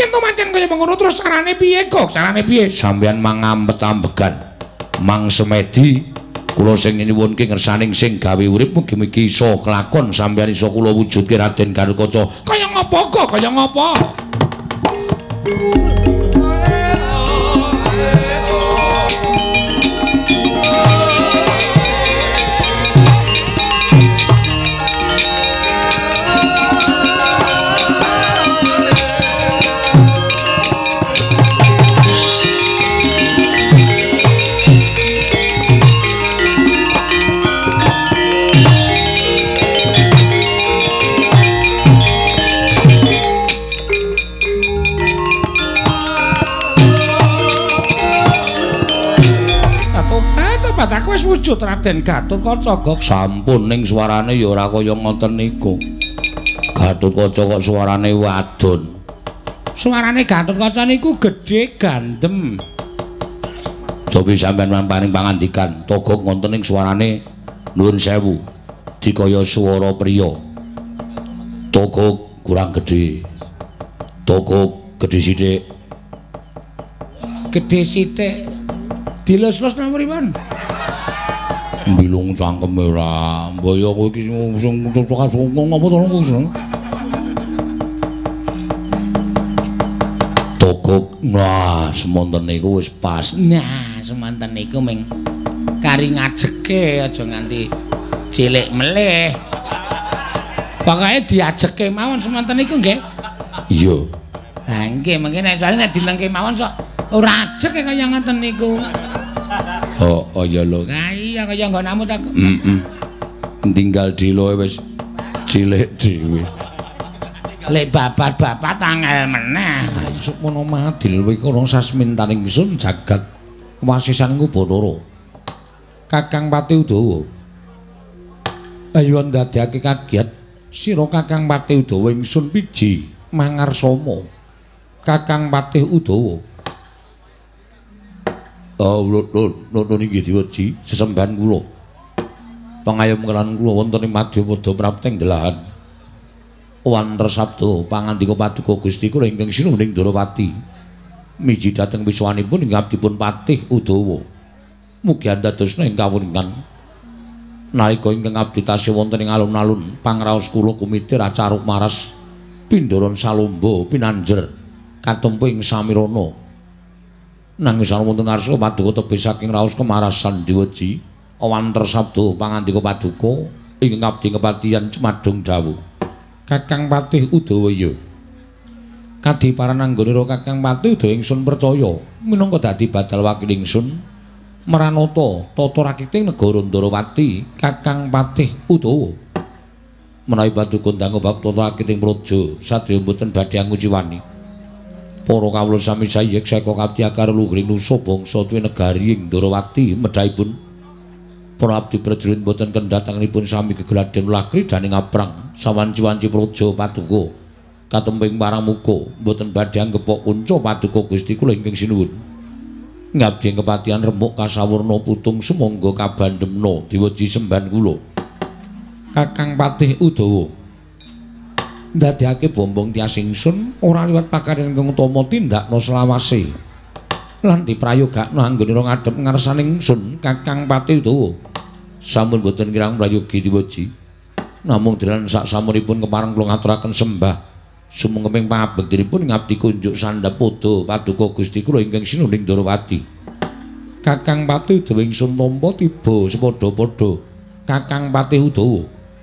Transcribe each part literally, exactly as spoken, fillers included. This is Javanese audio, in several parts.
yen to pancen kaya mengkono terus carane piye kok? Carane piye? Sampeyan mangampet-ambegan. Mang Semedi kula sing nyuwunke ngersaning sing gawe urip mugi-mugi iso kelakon sampeyan iso kula wujudke Raden Gatotkaca. Kaya ngapa kok? Kaya ngapa? Aku wis wujud Raden Gatotkaca kok. Sampun ning suarane ya ora kaya ngoten niku. Gatotkaca kok suarane wadon. Suarane Gatotkaca niku gedhe gandem. Cobi sampean mamparing pangandikan, togok ngonten ning suarane nuwun sewu. Dikaya swara priya. Togok kurang gedhe. Togok gedhe sithik. Gedhe sithik. Dilus-lus nang mripan? Bilung cangkeme ora. Mbaya kowe iki sing cocok ngopo to kowe. Togok nah semonten niku wis pas. Nah, semonten niku ming kari ngajeke aja nganti cilik melih. Pokoke diajeke mawon semonten niku nggih. Iya. Ha nggih, mengke nek sale nek dilengke mawon sok ora ajek kaya ngoten niku. Oh, oh ya lho. Lah iya kaya nggonamu ta. Heeh. Tinggal diloe wis cilik dhewe. Lek babat-babat angel meneh. Isuk mono madil kowe kono sasmintaning sun jagat wasisan ku Bathara. Kakang Pati Udawa. Ayo ndadekake kaget sira Kakang Pati Udawa ingsun piji mangarsama. Kakang Pati Udawa. Oh, lho lho niki diweji sesembahan kula. Pangayom kelan kula wonten ing Madyapada prapteng delahan. Wanter sabda pangandika Paduka Gusti kula ingkang sinuhing Darawati. Miji dhateng wiswanipun ing abdipun Patih Udawa. Mugi andadosna ing kawuningan. Nalika ingkang abdi tasih wonten ing alun-alun pangraos kula kumitir acaruk maras Pindaran Salomba pinanjer katempu ing samirana. Nanging sareng wonten ngarsa Paduka tebih saking raos kemarasan diweji awanter sabda pangandika Paduka ingkang abdi kepatihan cemadung dawuh. Kakang Patih Udawa ya. Kadiparan anggonira Kakang Patih Udawa ingsun percaya minangka dadi badal wakil ingsun maranata tata rakiting negara Ndarawati. Kakang Patih Udawa menawi Paduka ndang bab tata rakiting praja sadaya mboten badhe anguciwani. Para kawula sami sayek saka kabdi akar luhring nusa bangsa tuwi negari ing Ndarawati medhaipun para abdi prajurit boten kendhatanganipun sami gegeladen ulah kridaning aprang sawanci-wanci praja Paduka katemping parang muka boten badhe anggepok kunca Paduka Gusti kula ingkang sinuwun ngabdi kepatihan remuk kasawurna putung sumangga kabandhemna diweji sembahan kula. Kakang Patih Udawa ndadekake bombong tias ingsun ora liwat pakaryan ingkang utama tindakna selawase lan diprayogakna anggonira ngadhep ngarsaning ingsun. Kakang Patih Udawa sampun boten kirang prayogi diweji namung delan sak samunipun kepareng kula ngaturaken sembah sumengkeping pangabektinipun ngabdi kunjuk sandhap pada Paduka Gusti kula ingkang sinuhing Ndarawati. Kakang Patih Udawa ingsun tampa tiba sepadha-padha. Kakang Patih Udawa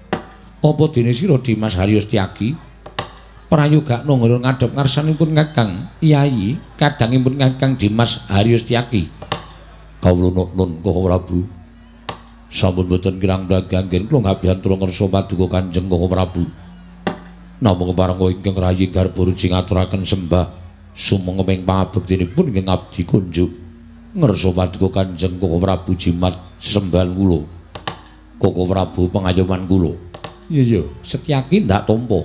apa dene sira Dimas Haryos Tyagi prayogakna ngadhep ngarsanipun Kakang Yayi kadangipun Kakang Dimas Haryos Tyagi. Kawula nun Koko Prabu sampun boten kirang praganggen kula ngabdihatur ngarsa Paduka Kanjeng Koko Prabu. Namung kepareng ingkang rayi garba ruci ngaturaken sembah sumengkeping pangabektinipun ingkang abdi kunjuk ngarsa Paduka Kanjeng Koko Prabu jimat sesembahan kula. Koko Prabu pengayoman kula. Iya iya, Setyaki ndak tampa.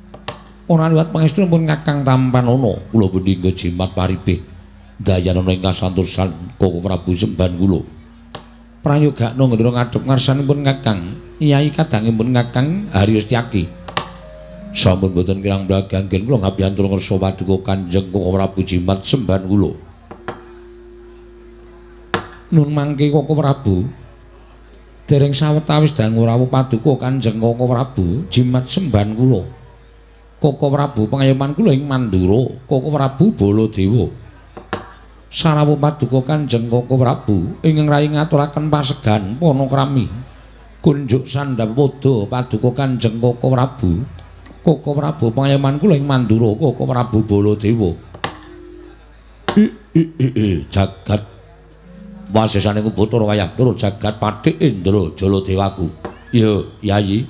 Ora liwat pangestunipun Kakang Tampanana, kula bendhingga jimat paribih dayanana ing kasantosan Koko Prabu sembahan kula. Prayogakna ngendhara ngadhep ngarsanipun Kakang Yayi kadangipun Kakang Haryos Tyaki. Sampun boten kirang blaganggen kula ngabiyantur ngersa paduka Kanjeng Koko Prabu jimat semban kula. Nun mangke Koko Prabu dereng sawetawis dangu rawuh paduka Kanjeng Koko Prabu jimat semban kula. Koko Prabu pangayoman kula ing Mandura, Koko Prabu Baladewa. Sarawuh paduka Kanjeng Koko Prabu ingkang rayi ngaturaken pasegan panakrami. Kunjuk sandhap padha paduka Kanjeng Koko Prabu. Koko Prabu pangayoman kula ing Mandura, Koko Prabu Baladewa. I i i jagat wasesane Bathara wayah tur jagat Pathik Indra Jaladewaku. Ya, Yayi.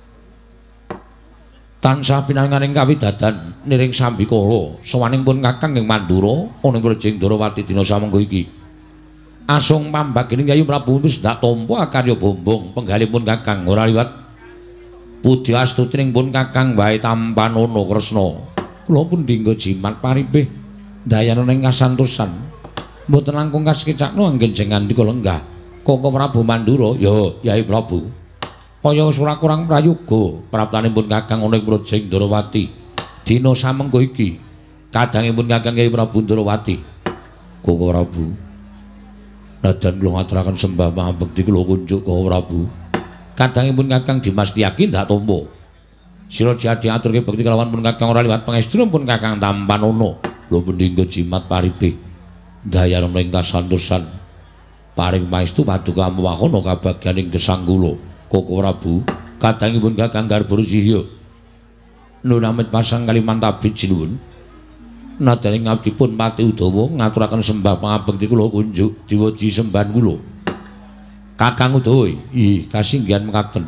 Tansah pinanganing kawidadan niring sambikala sawaningipun Kakang ing Mandura ana ing Rejing Darawati dina samengko iki. Asung pambagining Yayi Prabu wis ndak tampa karya bombong penggalipun Kakang ora liwat Budi astuting pun Kakang wae Tampanana Kresna. Kula pun dinggo jimat paribeh dayana ing kasantosan. Mboten langkung kasekecakno anggen jengan dika lenggah. Koko Prabu Mandura, ya Yai Prabu. Kaya ora kurang prayoga praptanipun Kakang ana ing Rejing Darawati. Dina samengko iki kadangipun Kakang Yai Prabu Darawati. Koko Prabu. Nadan kula ngaturaken sembah pangabekti kula kunjuk Koko Prabu. Kadangipun Kakang Dimas Tiyaki ndak tampa. Sira jadi aturke bekti kelawan pun Kakang ora liwat pangestuna pun Kakang Tampanana. Lho pendinggo jimat paribeh. Dayana ing kasantosan. Paring paestu paduka Mawahana kabagyaning gesang kula. Koko Prabu, kadangipun Kakang Garbarujihya. Nun amit pasang kaliman tabit sinuwun. Nadane ngabdipun Pati Udawa ngaturaken sembah pangabekti kula kunjuk diwaji sembahan kula. Kakang Udawa, ih kasinggihan mekaten.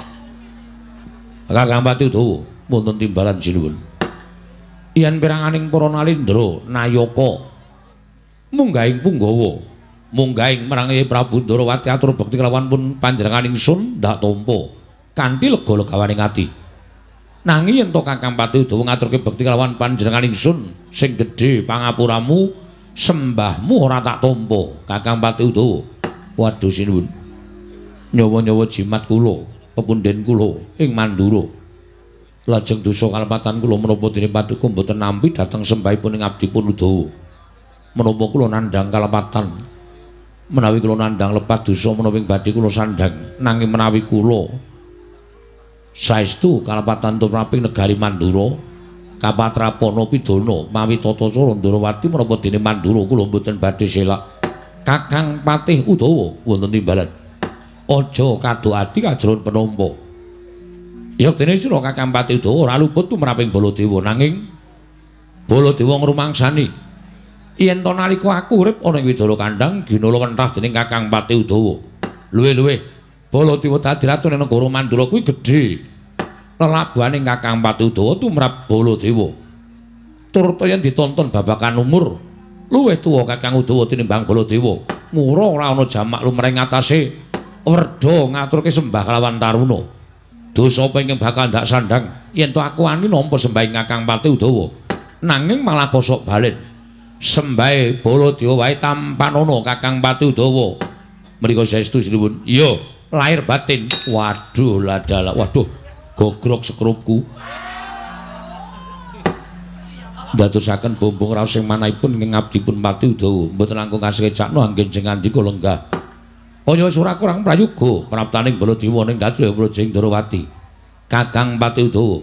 Kakang Pati Udawa, wonten timbalan sinuwun. Yen piranganing para nalindra nayaka munggahing punggawa, munggahing marang Prabu Ndarawati atur bekti kelawan pun panjenengan ingsun ndak tampa kanthi lega-legawaning ati. Nanging yen to Kakang Pati Udawa ngaturke bekti kelawan panjenengan ingsun sing gedhe pangapuramu, sembahmu ora tak tampa, Kakang Pati Udawa. Waduh sinuwun. Nyawa-nyawa jimat kula, pepunden kula ing Mandura. Lajeng dosa kalepatan kula menapa dening paduka mboten nampi dhateng sembahipun ing abdipun Udawa. Menapa kula nandhang kalepatan, menawi kula nandhang lepat dosa menawi badhe kula sandhang, nanging menawi kula saestu kalepatan tumraping negari Mandura, kapatrapana pidana mawi tata cara Ndarawati menapa dene Mandura kula mboten badhe selak. Kakang Patih Udawa wonten timbalan. Aja kadoati kajroning penampa. Yektene sira Kakang Patih Udawa ora luput tumraping Baladewa, nanging Baladewa ngrumangsani yen to nalika aku urip ana ing Widara Kandhang ginala wentah dening Kakang Patih Udawa. Luwih-luwih Baladewa dadi ratu ing negara Mandura kuwi gedhe. Lelabaning Kakang Patih Udawa tumrap Baladewa. Turut yen ditonton babakan umur, luwih tuwa Kakang Udawa tinimbang Baladewa. Mura ora ana jamak lumrahing atase werda ngaturke sembah kelawan taruna. Dosa apa ingkang bakal ndak sandhang yen to aku ani nampa sembah Kakang Patih Udawa. Nanging malah kosok balen. Sembah Baladewa wae Tampanana Kakang Patih Udawa. Mriko saestu sinuwun. Iya, lahir batin. Waduh ladala. Waduh, gogrok sekrupku. Ndadosaken bombong raos sing manahipun ing abdipun Patih Udawa. Mboten langkung kasekecakno anggen sing ngandika lenggah. Kaya wis ora kurang prayoga praptaning Baladewa ning dhateng Rejing Darawati. Kakang Patih Udawa.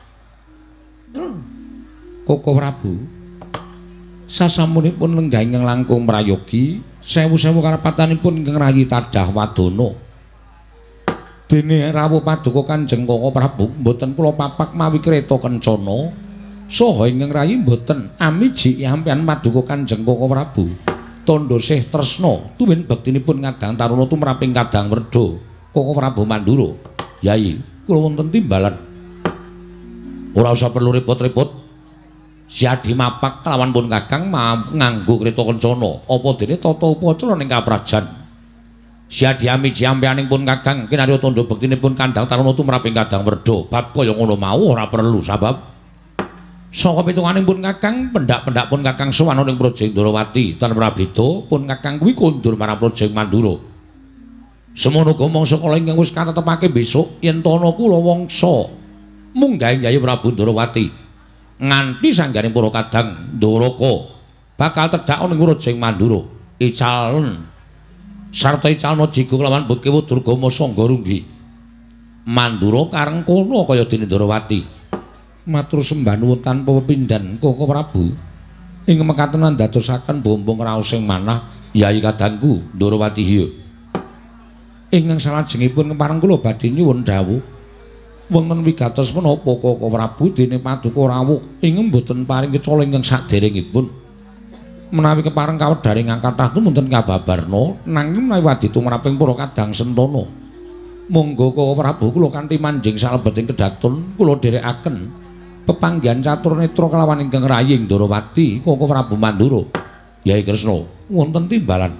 Koko Prabu. Sasampunipun lenggah ingkang langkung prayogi, sewu-sewu karapatanipun ingkang rayi tadah wadana. Dene rawuh paduka Kanjeng Koko Prabu mboten kula papak mawi kreta kencana, saha ingkang rayi mboten amiji ampeyan paduka Kanjeng Koko Prabu. Tandha sih tresna tuwin bektinipun kadang taruna tumraping kadang werda Koko Prabu Mandura. Yayi, kula wonten timbalan. Ora usah perlu repot-repot. Siadi mapak kelawan pun Kakang nganggo kreta kencana apa dene tata upacara ning kaprajan. Siadi amiji ampeyaning pun Kakang kinarya tandha bektinipun kadang taruna tumraping kadang werda. Bab kaya ngono mau ora perlu sabab saka pitunganing pun Kakang pendak-pendak pun Kakang sowan ing Rejing Darawati tanpa beda pun Kakang kuwi kondur marang Rejing Mandura. Semono uga mangsa kala ingkang wis katetepake besok yen to ana kula wangsa munggahing Yayi Prabu Ndarawati nganti sangganing para kadang Ndaraka bakal tedhak ning Wurajeng Mandura icalon sarta icalna jigo kelawan Bekewu Durgama Sangga Runggi Mandura kareng kono kaya dene Ndarawati matur sembah nuwun tanpa pepindhan Koko Prabu ing mekaten ndadosaken bombong raosing manah Yayi kadangku Ndarawati hiyo ingkang salajengipun kepareng kula badhe nyuwun dawuh wonten wigatos menapa Koko Prabu dene Paduka rawuh ing mboten paring kecala ingkang saderengipun menawi kepareng kawedharing kathah tumunten kababarna nanging menawi wadi tumraping para kadang Sentana monggo Koko Prabu kula kanthi manjing salebeting kedaton kula dherekaken pepanggihan catur netra kelawan ingkang raying Ndarawati Koko Prabu Mandura Yai Kresna wonten timbalan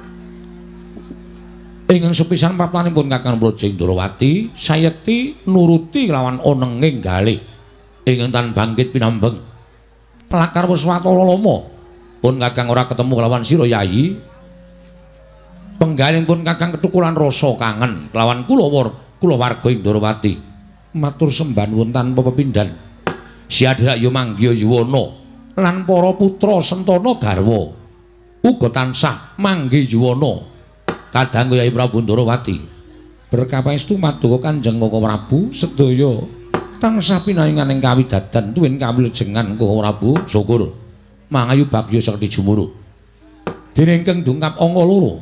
ingkang sepisan praptanipun Kakang Wurajeng Ndarawati sayekti nuruti kelawan onenging galih ingkang tan bangkit pinambeng pelakar wis watara lama pun Kakang ora ketemu kelawan sira Yayi penggaling pun Kakang ketukulan rasa kangen kelawan kula war kula warga ing Ndarawati matur sembah nuwun tanpa pepindhan Siadrak ya manggya yuwana lan para putra Sentana garwa uga tansah manggih yuwana kadang Yayi Prabu Ndarawati berkapaestu matur Kanjeng Koko Prabu sedaya tansah pinaringaning kawidadan tuwin kawilujengan Koko Prabu syukur mangayu bagya sekti jumuruk dene ingkang dungkap angka loro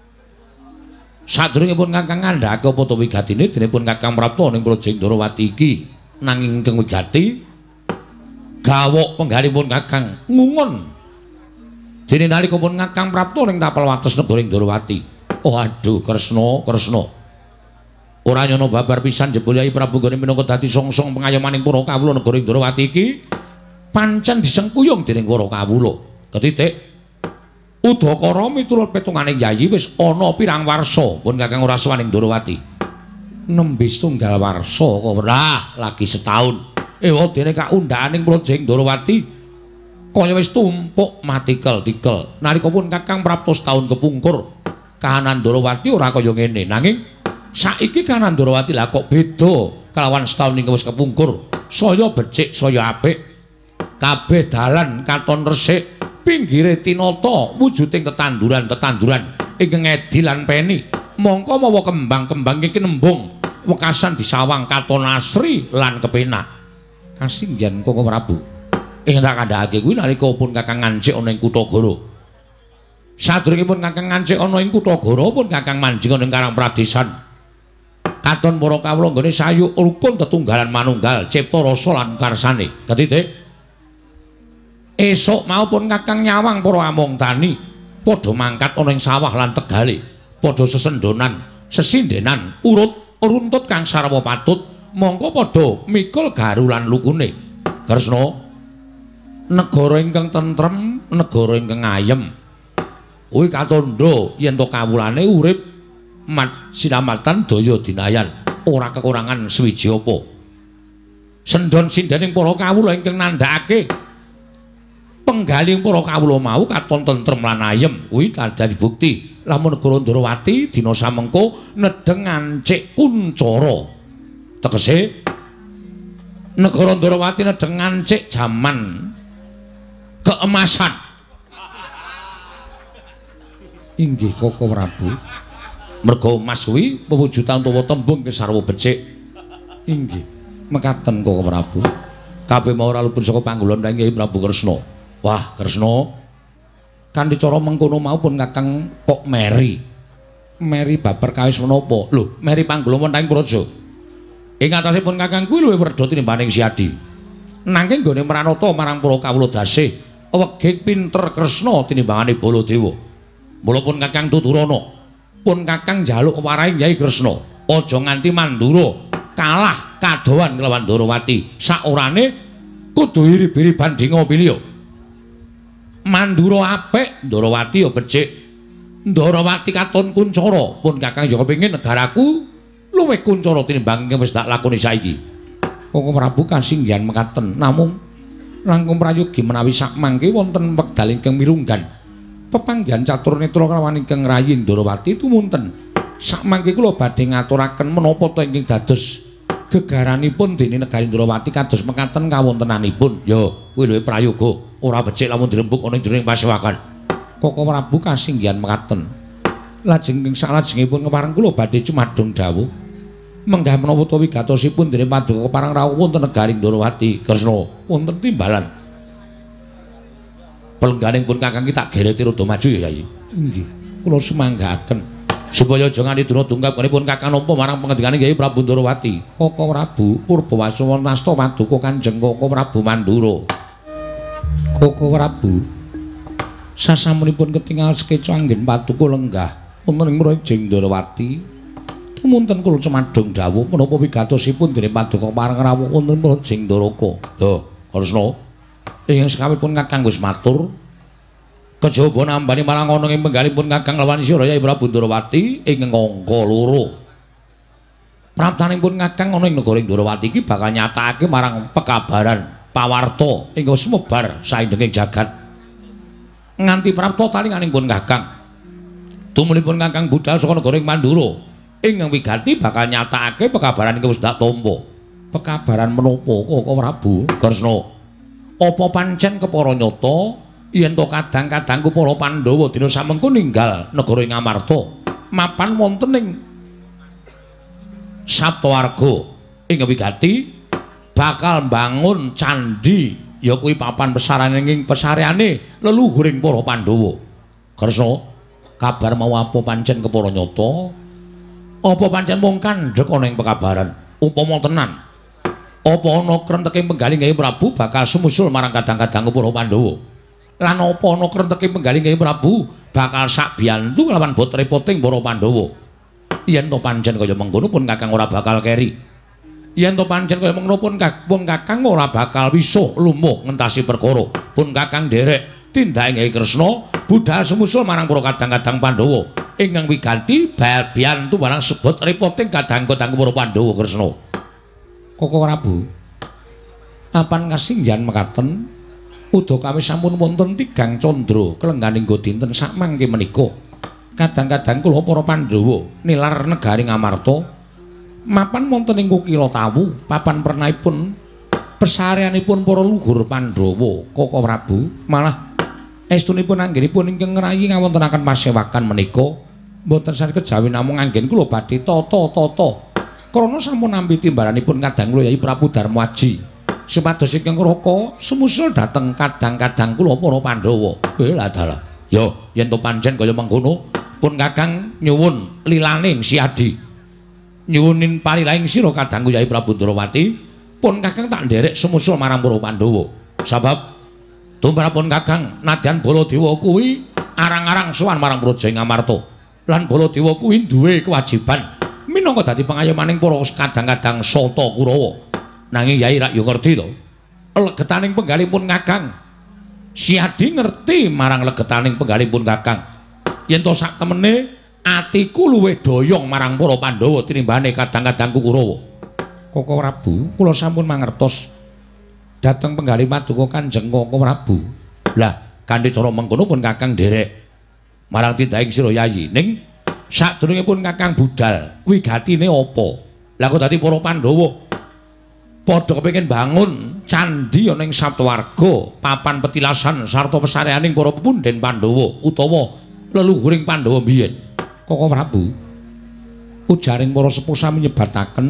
sadurungipun Kakang ngandhake apa to wigatine dene pun Kakang prapta ning Wurajeng Ndarawati iki nanging ingkang wigati gawok penggalipun Kakang ngungun dene nalika pun Kakang prapta ning tapel wates negara Ndarawati oh aduh Kresna Kresna ora nyono babar pisan jebul Yayi Prabu gone minangka dadi songsong pengayomaning para kawula negara Ndarawati iki pancen disengkuyung dening para kawula ketitik Udakara miturut petungane Yayi wis ana pirang warsa pun Kakang ora sawaning Ndarawati nembe setunggal warsa kok ora lagi setahun ewa dene kaundhaaning Wurajeng Ndarawati kaya wis tumpuk matikel-tikel nalika pun Kakang prapta setahun kepungkur kahanan Ndarawati ora kaya ngene nanging saiki kahanan Ndarawati lah kok beda kelawan setahun ing wis kepungkur saya becik saya apik kabeh dalan katon resik pinggire tinata wujuding tetanduran-tetanduran ingkang edi lan peni mongko mawa kembang-kembang iki nembung wekasan disawang katon asri lan kepenak kasinggihan Koko Prabu ing tak kandhakake kuwi nalika pun Kakang ngancik ana ing Kutagara sadurungipun Kakang ngancik ana ing Kutagara pun Kakang manjing ana ing Karang Pradesan katon para kawula nggone sayu rukun tetunggalan manunggal cipta rasa lan karsane ketitik esuk maupun Kakang nyawang para among tani padha mangkat ana ing sawah lan tegale padha sesendonan sesindenan urut runtut kang sarwa patut mongko padha mikul garu lan lukune Kresna negara ingkang tentrem negara ingkang ayem kuwi katandha yen to kawulane urip mat sinamatan daya dinayan ora kekurangan swiji apa sendhon sindening para kawula ingkang nandhakake penggaling para kawula mau katon tentrem lan ayem kuwi dadi bukti lamun negara Ndarawati dina samengko nedeng ngancik kuncara tegese negara Ndarawati nedeng ngancik jaman keemasan inggih Koko Prabu merga emas kuwi pewujudan utawa tembung kesarwa becik inggih mekaten Koko Prabu kabeh mau ora luput saka panggulon Yayi Prabu Kresna wah Kresna kanthi cara mengkono maupun Kakang kok meri meri babar kawis menapa lho meri panggulon wonten ing praja ing atasipun Kakang kuwi luwih werda tinimbaning Siadi nanging nggone mranata marang para kawula dasih weging pinter Kresna tinimbangane Baladewa mula pun Kakang tuturana pun Kakang njaluk warahing Yayi Kresna aja nganti Mandura kalah kadohan kelawan Ndarawati saorane kudu iri-iri bandinga pilya Mandura apik Ndarawati ya becik Ndarawati katon kuncara pun Kakang ya kepengin negaraku luwih kuncara tinimbang wis tak lakoni saiki Koko Prabu kasinggihan mekaten namung langkung prayogi menawi sak mangke wonten wekdal ingkang mirunggan pepanggihan catur netra kelawan ingkang rayi Ndarawati tumunten sak mangke kula badhe ngaturaken menapa to ingkang dados gegaranipun dene negari Ndrawati kados mekaten kawontenanipun. Ya, kuwi lho prayoga, ora becik lamun dirembuk ana ing jroning pasewakan. Koko Prabu kasinggihan mekaten. Lajeng ing salajengipun kepareng kula badhe cumadung dawuh. Menggah menawa utawa wigatosipun dene Paduka kepareng rawuh wonten negari Ndrawati. Kresna, wonten timbalan. Pelengganipun Kakang ki tak gereti rada maju ya, Yai. Nggih, kula semanggaken. Supaya aja nganti dina tunggapanipun Kakang nampa marang pangendikane Kyai Prabu Ndrawati. Koko Prabu Purbawasana nasta Paduka Kanjeng Koko Prabu Mandura. Koko Prabu sasampunipun ketingal sekeca anggen Paduka lenggah wonten ing Mrejing Ndrawati. Tumunten kula cemadhong dawuh menapa wigatosipun dening Paduka pareng rawuh wonten Mrejing Ndoraka. Lho, Kresna. Ingkang sekawipun Kakang wis matur kejaba nambani marang ana ing penggalipun Kakang lawan Sira Kyai Prabu Ndrawati ing angka loro. Praptanipun Kakang ana ing negara Ndrawati iki bakal nyatakake marang pekabaran pawarta ingkang sumebar saindenging jagat. Nganti prapta talinganipun Kakang tumulipun Kakang budal saka negara Mandura ingkang wigati bakal nyatakake pekabaran ingkang wis dak tampa. Pekabaran menapa Koko Prabu Kresna? Apa pancen kepara nyata yen to kadang-kadangku para Pandhawa dina samengko ninggal negara ing Amarta mapan wonten ing Saptawarga ing wigati bakal mbangun candhi ya kuwi papan pesaraning pesareane leluhuring para Pandhawa. Kresna, kabar mau apa pancen kepara nyata? Apa pancen mung kandhek ana ing pekabaran? Upama tenan apa ana krenteking penggaling Kyai Prabu bakal sumusul marang kadang-kadang para Pandhawa. Lan apa ana krenteking penggaling Kyai Prabu bakal sak biyantu lawan bot repoting para Pandhawa. Yen to pancen kaya mengkono pun Kakang ora bakal keri. Yen to pancen kaya mengkono pun Kakang Kakang ora bakal wisuh lumuh ngentasi perkara. Pun Kakang nderek tindake Kyai Kresna budal sumusul marang para kadang-kadang Pandhawa ingkang wiganti biyantu marang sebot repoting kadang-kadang para Pandhawa Kresna. Koko Prabu apan kasinggihan mekaten udakawis sampun wonten tigang candra kelengganing nggo dinten sak mangke menika kadang-kadang kula para Pandhawa nilar negari Ngamarta mapan wonten ing Kukira Tawu papan pernahipun pesareanipun para luhur Pandhawa. Koko Prabu malah estunipun anggenipun ingkang ngrayi ngawontenaken pasewakan menika mboten saged kejawi namung anggen kula badhe tata-tata krana sampun nampi timbalanipun kadang kula Kyai Prabu Darmaji supados ingkang raka sumusul dhateng kadang-kadang kula para Pandhawa. Eh lha dalah. Ya, yen to pancen kaya mengkono pun Kakang nyuwun lilaning siadi. Nyuwunin parilaing sira kadang Kyai Prabu Ndrawati pun Kakang tak nderek sumusul marang para Pandhawa. Sabab tumrapun Kakang nadyan Baladewa kuwi arang-arang sowan marang Praja Ngamarta. Lan Baladewa kuwi duwe kewajiban minangka dadi pangayomaning para kadang-kadang Sata Kurawa. Nanging Yai rak yo ngerti to. Legetaning penggalipun Kakang siadi ngerti marang legetaning penggalipun Kakang. Yen to sak temene atiku luwih doyong marang para Pandhawa tinimbane kadang-kadang Kurawa. Koko Prabu, kula sampun mangertos dhateng penggali Paduka Kanjeng Koko Prabu. Lah, kanthi cara mengkono pun Kakang nderek marang tindhaing sira Yayi. Ning sadurungipun Kakang budal wigatine apa? Lah kok dadi para Pandhawa padha kepengin bangun candhi ana ing Saptawarga, papan petilasan sarta pesareaning para pepundhen Pandhawa utawa leluhuring Pandhawa biyen. Koko Prabu, ujaring para sepuh sami nyebataken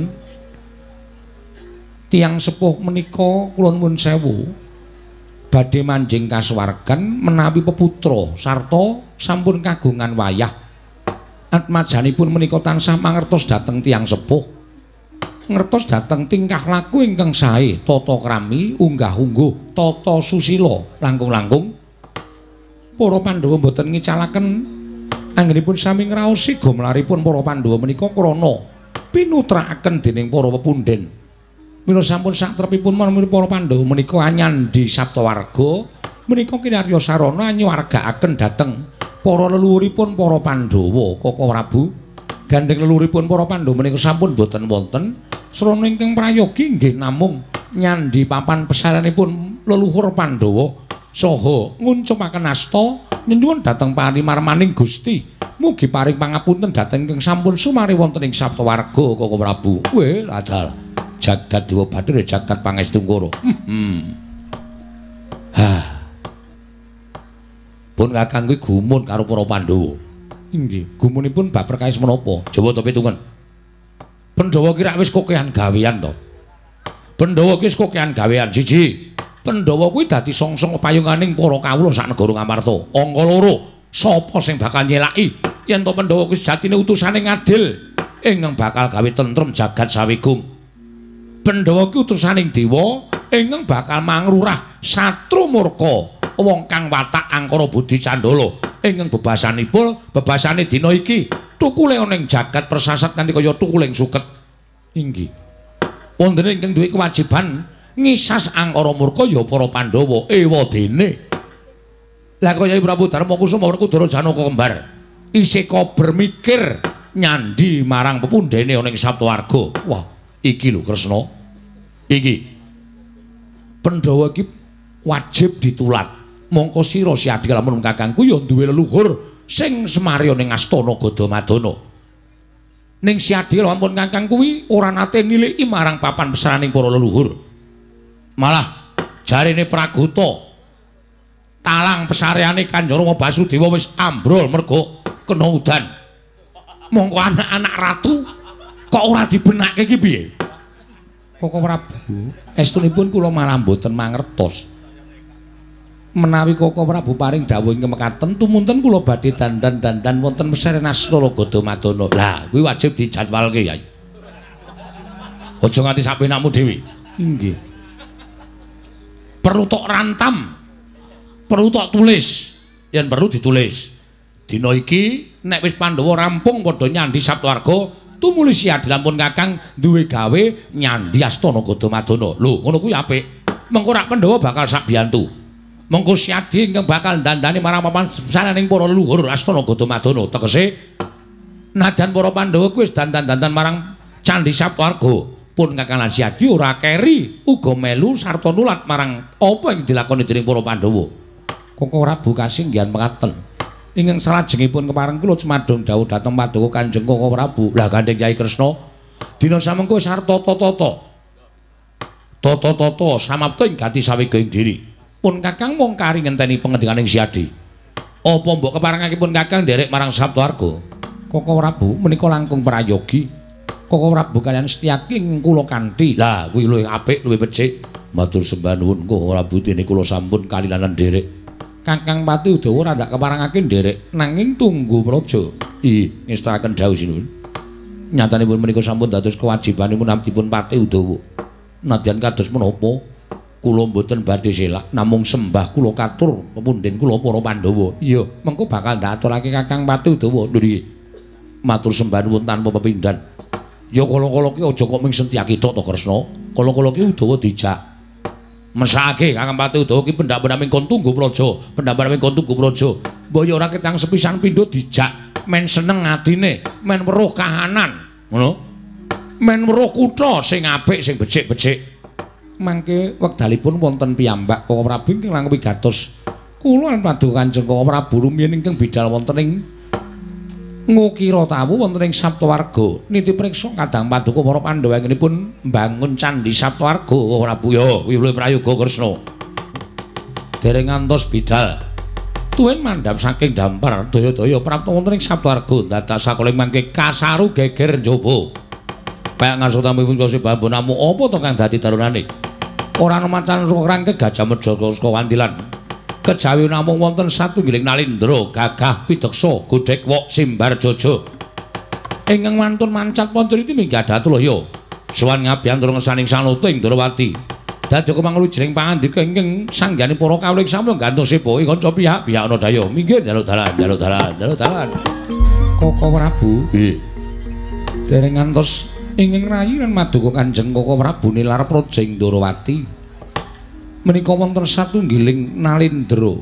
tiyang sepuh menika kula nuwun sewu badhe manjing kasuwargan menawi peputra sarta sampun kagungan wayah. Atmajanipun menika tansah mangertos dhateng tiyang sepuh. Ngertos dhateng tingkah laku ingkang sae, tata krami, unggah-ungguh, tata susila, langkung-langkung. Para Pandhawa boten ngicalaken anggenipun sami ngraosi gomlaripun para Pandhawa menika krana pinutrakaken dening para pepundhen. Mila sampun saktrepipun menawi para Pandhawa menika anyandi Saptawarga, menika kinarya sarana anyuwargakaken dhateng para leluhuripun para Pandhawa. Koko Prabu, gandeng leluhuripun para Pandhawa menika sampun boten wonten srana ingkang prayogi nggih namung nyandi papan pesarenipun leluhur Pandhawa saha nguncupaken asta nyuwun dhateng parimarmaning Gusti mugi paring pangapunten dhateng ingkang sampun sumari wonten ing Saptawarga. Koko Prabu, weh ladal jagat Dewa Bathara jagat pangestu Kara. Hmm. Hah. Pun Kakang kuwi gumun karo para Pandhawa. Inggih. Gumunipun bab perkawis menapa? Jawa ta pitungan. Pandhawa ki rak wis kokehan gawean to. Pandhawa ki wis kokehan gawean siji. Pandhawa kuwi dadi songsong payunganing para kawula sak negara Ngamarta. Angka loro, sapa sing bakal nyelaki yen to Pandhawa kuwi sejatine utusane ngadil ingkang bakal gawe tentrem jagat sawigung. Pandhawa ki utusaning dewa ingkang bakal mangrurah satru murka wong kang watak angkara budi candala ingkang bebasanipun bebasane dina iki tukule ana ing jagat persasat kanthi kaya tukuling suket. Inggih. Wonten ingkang duwe kewajiban ngisas angkara murka ya para Pandhawa ewadene. Lah kaya Prabu Darmakusuma Werkudara Janaka kembar isih bermikir nyandi marang pepundhene ana ing Saptawarga. Wah, iki lho Kresna. Iki. Pandhawa iki wajib ditulat. Mongko sira Siadi lamun kakangku ya duwe leluhur sing semarya ning Astana Gadamadana. Ning Siadi lamun kakang kuwi ora nate niliki marang papan pesraning para leluhur. Malah jarine Praguta talang pesareane Kanjeng Rama Basudewa wis ambrol merga kena udan. Mongko anak-anak ratu kok ora dibenake iki piye? Koko Prabu, estunipun kula malah mboten mangertos. Menawi Koko Prabu paring dawuh ingkang mekaten tumunten kula badhe dandan-dandan wonten pesaren Astana Gadamadana. Lah, kuwi wajib dijadwalke, Yai. Aja nganti sapenakmu dhewe. Inggih. Perlu tok rantam. Perlu tok tulis. Yen perlu ditulis. Dina iki nek wis Pandhawa rampung padha nyandi Saptawarga, tumuli Siadi lampun Kakang duwe gawe nyandi Astana Gadamadana. Lho, ngono kuwi apik. Mengko rak Pandhawa bakal sak biyantu. Mengko Siadi ingkang bakal dandani marang papan sananing para leluhur Astana Gadamadana. Tegese najan para Pandhawa kuwi wis dandan-dandan marang Candhi Saptawarga, pun Kakang lan Siadi ora keri uga melu sarta nulat marang apa yang dilakoni dening para Pandhawa. Koko Prabu kasinggihan mekaten. Ingkang salajengipun kepareng kula cemadhong dawuh dhateng Paduka Kanjeng Koko Prabu. Lah Gandeng Kyai Kresna, dina samengko sarta tata-tata. Tata-tata samapta ing gati sawigaing diri. Pun Kakang mung kari ngenteni pangendikaning Siadi. Apa mbok keparengakipun Kakang nderek marang Saptawarga? Koko Prabu menika langkung prayogi. Koko Prabu kaliyan Setyaki kula kanthi. Lah kuwi luwih apik, luwih becik. Matur sembah nuwun Koko Prabu dene kula sampun kalilanan nderek. Kakang Pati Udawa ora ndak keparengake nderek nanging tunggu praja. Ih, ngestakaken dawuh sinuwun. Nyatanipun menika sampun dados kewajibanipun abdipun Pati Udawa. Nadyan kados menapa? Kula mboten badhe selak, namung sembah kula katur pepundhen kula para Pandhawa. Iya, mengko bakal ndaturake Kakang Pati Udawa. Lho nggih. Matur sembah nuwun tanpa pepindhan. Ya kala-kala ki aja kok ming Setyaki tok to Kresna. Kala-kala ki Udawa dijak. Mesake Kakang Pati Udawa ki pendak-pendak ming kon tunggu praja, pendak-pendak ming kon tunggu praja. Mbok ya ora ketang sepisan pindho dijak, men seneng atine, men weruh kahanan, ngono. Men weruh kutha sing apik, sing becik-becik. Mangke wekdalipun wonten piyambak Koko Prabu ingkang langkung wigatos. Kula lan Paduka Kanjeng Koko Prabu rumiyin ingkang bidhal wonten ing ngukira tawu wonten ing Saptawarga. Niti priksa kadang Paduka para Pandhawa ngenipun mbangun Candhi Saptawarga Koko Prabu. Ya, kuwi luwih prayoga Kresna. Dereng ngantos bidhal. Tuwin mandhap saking dampar daya-daya prapta wonten ing Saptawarga dadak sakoling mangke kasaru geger njaba. Kayak ngasotamipun kose bambu namu apa to kang dadi darunane? Ora ana macan rangke Gajah Medha saka Wandilan. Kejawi namung wonten satunggiling nalindra gagah pideksa godhek wok simbar jaja. Ingkang mantun mancat Pancuriti minggah datulaya. Sowan ngabiyantara ngesaning Sanata ing Ndrawati. Dadi kemanglujining pangandika ingkang sanggane para kawula sampun gantos sepo kanca pihak-pihak ana daya. Minggir njaluk dalan, njaluk dalan, njaluk dalan. Koko Prabu. Nggih. Dereng ngantos ingkang rayi lan Maduka Kanjeng Koko Prabu nilar praja ing Ndrawati. Menika wonten satunggiling nalindra.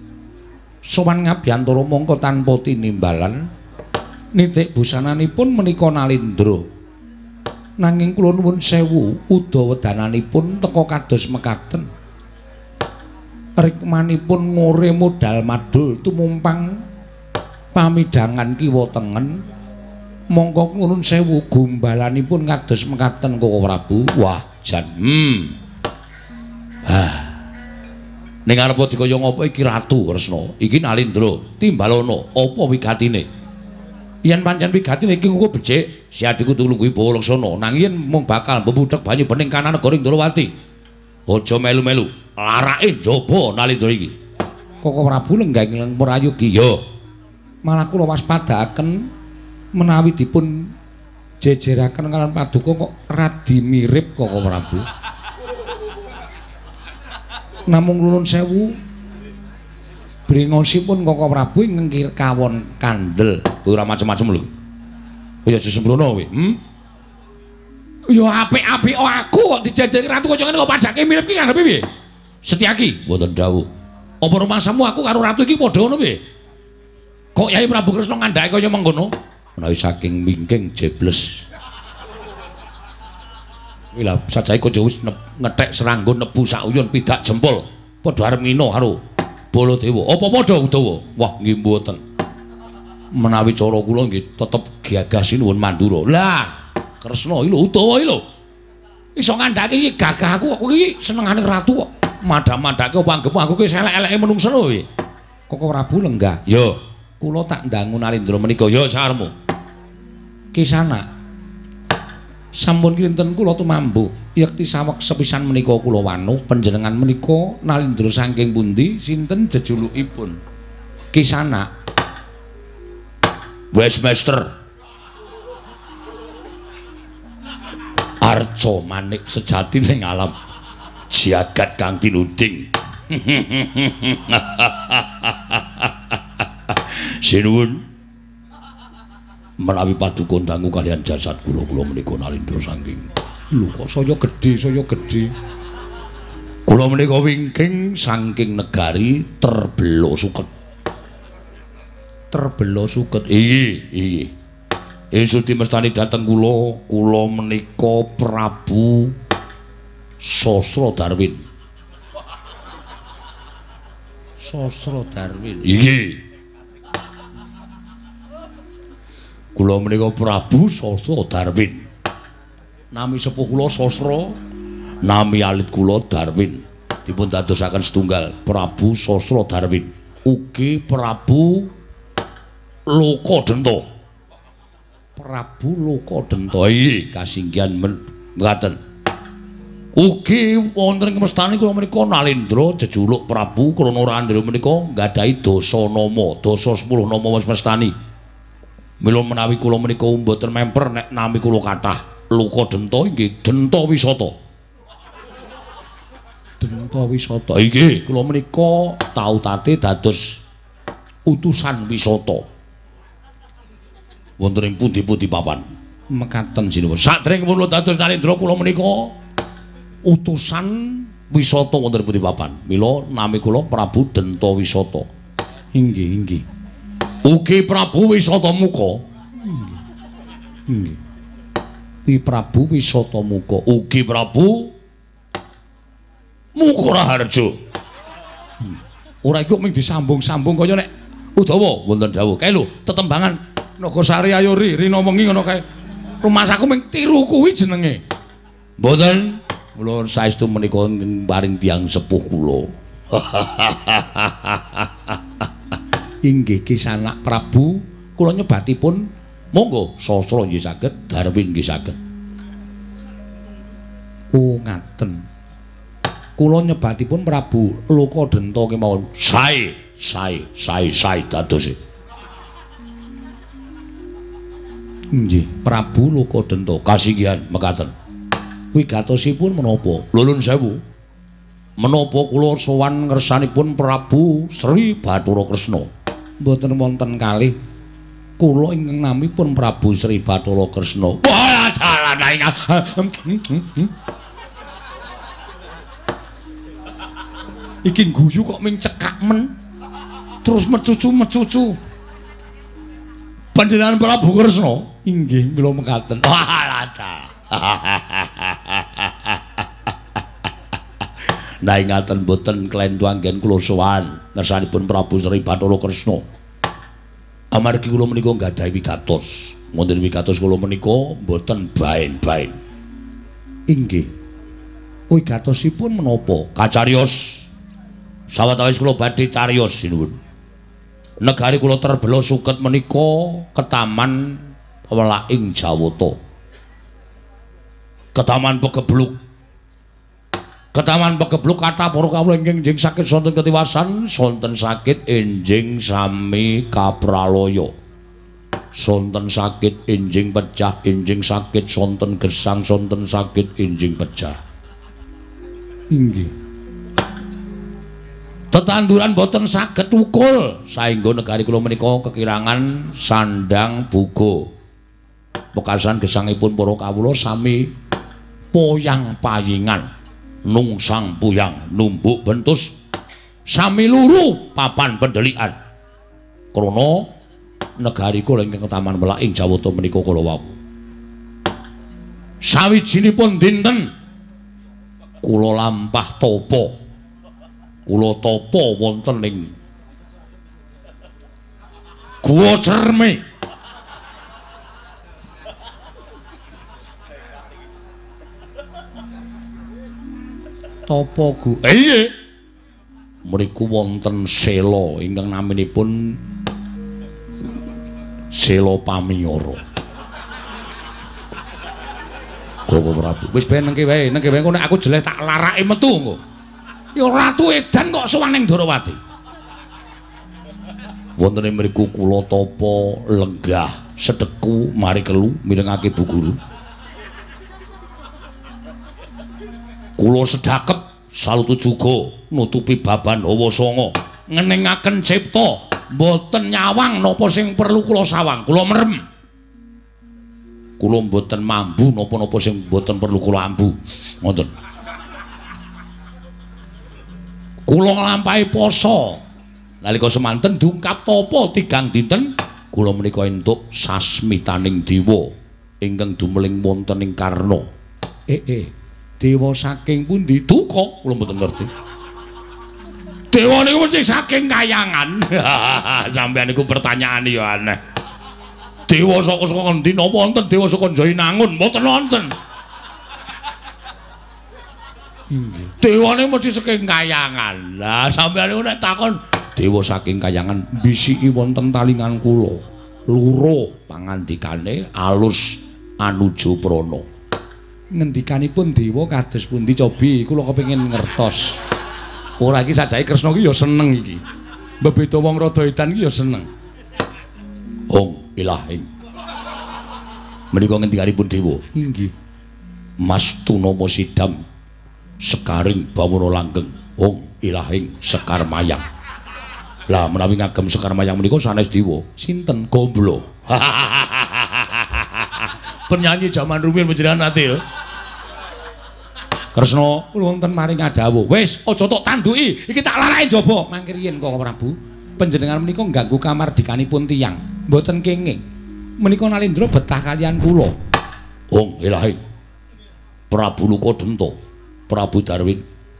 Sowan ngabiyantara mongko tanpa tinimbalan nitik busananipun menika nalindra. Nanging kula nuwun sewu udawedananipun teka kados mekaten. Rikmanipun ngore modal madul tumumpang pamidangan kiwa tengen Mongko nuwun sewu gumbalanipun kados mekaten Koko Prabu. Wah, jan. Hmm. Ah. Ning arep dikaya ngapa iki Ratu Kresna? Iki Nalindra, Timbalana, apa wigatine? Yen pancen wigatine iki engko becik, si adikku tulungguhi bawa laksana, nanging yen mung bakal mbebudhek banyu bening kanan negara Indrawati. Aja melu-melu, larake njaba Nalindra iki. Koko Prabu lenggah-lenggah prayogi. Ya. Malah kula waspadakaken menawi dipun jejeraken kalian paduka kok radi mirip Koko Prabu. Namung nuwun sewu brengosipun Koko Prabu ingkang kawon kandel. Ora macem-macem lho. Kaya aja sembrono kowe. Hmm? Ya apik-apik aku kok dijajaki ratu kok kok padake mirip ki karepe piye? Setyaki, mboten dawuh. Apa rumangsamu aku karo ratu iki padha ngono piye? Kok Yai Prabu Kresna ngandhake kaya mengkono? Menawi saking mingking jebles. Wila sajae kok wis ngethek seranggon nebu sak uyun pidak jempol. Padha arep ngino karo Baladewa. Apa padha Udawa? Wah, nggih mboten. Menawi cara kula nggih tetep gagasi nuwun mandura. Lah, Kresna iki lho Udawa iki lho. Iso ngandhake iki gagahku kok iki senengane ratu kok. Madham-madhake apa anggep aku ki elek-eleke menungsa lho iki. Koko Prabu lenggah. Ya, kula tak ndangu Nalindra menika. Ya sarmu. Kisana. Sampun kinten kula tumambu yekti saweg sepisan menika kula wanuh panjenengan menika Nalindra saking pundi sinten jejulukipun? Kisana. Westmaster. Arca manik sejati ning alam jagat kang tinuding. Sinuwun menawi paduka dangu kalian jasad kula kula menika Nalindra saking. Lho kok saya gedhe, saya gedhe. Kula menika wingking saking negari Terbelo Suket. Terbelo Suket. Iki, iki. Esuk dimestani dhateng kula, kula menika Prabu Sasra Darwin. Sasra Darwin. Iki. Kula menika Prabu Sasra Darwin. Nami sepuh kula Sasra, nami alit kula Darwin. Dipun dadosaken setunggal Prabu Sasra Darwin. Ugi Prabu Lokadenta. Prabu Lokadenta. Iki kasinggihan mekaten. Ugi wonten kemestani kula menika Nalindra jejuluk Prabu krana Nalindra menika nggadahi dasa nama, dasa sepuluh nama wis mestani. Mila menawi kula menika mboten memper nek nami kula kathah Lokadenta inggih Denta Wisata. Denta Wisata. Inggih, kula menika tau tate dados utusan wisata. Wonten ing pundi-pundi papan. Mekaten sinuwun. Sadèrèngipun kula dados Nalindra kula menika utusan wisata wonten pundi papan. Mila nami kula Prabu Denta Wisata. Inggih, inggih. Ugi Prabu Wisata Muka. Inggih. Wi Prabu Wisata Muka. Ugi Prabu Muka Raharja. Hmm. Ora iku mung disambung-sambung kaya nek Udawa wonten dawuh. Kae lho tetembangan Nagasari Ayori rina wengi ngono kae. Rumasaku mung tiru kuwi jenenge. Mboten. Kula saestu menika paring tiyang sepuh kula. Inggih Kisanak Prabu kula nyebatipun monggo Sasra nggih saged, Darwin nggih saged. Oh ngaten. Kula nyebatipun Prabu Lokadenta kemawon. Sae, sae, sae, sae dadose. Nggih, Prabu Lokadenta kasinggihan mekaten. Wigatosipun menapa? Lulun sewu. Menapa kula sowan ngersanipun Prabu Sri Bathara Kresna? Mboten wonten kalih. Kula ingkang namipun Prabu Sri Bathara Kresna. Wah, dalan aing. Iki guyu kok ming cekak men. Terus mecucu-mecucu. Panjenengan Prabu Kresna? Inggih, mila mekaten. Wah, lata. Nah ingatan boten kelentu anggen kula sowan ngersanipun Prabu Sri Bathara Kresna. Amargi kula menika nggadahi wigatos wonten wigatos kula menika mboten baen-baen. Inggih. Wigatosipun menapa? Kacarios. Sawetawis kula badhe cariyos sinuwun. Negari kula terbelo suket menika ketaman welaing Jawata. Ketaman Pegebluk. Ketaman Pegebluk kathah para kawula ingkang enjing sakit sonten ketiwasan, sonten sakit enjing sami kapraloya. Sonten sakit enjing pecah, enjing sakit sonten gesang, sonten sakit enjing pecah. Inggih. Tetanduran boten saged wukul saengga negari kula menika kekirangan sandang buga. Pekasan gesangipun para kawula sami poyang payingan, nungsang puyang, numbuk bentus, sami luru papan pendelikan. Krana negari kula ingkang ketaman welaing Jawata menika kala wau. Sawijinipun dinten kula lampah tapa. Kula tapa wonten ing Guwa Cerme. Tapa Gu? Iya. Mriku wonten sela ingkang naminipun Sela Pamiyara. Koko Prabu. Wis ben nengke wae, nengke wae engko nek aku jeleh tak larake metu engko. Ya Ratu Edan kok sowan ning Darawati. Wonten ing mriku kula tapa lenggah sedeku mari kelu mirengake Bu Guru. Kula sedakep salutu juga nutupi baban hawa sanga ngeningaken cipta mboten nyawang napa sing perlu kula sawang. Kula merem. Kula mboten mambu napa-napa sing mboten perlu kula ambu. Ngoten. Kula nglampahi poso. Nalika semanten dungkap tapa tigang dinten kula menika entuk sasmitaning dewa ingkang dumeling wonten ing Karna. Eh eh. Dewa saking pundi? Duka kula mboten ngerti. Dewa niku mesti saking Kayangan. Sampeyan niku pertanyaan ya aneh. Dewa saka saka endi napa wonten dewa saka Jainangun? Mboten wonten. Inggih. Dewane mesti saking Kayangan. Lah sampeyan niku nek takon dewa saking Kayangan bisiki wonten talingan kula. Luruh pangandikane alus anuju prana. Ngendikanipun dewa kados pundi cobi kula kepengin ngertos. Ora iki sajake Kresna iki ya seneng iki. Mbebeda wong rada edan iki ya seneng. Om Ilahing. Menika ngendikanipun dewa. Inggih. Mastunama sidam sekaring bawana langgeng. Om Ilahing Sekar Mayang. Lah menawi ngagem Sekar Mayang menika sanes dewa. Sinten? Gomblo. Penyanyi zaman rumiyin panjenengan ate ya. Kresna wonten maring adawuh. Wis aja tok tanduki, iki tak larake njaba. Mangke riyen Koko Prabu, panjenengan menika ngganggu kamardikanipun tiyang. Mboten kenging. Menika Nalendra betah kaliyan kula. Om Ilahing. Prabu Lukadenta, Prabu Darwin.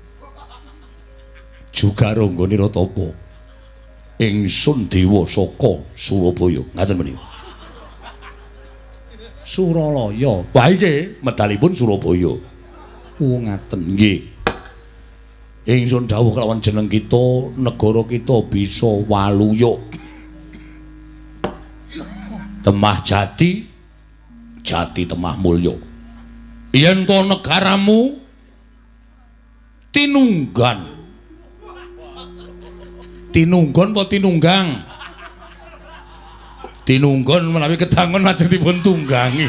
Juga ranggane Ratapa. Ingsun dewa saka Surabaya. Ngaten menika. Suralaya. Wah iki medalipun Surabaya. Oh ngaten. Nggih. Ingsun dawuh kelawan jeneng kita, negara kita bisa waluya. Temah jati, jati temah mulya. Yen to negaramu tinunggan. Tinunggon apa tinunggang? Tinunggon menawi kedangon lajeng dipun tunggangi.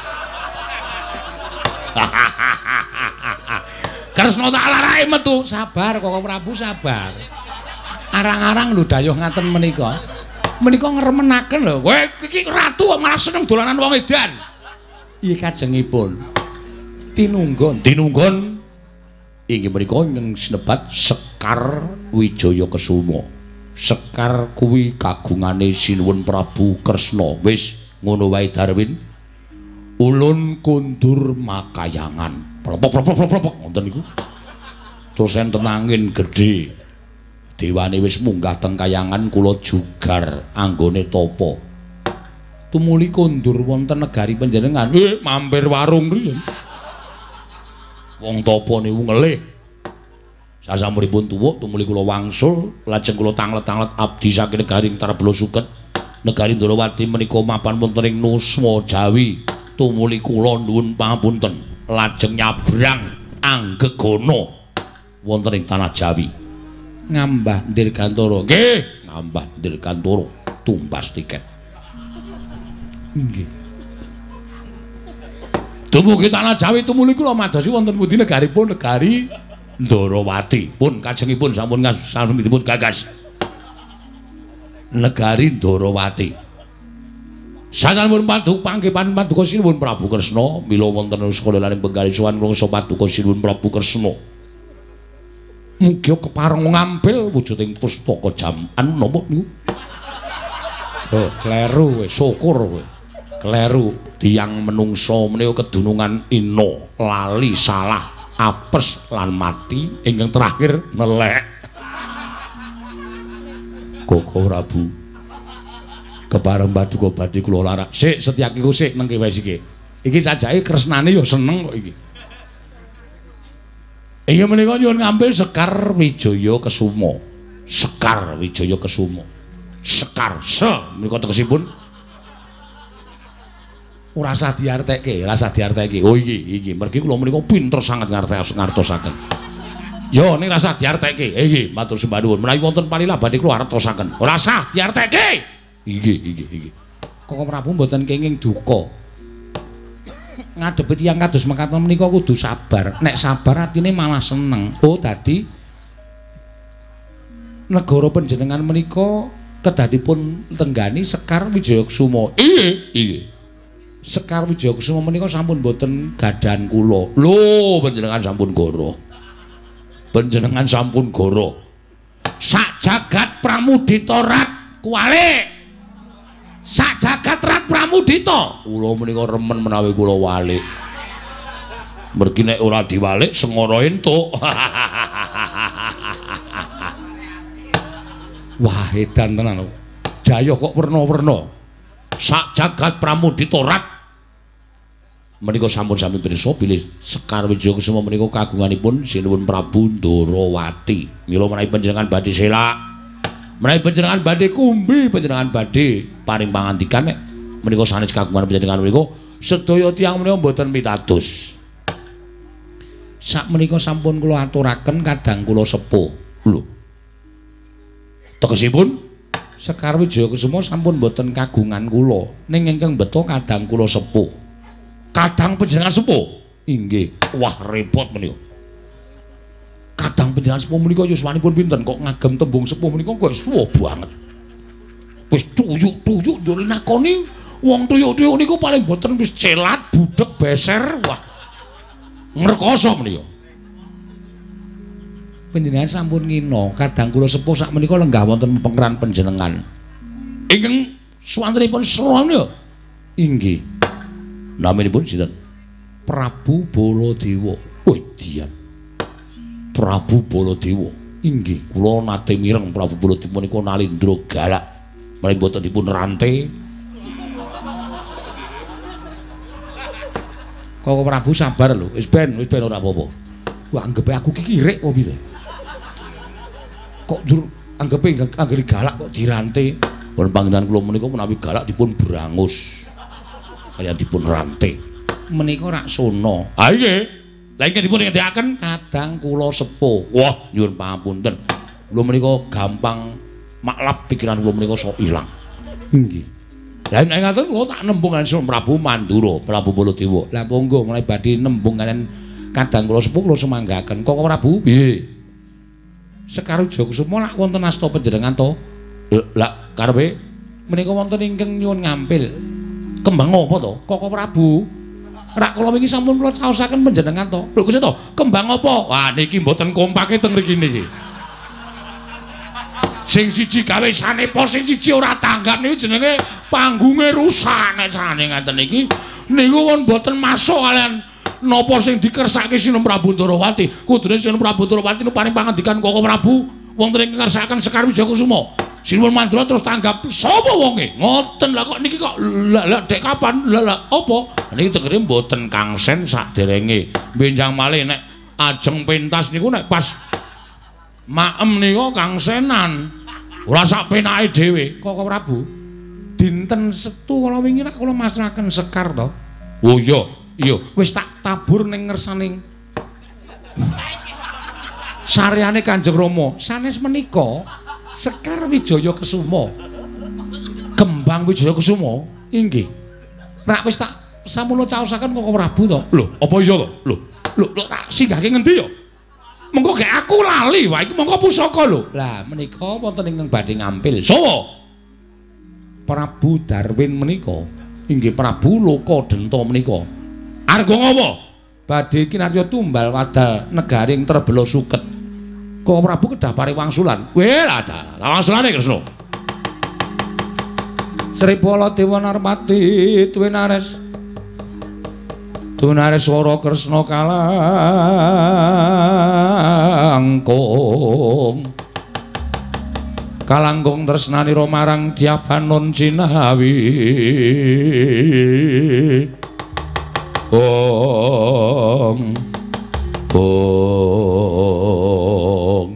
Kresna tak larake metu. Sabar Koko Prabu, sabar. Arang-arang lho dayuh ngaten menika. Menika ngremenaken lho. Kowe iki ratu kok malah seneng dolanan wong edan. Iki kajengipun. Tinunggon. Tinunggon inggih menika ingkang sinebat Sekar Wijaya Kesuma. Sekar kuwi kagungane Sinuwun Prabu Kresna. Wis ngono wae Darwin. Ulun kundur Makayangan. Plopok-plopok-plopok ngoten niku. Terus enten angin gedhe. Dewane wis munggah teng Kayangan kula jugar anggone tapa. tumuli kondur wonten negari panjenengan. Eh, mampir warung riyen. Wong tapa niku ngelih. Sasampunipun tuwuk tumuli kula wangsul, lajeng kula tanglet-tanglet abdi saking negari Tarbela Suket. Negari Ndorowati menika mapan wonten ing Nuswa Jawi. Tumuli kula nuwun pangapunten, lajeng nyabrang Anggegana wonten ing tanah Jawi. Ngambah Dirgantara. Nggih, ngambah Dirgantara tumbas tiket. Nggih. Dumugi tanah Jawi tumuli kula madosi wonten pundi negaripun negari Ndorowati. Pun kajengipun sampun sampun gagas. Negari Ndorowati. Sasampunipun paduka panggepan paduka sinuwun Prabu Kresna mila wonten sekolah laring penggalih sowan rangsa paduka sinuwun Prabu Kresna. Mugi kepareng ngampil wujuding pustaka jam anu napa niku? Oh, kleru wis, syukur kowe. Kleru tiyang menungsa menika kedunungan ina, lali, salah, apes lan mati ingkang terakhir nelek. Koko Prabu. Kepareng paduka badhe kula larak. Sik Setyaki ku sik nengke wis iki. Iki sajake kresnane ya seneng kok iki. Iya menika nyuwun ngambil Sekar Wijaya Kesuma. Sekar Wijaya Kesuma. Sekar se menika tegesipun ora usah diartekke, ora usah diartekke. Oh iki, iki mergi kula menika pinter sanget ngartos ngartosaken. Yo ning ora usah diartekke. Iki matur sembah nuwun. Menawi wonten palilah badhe kula artosaken. Ora usah diartekke. Iki, iki, iki. Koko Prabu mboten kenging duka. Ngadepi tiyang kados mekaten menika kudu sabar. Nek sabar atine malah seneng. Oh dadi negara panjenengan menika kedadipun tenggani Sekar Wijaya Kesuma. Nggih, nggih. Sekar Wijaya Kesuma menika sampun boten gadhan kula. Lho, panjenengan sampun goro. Panjenengan sampun goro. Sak jagat Pramudita rat kuwalik. Sak jagat rat Pramudita. Kula menika remen menawi kula walik. Mergi nek ora diwalik sengara entuk. Wah, edan tenan. Jaya kok werna-werna. Sak jagat Pramudita rat menika sampun-sampun pirsa bilih Sekar Wijaya Kesuma menika kagunganipun sinuwun Prabu Ndorowati. Mila menawi panjenengan badhe selak, menawi panjenengan badhe kumbi, panjenengan badhe paring pangandikan nek menika sanes kagungan panjenengan menika sedaya tiyang menika mboten pitados. Sak menika sampun kula aturaken kadang kula sepuh. Lho. Tegesipun Sekar Wijaya Kesuma sampun mboten kagungan kula, ning ingkang beto kadang kula sepuh. Kadang panjenengan sepuh. Inggih. Wah, repot menika. Kadang panjenengan sepuh menika yuswanipun pinten kok ngagem tembung sepuh menika kok suwa banget. Wis tuyuk-tuyuk yo nakoni wong tuyuk-tuyuk niku paling boten wis celat, budhek, beser, wah. Ngrekoso menika. Panjenengan sampun ngina, kadang kula sepuh sak menika lenggah wonten pengkeran panjenengan. Ingkang swantenipun Srawana. Inggih. Naminipun sinten? Prabu Baladewa. Oh, dian. Prabu Baladewa. Inggih, kula nate mireng Prabu Baladewa menika nalindra galak. Menawi boten dipun rantai. Koko Prabu sabar lho, wis ben, wis ben ora apa-apa. Wah, anggepe aku ki kirik apa piye? Kok jur anggepe anggere galak kok dirantai. Pun panjenengan kula menika menawi galak dipun brangus. Kaya dipun rantai. Menika rak sono. Ha nggih. Lah ingkang dipun ngendikaken kadang kula sepuh. Wah, nyuwun pangapunten. Kula menika gampang maklap pikiran kula menika sok ilang. Nggih. Lah nek ngaten kula tak nembung kaliyan Prabu Mandura, Prabu Baladewa. Lah monggo mulai badhe nembung kaliyan kadang kula sepuh kula semanggaken. Kok Prabu? Nggih. Sekar Wijaya Kesuma lak wonten asta panjenengan to? Lah karepe menika wonten ingkang nyuwun ngampil. Kembang apa to? Koko Prabu. Rak kula wingi sampun kula caosaken panjenengan to. Lho Gusti to, kembang apa? Wah niki mboten kompake teng mriki niki. Sing siji gawe sanepa, sing siji ora tanggap niku jenenge panggunge rusak nek sane ngaten iki. Niku pun mboten masuk kalian napa sing dikersake Sinum Prabu Ndorowati. Kudune Sinum Prabu Ndorowati nu paring pangandikan Koko Prabu wonten ing kersakaken Sekar Wijaya Kesuma. Sinuwun mandura terus tanggap, "Sapa wonge?" "Ngoten lah kok niki kok lha dek kapan? Lah lah apa?" Niki tegere mboten Kangsen saderenge. Benjang malih nek ajeng pentas niku nek pas maem nika Kangsenan. Ora sak penake dhewe, Koko Prabu. Dinten Setu kala wingi nek kula masrahaken Sekar to. Oh iya, iya, wis tak tabur ning ngersaning saryane Kanjeng Rama. Sanes menika Sekar Wijaya Kesuma. Kembang Wijaya Kesuma inggih. Nek wis tak samula caosaken Koko Prabu to. Lho, apa iya to? Lho, lho, lho tak singgahke ngendi ya? Mengko gek aku lali wae iki mengko pusaka lho. Lah menika wonten ingkang badhe ngampil. Sawa? Prabu Darwin menika. Inggih Prabu Lokadenta menika. Arga ngapa? Badhe kinarya tumbal wadal negaring Trebela Suket. Kok Prabu kedah pariwangsulan. Weh lah ta, wangsulane Kresna. Sri Bala Dewa Narmati Tuwinares. Tuwinares swara Kresna kalangkung. Kalangkung tresnanira marang Diabanon Cinawi. Om Om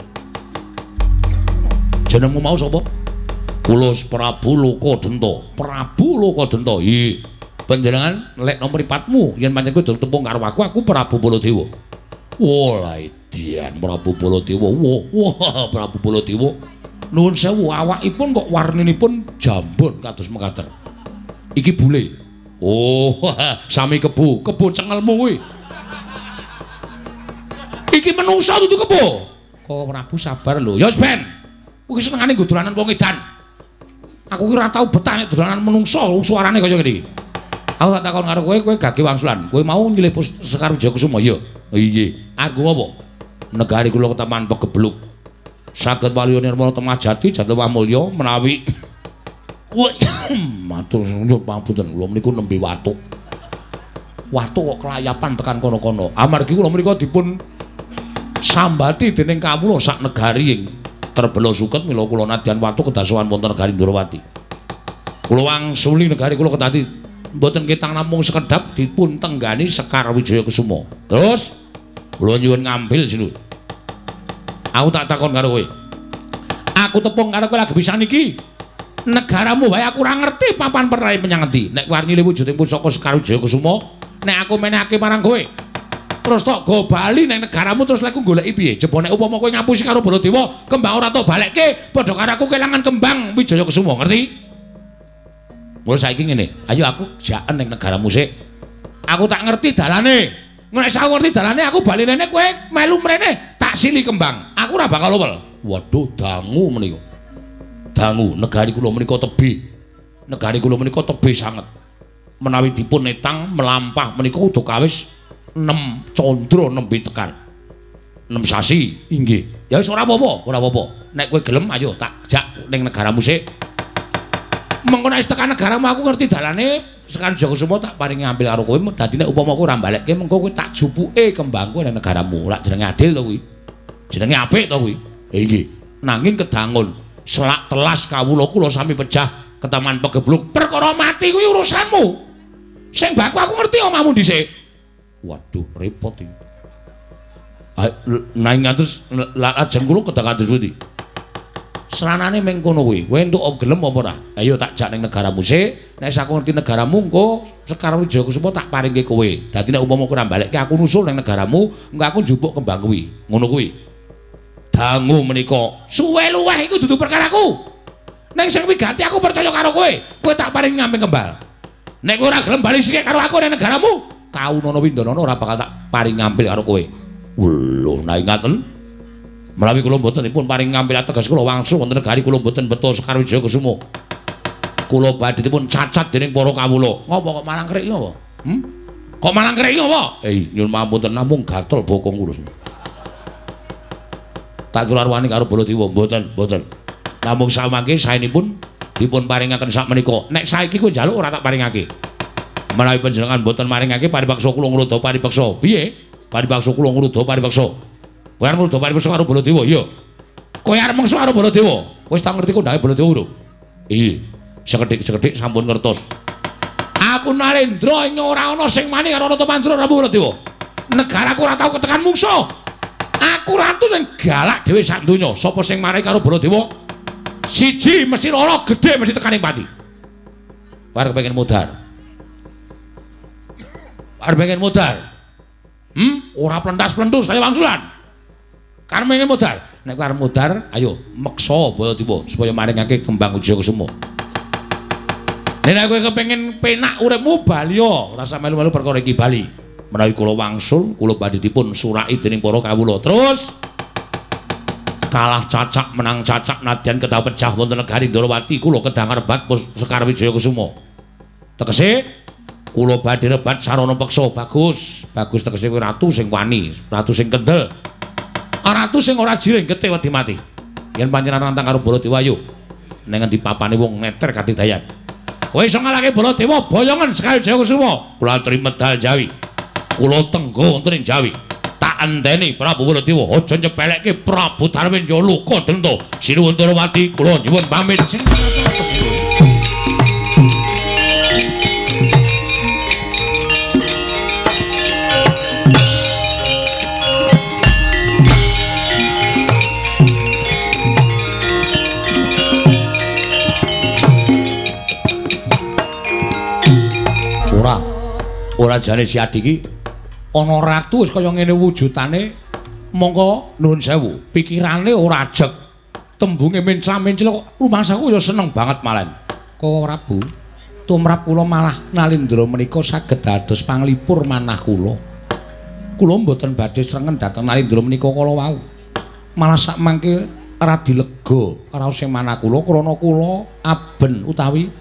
jenengmu mau sapa? Kula Prabu Lokadenta. Prabu Lokadenta. Nggih. Panjenengan lek nomor mripatmu yen pancen kowe durung tembung karo aku, aku Prabu Baladewa. Wah, edian Prabu Baladewa. Wah, Prabu Baladewa. Nuwun sewu, awakipun kok warninipun jambon kados mekaten. Iki bule. Oh, sami kebu, kebu cengelmu kuwi. Iki menungsa dudu kebo. Kok Prabu sabar lho. Ya wis ben. Kuwi senengane nggo dolanan wong edan. Aku ki ora tau betah nek dolanan menungsa suarane kaya ngene iki. Aku tak takon karo kowe, kowe gage wangsulan. Kowe mau nyilih Sekar Wijaya Kesuma ya? Iya. Aku apa? Negari kula ketaman pegebluk. Saged waliya nirmala temajati Jatawah Mulya menawi matur nyuwun pangapunten kula menika nembe watuk. Watuk kok kelayapan tekan kono-kono. Amargi kula menika dipun sambati dening kawula sak negari ing Trebela Suket mila kula nadyan watuk kedah sowan wonten negari Ndrawati. Kula wangsuli negari kula kedadi mboten ketang namung sekedap dipun tenggani Sekar Wijaya Kesuma. Terus kula nyuwun ngambil sinuwun. Aku tak takon karo kowe. Aku tepung karo kowe lagi pisan iki. Negaramu wae aku ora ngerti papan perai menyang endi. Nek warni wujuding pusaka Sekar Wijaya Kesuma, nek aku menehake marang kowe. Terus tok go bali ning negaramu terus lek aku goleki piye? Jebone upama kowe ngapusi karo Baladewa, kembang ora tok balekke, padha karo aku kelangan kembang Wijaya Kesuma, ngerti? Mulai saiki ngene, ayo aku jaken ning negaramu sik. Aku tak ngerti dalane. Nek aku ngerti dalane aku bali rene kowe melu mrene tak sili kembang. Aku ora bakal lowel. Waduh, dangu menika. Dangu, negari kula menika tebih. Negari kula menika tebih sanget. Menawi dipun netang melampah menika udakawis enam condro nembe tekan. enam sasi, inggih. Ya wis ora apa-apa, ora apa-apa. Nek kowe gelem ayo tak jak ning negaramu sik. Mengko nek tekan negaramu aku ngerti dalane, Sekar Wijaya Kesuma tak paringi ngambil karo kowe. Dadi nek upama kowe ora balekke mengko kowe tak jupuke kembangku ning negaramu. Lak jenenge adil to kuwi. Jenenge apik to kuwi. Inggih. Nanging kedangun selak telas kawula kula sami pejah ketaman pegebluk. Perkara mati kuwi urusanmu. Sing baku aku ngerti omahmu dhisik. Waduh, repot iki. Nang ngatus lajeng kula kedah kados pundi? Seranane meng kono kuwi. Kowe entuk gelem apa ora? Ayo tak jak ning negaramu sik. Nek aku ngerti negaramu engko Sekar Wijaya Kesuma tak paringke kowe. Dadi nek umpama kowe ora balekke aku nusul ning negaramu, engko aku njupuk kembang kuwi. Ngono kuwi. Dangu menika suwe luweh iku dudu perkaraku. Ning sing wigati aku percaya karo kowe. Kowe tak paringi ngamping kembal. Nek kowe ora gelem bali sik karo aku ning negaramu, Kaunana Windanana ora bakal tak paring ngambil karo kowe. Lho, nai ngaten. Menawi kula mboten dipun paring ngambil ateges kula wangsul wonten negari kula mboten beto Sekar Wijaya Kesuma. Kula badhe dipun cacat dening para kawula. Ngopo kok malang krik ngopo? Hm? Kok malang krik ngopo? Eh, nyuwun pamunten namung gatel bokong kula. Tak kira arwani karo Baladewa mboten, mboten. Namung samangke saenipun dipun paringaken sak menika. Nek saiki kowe njaluk ora tak paringake. Menawi panjenengan mboten maringake paripaksa kula ngruda paripaksa. Piye? Paripaksa kula ngruda paripaksa. Kowe arep ngruda paripaksa karo Baladewa, iya. Kowe arep mengso karo Baladewa. Wis tak ngerti kondange Baladewa urung? Iya. Sekedhik-sekedhik sampun ngertos. Aku Narendra ing ora ana sing mani karo Ratmandra Prabu Baladewa. Negaraku ora tau ketekan mungsuh. Aku ratu sing galak dhewe sak donya. Sapa sing mari karo Baladewa? Siji mesti loro, gedhe mesti tekaning pati. Arep pengen mudhar. Arep pengen mudhar. Hmm, ora plentas-plentus kaya wangsulan. Karep pengen mudhar. Nek arep mudhar, ayo meksa Baladewa supaya maringake kembang Wijayakusuma. Nek kowe kepengin penak uripmu bali yo, ora usah melu-melu perkara iki bali. Menawi kula wangsul, kula badhe dipun suraki dening para kawula. Terus kalah cacak menang cacak nadyan kedah pecah wonten negari Ndarawati, kula kedah ngrebat Sekar Wijayakusuma. Tegese kula badhe rebat sarana peksa. Bagus, bagus tegese kowe ratu sing wani, ratu sing kendel. Ratu sing ora jiring getih wedi mati. Yen panjenengan nantang karo Baladewa ayo. Ning ngendi papane wong neter katidayan. Kowe iso ngalahke Baladewa boyongan Sekar Wijayakusuma. Kula aturi medal Jawi. Kula tenggo wonten ing Jawi. Tak enteni Prabu Baladewa aja nyepelekke Prabu Darwinja luka denta. Sinuwun Ndarawati kula nyuwun pamit. Ora. Ora jane si Adi iki ana ratu wis kaya ngene wujudane, mongko nuwun sewu, pikirane ora ajeg. Tembunge mencla-mencla kok rumangsaku ya seneng banget malen. Kok Prabu, tumrap kula malah Nalindra menika saged dados panglipur manah kula. Kula mboten badhe srengen dhateng Nalindra menika kala wau. Malah sak mangke radi lega karo sing manah kula krana kula aben utawi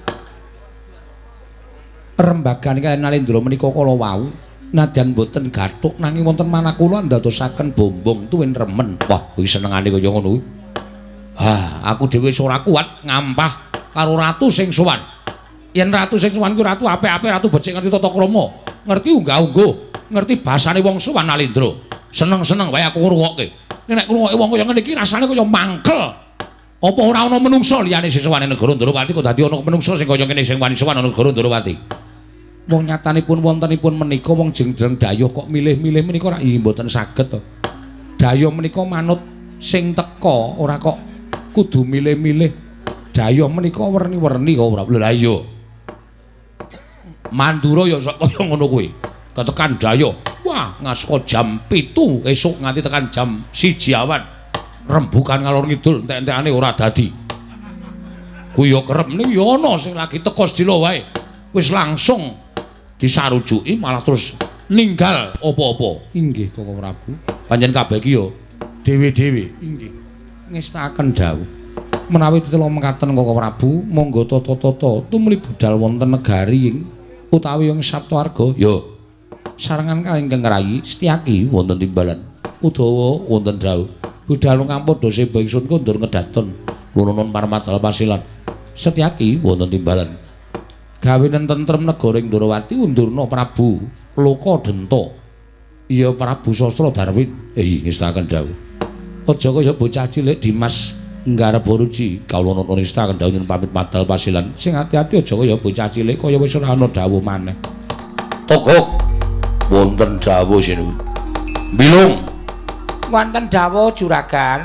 rembagan kaliyan Nalindra menika kala wau. Nadyan boten gathuk nanging wonten manah kula ndadosaken bombong tuwin remen. Wah, kuwi senengane kaya ngono kuwi. Hah, aku dhewe ora kuat ngampah karo ratu sing sowan. Yen ratu sing sowan kuwi ratu apik-apik, ratu becik ngerti tata krama, ngerti unggah-ungguh, ngerti basane wong sowan Nalindra. Seneng-seneng wae aku ngrungokke. Nek ngrungokke wong kaya ngene iki rasane kaya mangkel. Apa ora ana menungsa liyane sing sowan ing negara Ndarawati kok dadi ana menungsa sing kaya ngene sing wani sowan ing negara Ndarawati. Wong nyatanipun wontenipun menika wong jendrang dayuh kok milih-milih menika ora iya mboten saged to. Dayuh menika manut sing teka, ora kok kudu milih-milih. Dayuh menika werni-werni kok ora. Lha iya. Mandura ya kaya ngono kuwi. Ketekan dayuh, wah ngasko jam pitu esuk nganti tekan jam siji awan. Rembugan ngalor ngidul entek-entekane ora dadi. Kuwi ya kerep niku ya ana sing lagi teka sedina wae. Wis langsung disarujuki malah terus ninggal apa-apa. Inggih Koko Prabu. Panjen kabeh iki ya dhewe-dhewe. Inggih. Ngestaken dawuh. Menawi titela mekaten Koko Prabu, monggo tata-tata tumuli budal wonten negari utawi ing Saptawarga. Ya. Sarengan kalih ingkang rayi Setyaki wonten timbalan. Udawa wonten dawuh. Budal kang padha seba ingsun kondur ngedaton lununon Parmadal Pasilan. Setyaki wonten timbalan. Gawenen tentrem negara ing Ndarawati undurna Prabu Lokadenta. Iya Prabu Sastra Darwin. Eh ngestaken dawuh. Aja kaya bocah cilik Dimas nggarep ruci kawula nuwun ngestaken dawuh nyuwun pamit madal Pasilan. Sing ati-ati aja kaya bocah cilik kaya wis ora ana dawuh maneh. Togok wonten dawuh sinuwun. Bilung wonten dawuh Juragan.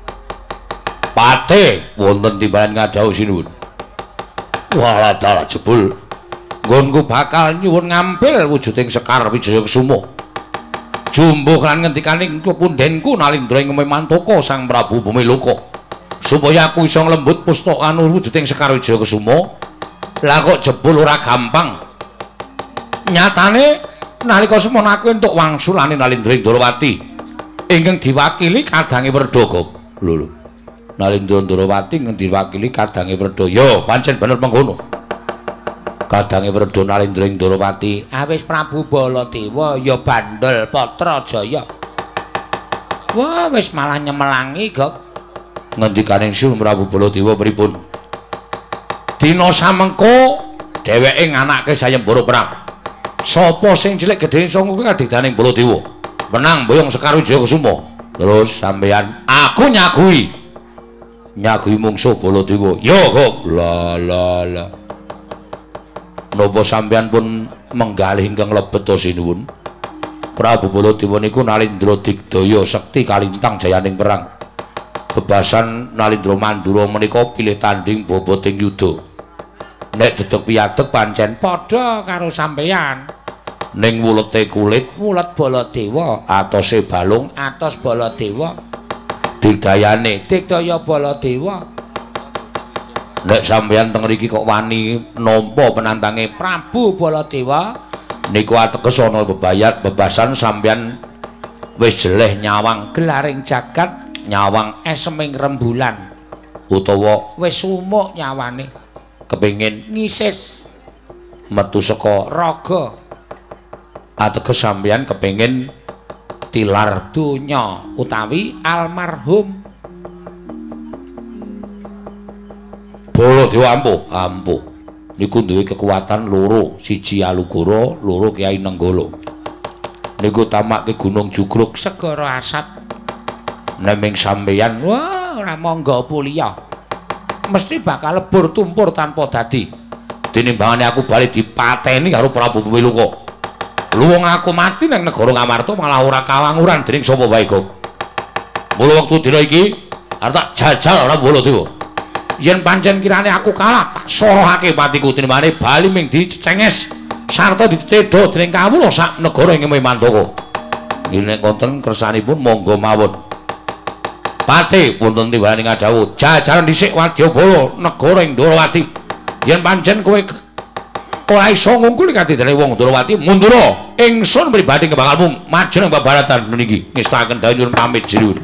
Pate wonten timbalan ngadhawuh sinuwun. Walah dalah jebul nggonku bakal nyuwun ngampil wujuding Sekar Wijayakusuma. Jumbuh lan ngendikaning kepundenku Nalindra ing Mantaka Sang Prabu Bumiloka. Supaya aku iso nglembut pustaka wujuding Sekar Wijayakusuma. Lah kok jebul ora gampang. Nyatane nalika semana aku entuk wangsulane Nalindra ing Ndarawati ingkang diwakili kadange Werda. Lho lho. Nalindra Ndarawati ngendi wakili kadange Werda. Ya, pancen bener mengkono. Kadange Werda Nalindra ing Ndarawati. Ah wis Prabu Baladewa ya bandel Patrajaya. Wah, wis malah nyemelangi, Gok. Ngendikaning Sun Prabu Baladewa pripun? Dina samengko dheweke nganake sayembara perang. Sapa sing cilik gedhe sanga kuwi kadidane Baladewa. Menang boyong Sekar Wijayakusuma. Terus sampeyan aku nyagui nyagui mungsuh Baladewa. Ya kok. La la la. Napa sampeyan pun menggalih ingkang lebet to sinuwun? Prabu Baladewa niku Nalindra Digdaya sekti kalintang jayaning perang. Bebasan Nalindra Mandura menika pilih tanding boboting yuda. Nek dedeg piadeg pancen padha karo sampeyan. Ning wulete kulit wulet Baladewa, atose balung atos Baladewa. Digdayane Digdaya Baladewa. Nek sampeyan teng mriki kok wani nampa penantange Prabu Baladewa niku ateges ana bebayat bebasan sampeyan wis jeleh nyawang gelaring jagat, nyawang eseming rembulan utawa wis umuk nyawane kepengin ngisis metu saka raga. Ateges sampeyan kepengin tilar donya utawi almarhum Baladewa ampuh ampuh niku duwe kekuatan loro, siji Alugara, loro Kyai Nenggala. Niku tamakke Gunung Jugruk segara asat. Neming sampeyan wah ora monggo puliya. Mesti bakal lebur tumpur tanpa dadi. Tinimbangane aku bali dipateni karo Prabu Piluka. Luwung aku mati nang negara Ngamarta malah ora kawanguran dening sapa wae kok. Mula wektu dina iki arep tak jajal ora Baladewa. Yen pancen kirane aku kalah tak sorohake patiku tinimbangane bali ming dicenges sarta dicedha dening kawula sak negara ing Mandaka. Nek wonten kersanipun monggo mawon. Pati punten timbane ngadhawuh jajaran dhisik Wadyabala negara ing Ndrawati. Yen pancen kowe ora iso ngungkul kadidene wong Ndrawati mundura ingsun pribadi kebangalmu maju nang babaratan niki ngestaken dawuh nyuwun pamit jinuwun.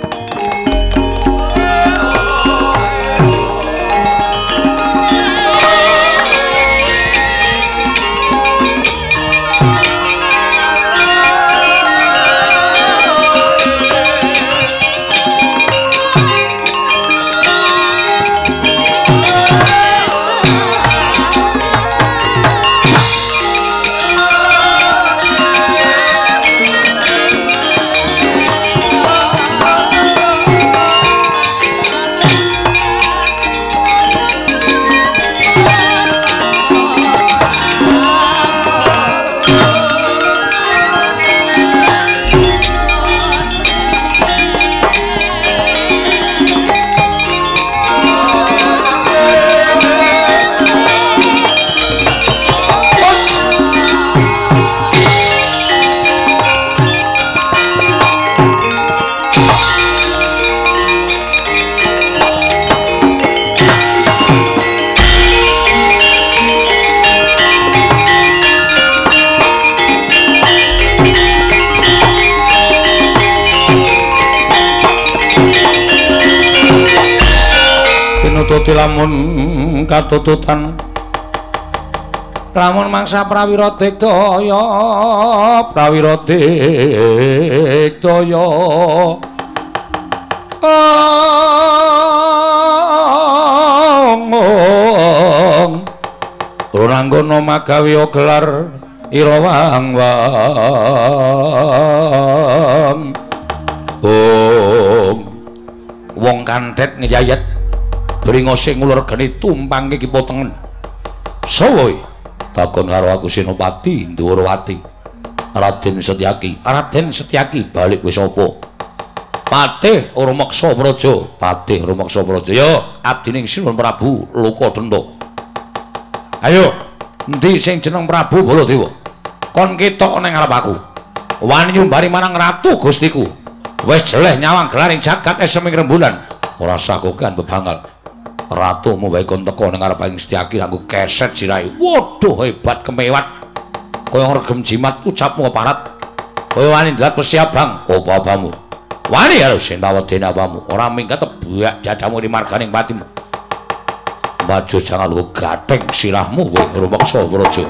Lamun katututan lamun mangsa prawira digdaya prawira digdaya ong ora ngono magawe gelar ira wang-wang om wong kanthet ngeyayet bringo sing ngulur geni tumpangke kipa tengen. Sawa takon karo aku Senopati Ndrawati. Raden Setyaki, Raden Setyaki balik wis apa? Patih Rumeksa Praja, Patih Rumeksa Praja. Ya, abdining Sinuwun Prabu Lokadenta. Ayo, endi sing jeneng Prabu Baladewa? Kon ketok ning ngarep aku. Wani nyumbari marang ratu Gustiku. Wis jeleh nyawang gelaring jagat eseming rembulan. Ora sakokan bebangal. Ratumu wae kon teko ning ngareping Setyaki kanggo keset sirahe. Waduh hebat kemewat. Kaya ngregem jimat ucapmu parat. Kaya wani ndrat Wesi Abang, apa abamu? Wani karo Sentawedene abamu. Ora minggat tebak jadamu di marganing patimu. Maju jangan lu gatheng sirahmu kowe Rumeksa Praja.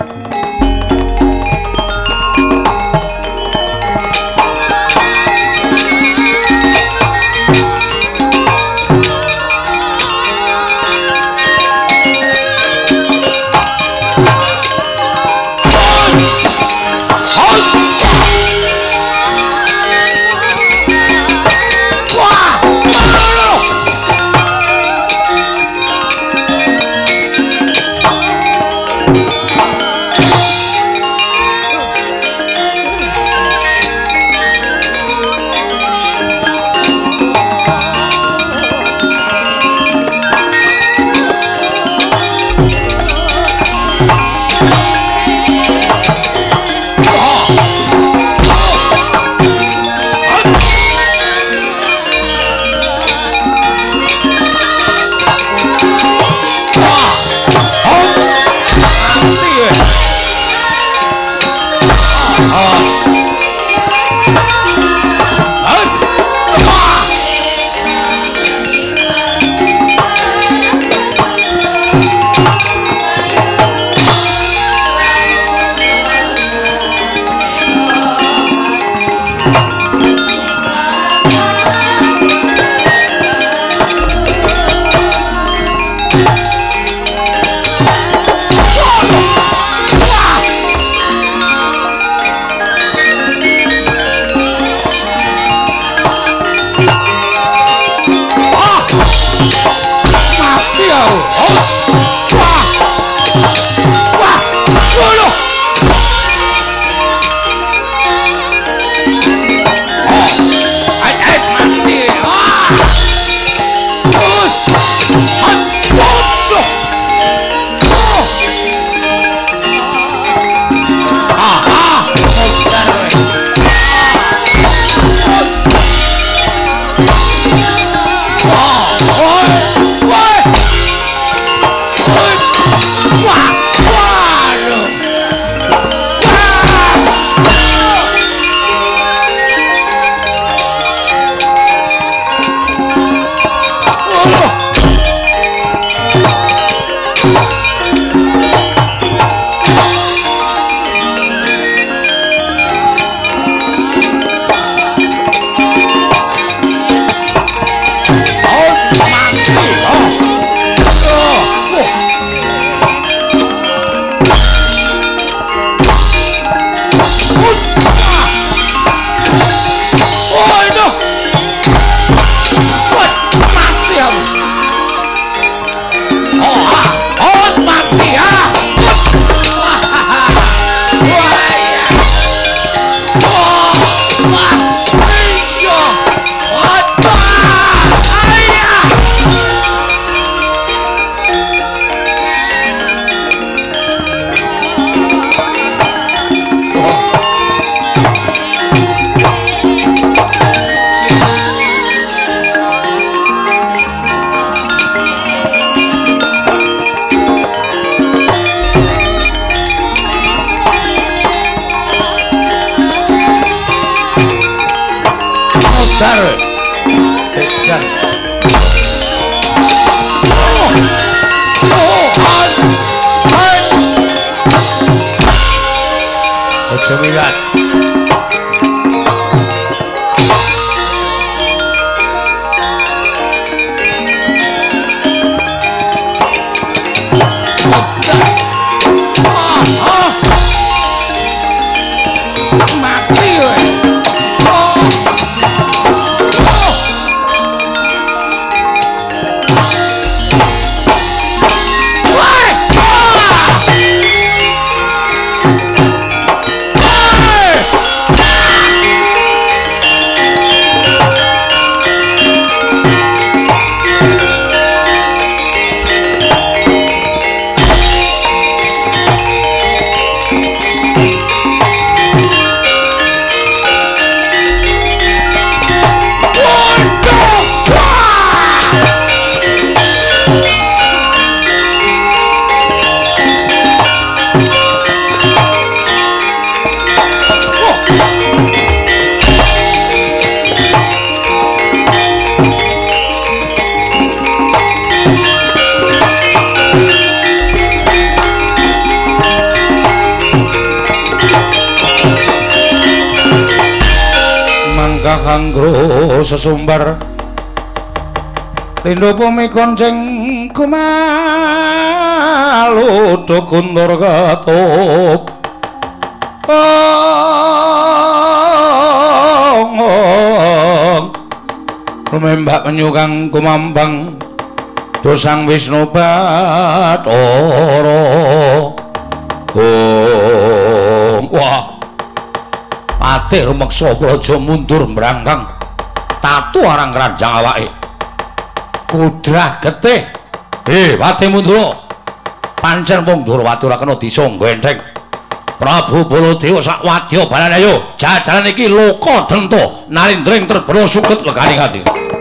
Sesumbar Lindho bumi konceng kumalu Dukuntur ketup Lumembak menyukang kumambang Dosang Wisnu Bathara Wah Patih rumeksa praja mundur mbrangkang tatu arang keranjang awake kudrah getih he Patih mundur pancen wong Durawati ora kena disangga entheng Prabu Baladewa sak wadya balan ayo jajalan iki loka denta Narendra terbelo suket leganing ati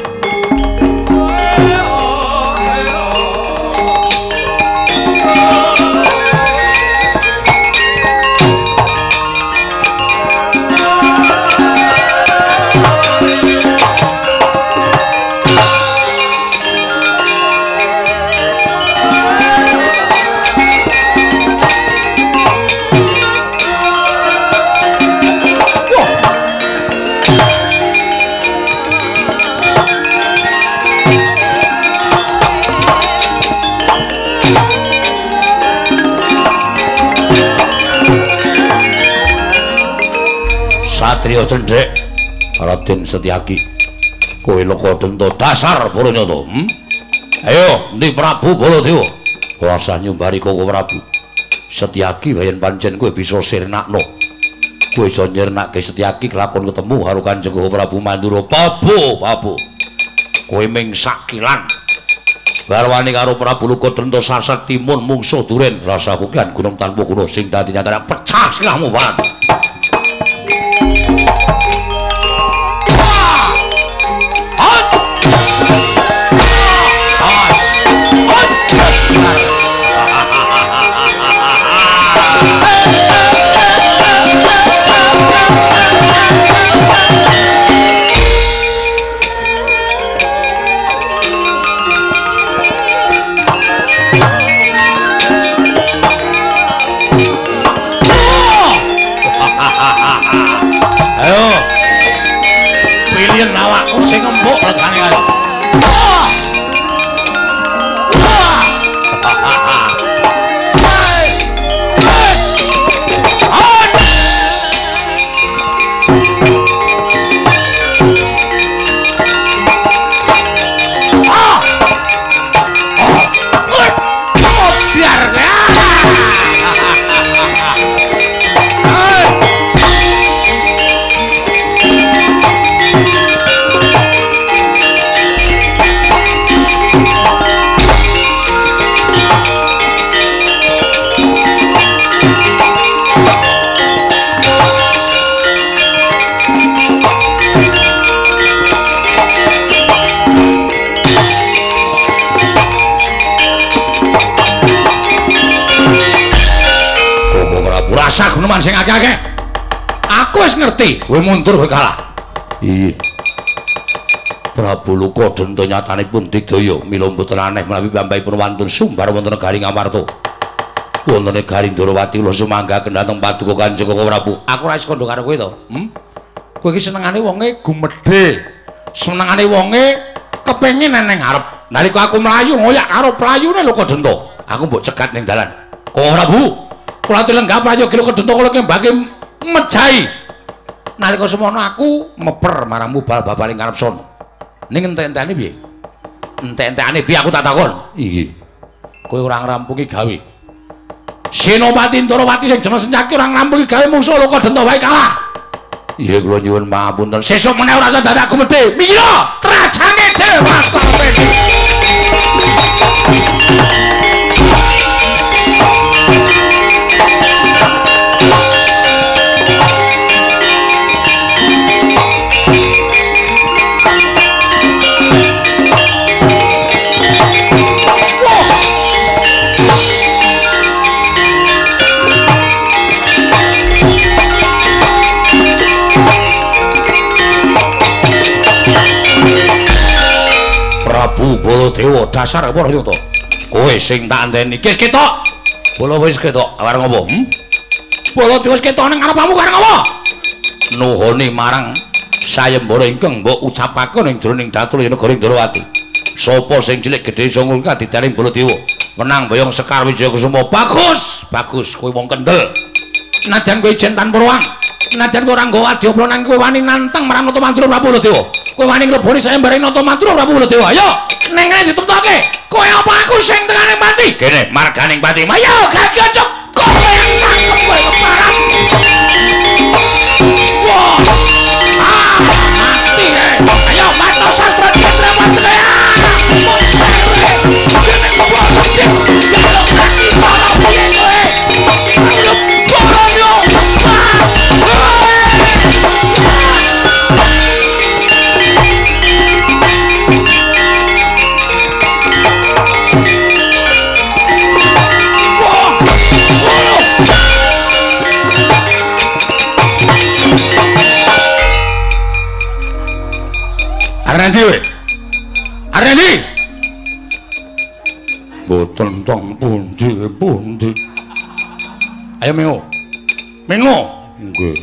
Satria Cendhek Raden Setyaki kowe loka denta dasar Bharanyata hmm? Ayo endi Prabu Baladewa Rasah nyumbari Koko Prabu. Setyaki wayan pancen kowe bisa sirnakno. Kowe iso nyirnakke Setyaki kelakon ketemu karo Kanjeng Koko Prabu Mandura. Pabu, pabu. Kowe ming sakilan. Garwane karo Prabu Lukodrenta sasat timun mungsuh duren. Rasa kukian gunung tanpa gunung sing dadi nyatane pecah silahmu banget. Awakku sing empuk regane karo. Rasa guneman sing akeh-akeh. Aku wis ngerti, kowe mundur kowe kalah. Iya. Prabu Lukodrenta nyatanipun digdaya mila mboten aneh menawi piyambakipun wantun sumbar wonten negari Ngamarta. Wonten negari Ndarawati kula sumanggaken dhateng Paduka Kanjeng Koko Prabu. Aku ora iso kandha karo kowe to. Hm? Kowe iki senengane wonge gumedhe. Senengane wonge kepengin neng arep. Nalika aku mlayu ngoyak karo playune Lukodrenta. Aku mbok cegat ning dalan. Koko Prabu, kula tilenggah prayogi Lukodrenta kula kembake mejahi. Nalika semono aku meper marang mubal babaring karep sono. Ning entek-entekane piye? Entek-entekane piye aku tak takon? Iki. Kowe ora ngrampungi gawe. Senopati Ndarawati sing jeneng Setyaki ora ngrampungi gawe mungsuh Lukodrenta wae kalah. Iya kula nyuwun pangapunten. Sesuk meneh ora usah dadak gumedhe. Mikira trajane Dewata Pedi. Prabu Baladewa dasar Waryata. Kowe sing tak andeni wis ketok. Bola wis ketok. Arep ngopo? Hm? Baladewa wis ketok ning ngarepamu arep ngopo? Nuhune marang sayembara ingkang mbok ucapake ning jroning datul negara Ndarawati. Sapa sing cilik gedhe iso ngulka ditaring Baladewa. Menang boyong Sekar Wijayakusuma. Bagus, bagus kowe wong kendel. Najan kowe ijen tanpa ruang. Najan kowe ora nggawa wadyabala nang kowe wani nantang marang Nata Mantura Prabu Baladewa. Kowe wani ngleboni sayembara Nata Mantura Prabu Baladewa. Ayo, ning ngene ditemtokke. Kowe apa aku sing tengane pati? Kene marganing pati. Ayo, gak cocok. Kowe yang cangkem kowe keparat. Wah. Ah, mati eh. Ayo, Marta Sastra Ditra Patra. Kene kowe. Jaluk kaki para piye kowe. Jaluk Baladewa. Arendi we. Arendi. Boten tong pundi pundi. Ayo mengo. Mengo. Nggih.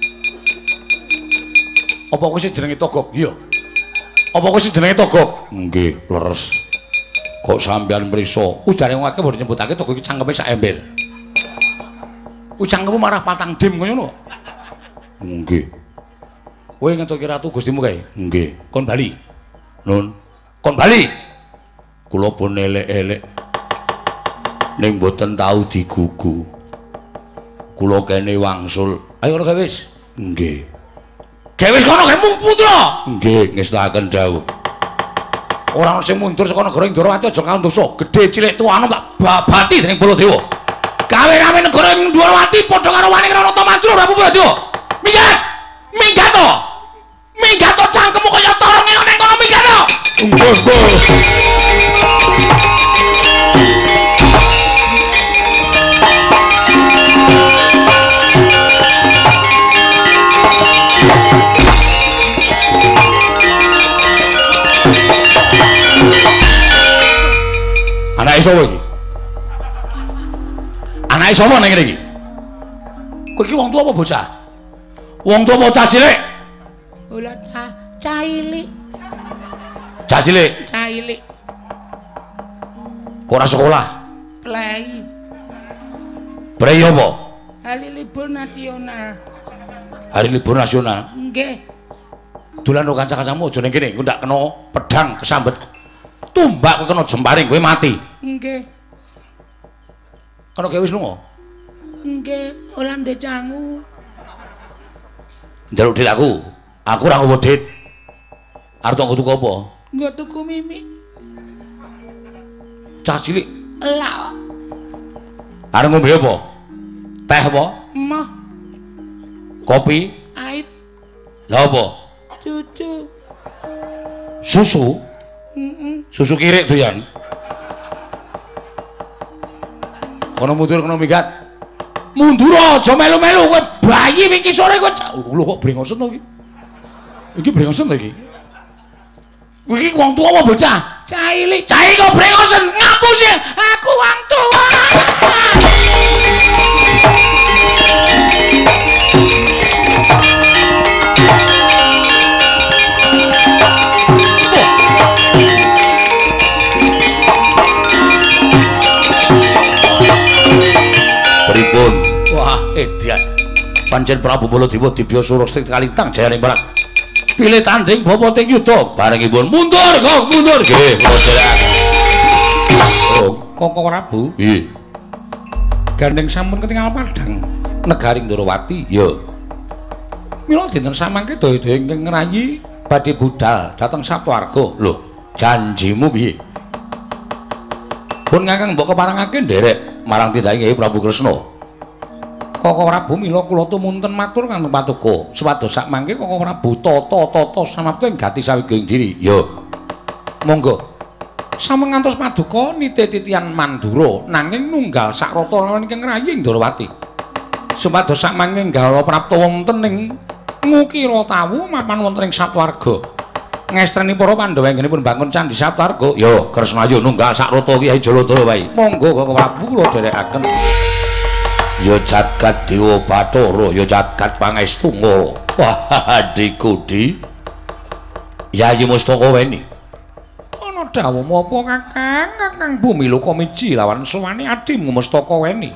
Apa kowe sing jenenge Togok? Iya. Apa kowe sing jenenge Togok? Nggih, leres. Kok sampean mriso? Ujare wong akeh bodo nyebutake Togok iki cangkeme sak ember. Ku cangkemmu marah patang dim ngono. Nggih. Kowe ngentuki ratu Gustimu kae? Nggih. Kon bali. Nun. Kon bali. Kula pun elek-elek. ning mboten tau digugu. Kula kene wangsul. Ayo ora wis. Nggih. Ge wis kono ge mung putra. Nggih, ngestaken dawuh. Ora ana sing mundur saka negara Indrawati aja kandosa. Gedhe cilik tuwa tak babati dening Baladewa. Gawe-gawe negara Indrawati padha karo wani Ranata Mantra Prabu Baladewa. Minggat! Minggat to! Minggat to cangkemmu kaya torong ning kono minggat to. Nggih, nggih. Anake sapa iki? Anake sapa ning kene iki? Kowe iki wong tuwa apa bocah? Wong tuwa apa cah cilik? Ula cah cilik. Cah cilik. Cilik. Kok ora sekolah? Play. Play apa? Hari libur nasional. Hari libur nasional. Nggih. Dolan karo kanca-kancamu aja ning kene, engko ndak kena pedhang kesambet. Tumbak kowe kena jemparing kowe mati. Nggih. Kena kowe wis lunga? Nggih, ora ndek cangu. Njaluk dit aku. Aku ora ngowo dit. Arep tak tuku apa? Nggo tuku mimi. Cah cilik. Lah. Arep ngombe apa? Teh apa? Mah. Kopi? Ait. Lah apa? Cucu. Susu? Heeh. Susu kirik doyan. Kono mundur kono minggat. Mundur aja melu-melu kowe bayi wingi sore kowe. Lho kok brengosen to iki? Iki brengosen to iki? Kowe iki wong tuwa apa bocah? Cilik. Cai kok brengosen ngapusi. Aku wong tuwa. Pripun? Wah, edian. Pancen Prabu Baladewa dibya surastra kalintang jayaning perang. Pilih tanding bapa ting yuda barengipun mundur kok mundur nggih kula derekaken. Oh, Koko Prabu. nggih. Gandeng sampun ketingal padhang Negari Ndrawati. Ya. Mila dinten samangke daya-daya ingkang ngrayi badhe budal dhateng Saptawarga. Lho, janjimu piye? Pun Kakang mbok keparengake nderek Marang tindake Kyai Prabu Kresna. Koko Prabu mila kula tumunten matur kangge Patuko. Supados sakmangke Koko Prabu tata-tata samapta ing gati sawijining diri. Ya. Monggo. Sampun ngantos Paduka nitih-titihan Mandura nanging nunggal sakrata lawan ingkang ngrayi ing Ndrawati. Supados sakmangke nggala prapta wonten ing ngukira tawu mapan wonten ing Saptawarga. Ngestreni para Pandhawa anggenipun bangun candhi Saptawarga. Ya, Kresna ayo nunggal sakrata Kyai Jaladara wae. Monggo Koko Prabu kula dherekaken. Ya jagat Dewa Bathara, ya jagat Pangestungara. Wah, adikku Di. Yayi Mustaka weni. Ana dawuh apa Kakang? Kakang Bumi Lokamiji lawan suwane adimu Mustaka weni.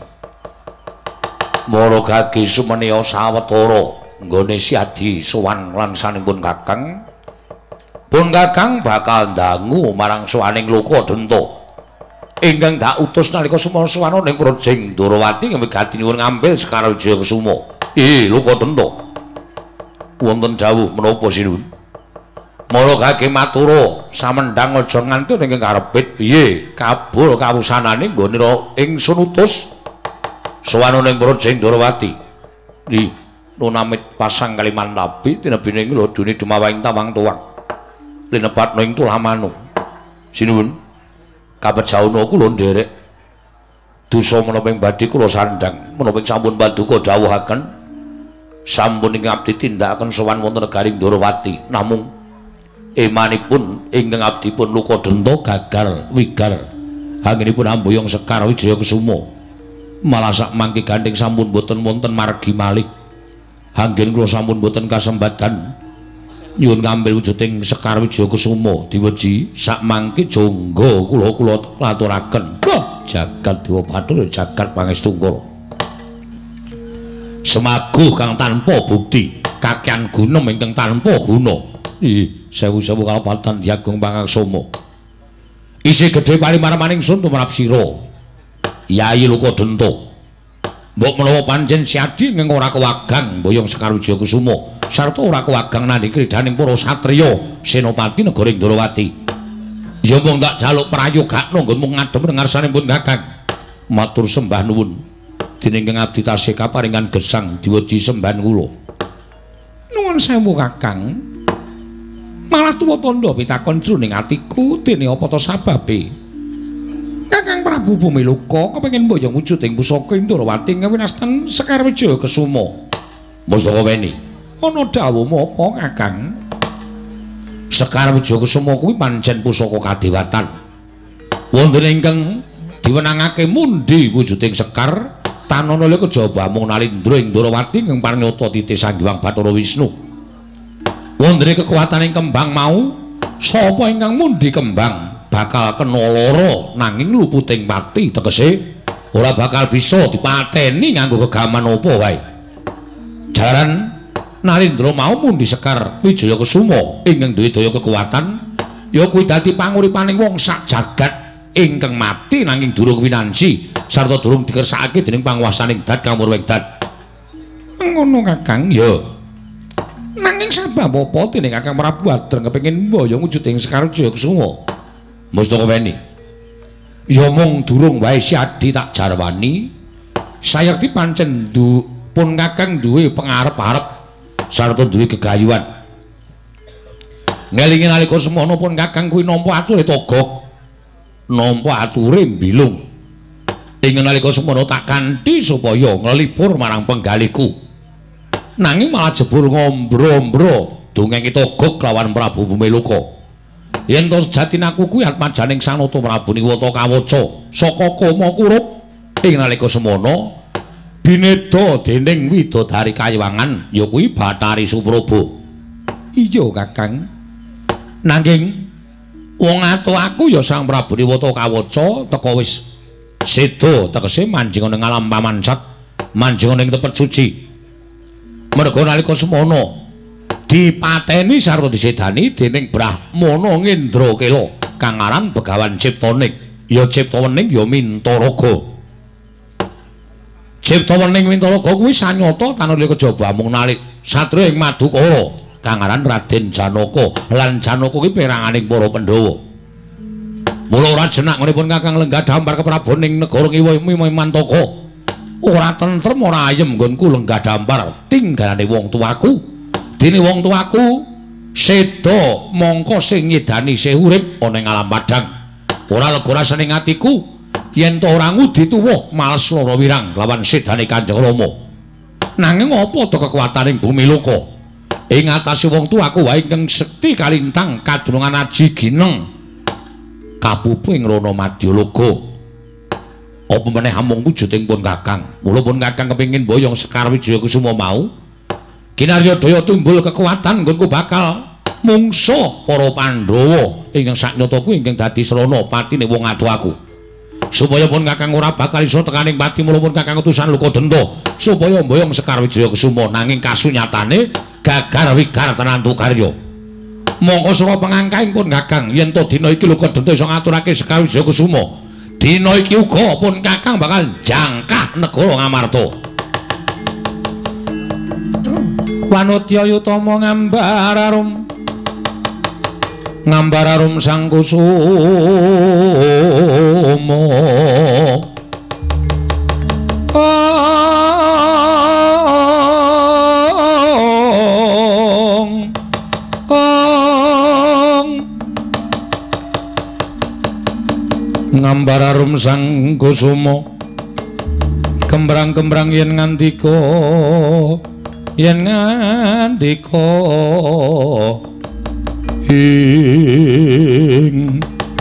Mara gage sumenia sawetara nggone siadi sowan lan sanipun Kakang. Pun Kakang bakal ndangu marang suwaning Lokadenta. Ingkang dak utus nalika sumana-sumana ning Projing Ndrawati nggih nyuwun ngambil Sekar Wijaya Kusuma. Eh, Lokadenta. Wonten dawuh menapa sinuwun? Mara gage matura samendhang aja ngantun ing karepit piye kabul kawusanane nggonira ingsun utus sowan ning Projing Ndrawati. Ih, nunamit pasang kaliman nabi tinebine lho dune dumawahing tawang tuwang. Linepat ning tulamanu. Sinuwun, kabejauna kula nderek. Dosa menapa ing badhe kula sandhang, menapa sampun Paduka dawuhaken sampun ing abdi tindakaken sowan wonten negari Ndrawati. Namung emanipun ingkang abdi pun Lokadenta gagal wigar. Anggenipun amboyong Sekar Wijaya Kusuma. Malah sak mangke gandeng sampun boten wonten margi malih. Anggen kula sampun boten kasembadan nyuwun ngambil wujuding Sekar Wijaya Kusuma diweji sak mangke jangga kula kula klaturaken. Wah, jagat Dewa Bathara jagat Pangestungara. Semaguh kang tanpa bukti, kakehan gunem ingkang tanpa guna. Ih, sewu-sewu kalapatan Diagung Pangaksama. Isih gedhe parimarmaning sun tumrap sira. Yayi Lukadenta. Mbok menawa pancen siadi ing ora kewagang Boyong Sekar Wijayakusuma sarta ora kewagang nandhi kridaning para satriya senopati negara Indrawati. Ya mung tak jaluk prayogakno nggonmu ngadhep ngarsanipun Kakang. Matur sembah nuwun. Dening Kang abdi tasih kaparingan gesang diweji sembahan kula. Nuwun sewu Kakang. Malah tuwa tandha pitakon jroning atiku dene apa ta sababe? Kakang Prabu Bumiluka kepengin mboyong wujuding pusaka Indrawati ngawinastan Sekar Wijayakusuma. Mustaka weni. Ana dawuh apa Kakang? Sekar Wijayakusuma kuwi pancen pusaka kadewatan. Wonten ingkang diwenangake mundi wujuding Sekar tanana le kejaba mung Nalindra Indrawati ing parnyata titi Sanghyang Bathara Wisnu. Wonten kekuatan ing kembang mau sapa ingkang mundi kembang bakal kena lara nanging luputing pati tegese ora bakal bisa dipateni nganggo gegaman apa wae. Jaran Nalindra mau mundi Sekar Wijayakusuma ingkang duwe daya kekuatan ya kuwi dadi panguripaning wong sak jagat ingkang mati nanging durung winansi sarta durung dikersakake dening panguwasaning dat Kamur Wengdat. Ngono Kakang ya. Nanging sabab apa dene Kakang Prabu Adreng kepengin mboyong wujuding Sekar Wijayakusuma? Mustaka weni. Ya mung durung wae siadi tak jarwani. Sayekti pancen du pun Kakang duwe pangarep-arep sarta duwe gegayuhan. Ngelingi nalika semono pun Kakang kuwi nampa ature togok. Nampa ature mbilung. Ing nalika semono tak kanthi supaya nglipur marang penggaliku. Nanging malah jebul ngombro-ombro dongeng togok lawan Prabu Bumiluka. Yen to sejatine aku kuwi atmajaning Sanata Prabu Niwata Kawaca saka Kama Kurup ing nalika semono bineda dening widodari Kayiwangan ya kuwi Bathari Supraba. Iya Kakang. Nanging wong ato aku ya Sang Prabu Niwata Kawaca teka wis seda tegese manjing ning alam pamansat, manjing ning tepet suci. Merga nalika semono dipateni sarta disedani dening Brahmana Ngendrakela kang aran Begawan Ciptaning. Ya Ciptawening ya Mintaraga. Ciptawening Mintaraga kuwi sanyata tanuli kejaba mung nalik satriya ing Madukara kang aran Raden Janaka lan Janaka kuwi peranganing para Pandhawa. Mula ora jenak ngonipun Kakang lenggah dampar keprabon ing negara Ngiwa Mantaka. Ora tentrem ora ayem nggonku lenggah dampar tinggalane wong tuaku. Dene wong tuaku seda mongko sing nyedani isih urip ana ing alam padang. Ora lega rasane atiku yen to ora ngudi tuwuh males lara wirang lawan sedane Kanjeng Rama. Nanging apa to kekuwataning Bumiluka? Ing atase wong tuaku wae ingkang sekti kalintang kadunungan aji gineng kapupu ing rana Madyalaga. Apa meneh amung wujuding pun Kakang. Mula pun Kakang kepengin mboyong Sekar Wijayakusuma mau kinarya daya tumbul kekuatan nggonku bakal mungsuh para Pandhawa ingkang saknyata kuwi ingkang dadi srana patine wong adu aku. Supaya pun Kakang ora bakal iso tekaning pati mula pun Kakang utusan Lukadenta supaya mboyong Sekar Wijayakusuma nanging kasunyatane gagar wigar tenantu karya. Mongko sira pangangkaing pun Kakang yen to dina iki Lukadenta iso ngaturake Sekar Wijayakusuma. Dina iki uga pun Kakang bakal jangkah negara Ngamarta. Wanutya yutama ngambararum ngambararum sang kusuma ong ong ngambararum sang kusuma kembrang-kembrang yen ngandika yen ngandika ing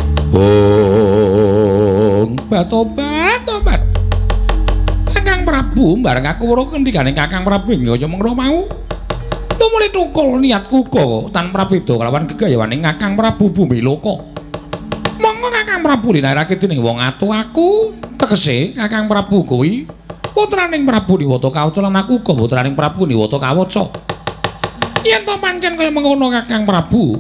ong batobat tobat Kakang Prabu bareng aku weruh ngendikane Kakang Prabu ing kaya mengko mau tumuli tukul niatku kok tan prabeda kelawan gegayawaning Kakang Prabu Bumiluka. Monggo Kakang Prabu linarake dening wong atu aku tegese Kakang Prabu kuwi putraning Prabu Niwata Kawaca lan aku uga putraning Prabu Niwata Kawaca. Yen to pancen kaya mengkono Kakang Prabu,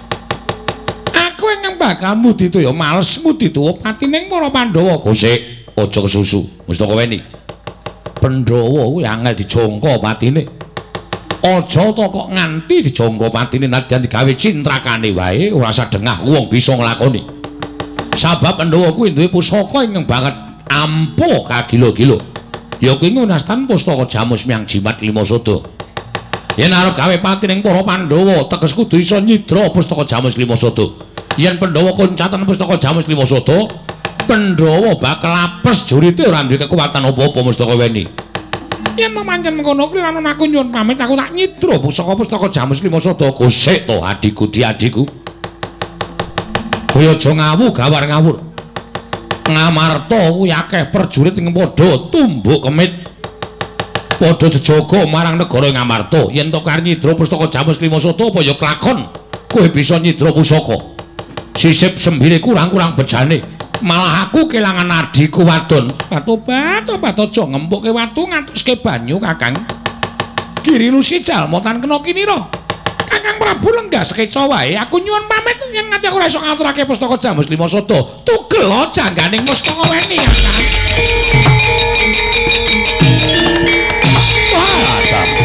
aku ingkang bakal mudidaya males mudidaya patining para Pandhawa. Gusik, aja kesusu. Mustaka weni. Pandhawa kuwi angel dijangka patine. Aja to kok nganti dijangka patine nadyan digawe cintrakane wae ora sadengah wong bisa nglakoni. Sabab Pandhawa kuwi duwe pusaka ingkang banget ampuh kagilo-gilo. Ya kuwi ngunastan pustaka Jamus Miang Jimat Lima Sada. Yen arep gawe patining para Pandhawa teges kudu isa nyidra pustaka Jamus Lima Sada. Yen Pandhawa koncatan pustaka Jamus Lima Sada, Pandhawa bakal apes jurite ora duwe kekuatan apa-apa Mustaka Weni. Yen pancen mengkono kuwi lan aku nyuwun pamit aku tak nyidra pusaka pustaka Jamus Lima Sada. Gosek to adiku di adiku. Kaya aja ngawu gawar ngawur. Ngamarta kuwi akeh prajurit sing padha tumbuk kemit. Padha jejaga marang negara Ngamarta. Yen to karo nyidra pustaka Jamus Lima Sada apa ya klakon kowe bisa nyidra pusaka. Sisip sembire kurang-kurang bejane. Malah aku kelangan adiku wadon. Patobat, tobat aja ngempuke watu ngatuske banyu, Kakang. Giri lusi jalma tan kena kinira. Kakang Prabu lenggah sekeca wae. Aku nyuwun pamit yen nganti aku ora iso ngaturake pustaka Jamus Lima Sada. Tugel jangganing Mustaka Weni, Kakang. Wah,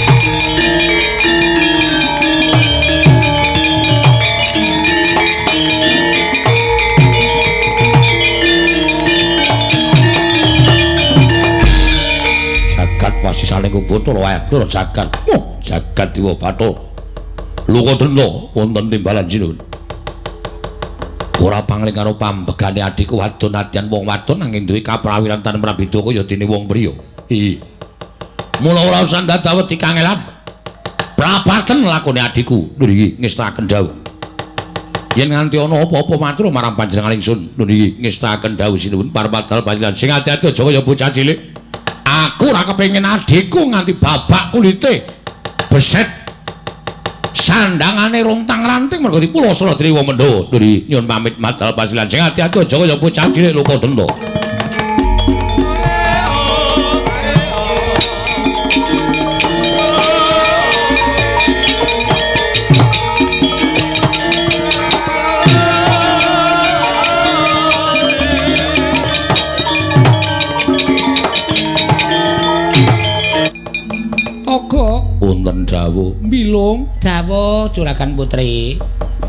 wasisaning kubutur wae tur jagat. Oh, jagat Dewa Bathara. Luka denda wonten timbalan sinuwun. Ora pangling karo pambegane adhiku wadon nadyan wong wadon nanging duwe kaprawiran tan prabeda kaya dene wong priya. Iya. Mula ora usah ndadaweti kangelan. Prabaten lakone adhiku. Lho iki ngestaken dawuh. Yen nganti ana apa-apa matur marang panjenengan ingsun. Lho iki ngestaken dawuh sinuwun parpadal panjenengan. Sing ati-ati aja kaya bocah cilik. Aku ora kepengin adhiku nganti babak kulite beset sandangane rontang-ranting mergo dipulosana Dewa Mandhawa. Duri nyuwun pamit madal pasilan sing ati-ati aja kaya bocah cilik luka denda. Wonten dawuh Milung dawuh Juragan Putri.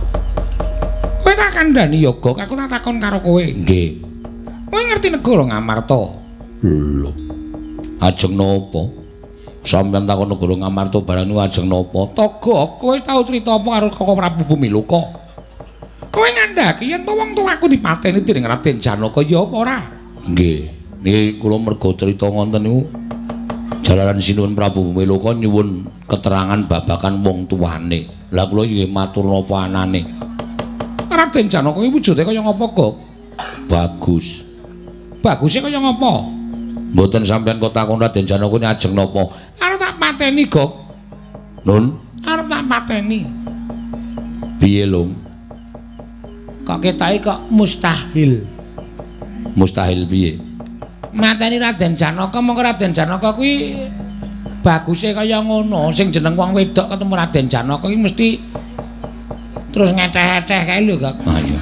Kowe tak kandhani yoga, aku tak takon karo kowe. nggih. Kowe ngerti negara Ngamarta? Lho. Ajeng napa? Sampeyan takon negara Ngamarta barang niku ajeng napa? Toga, kowe tau crita apa karo Kakang Prabu Bumiluka? Kowe ngandhaki yen to wong tuaku dipateni dening Raden Janaka ya apa ora? Nggih. Niki kula mergo crita ngonten niku jalaran sinuwun Prabu Bumiluka nyuwun keterangan babakan wong tuane. Lah kula nggih matur napa anane. Raden Janaka kuwi wujude kaya ngapa, Gok? Bagus. Baguse kaya ngapa? Mboten sampeyan kok takon Raden Janaka ni ajeng napa? Arep tak pateni, Gok. Nun, Arep tak pateni. piye, Lung? Kok ketoke kok mustahil. Mustahil piye? Mateni Raden Janaka mongko Raden Janaka kuwi baguse kaya ngono. Sing jeneng wong wedok ketemu Raden Janaka iki mesti terus ngeteh-eteh kae lho, Kak. Ah iya.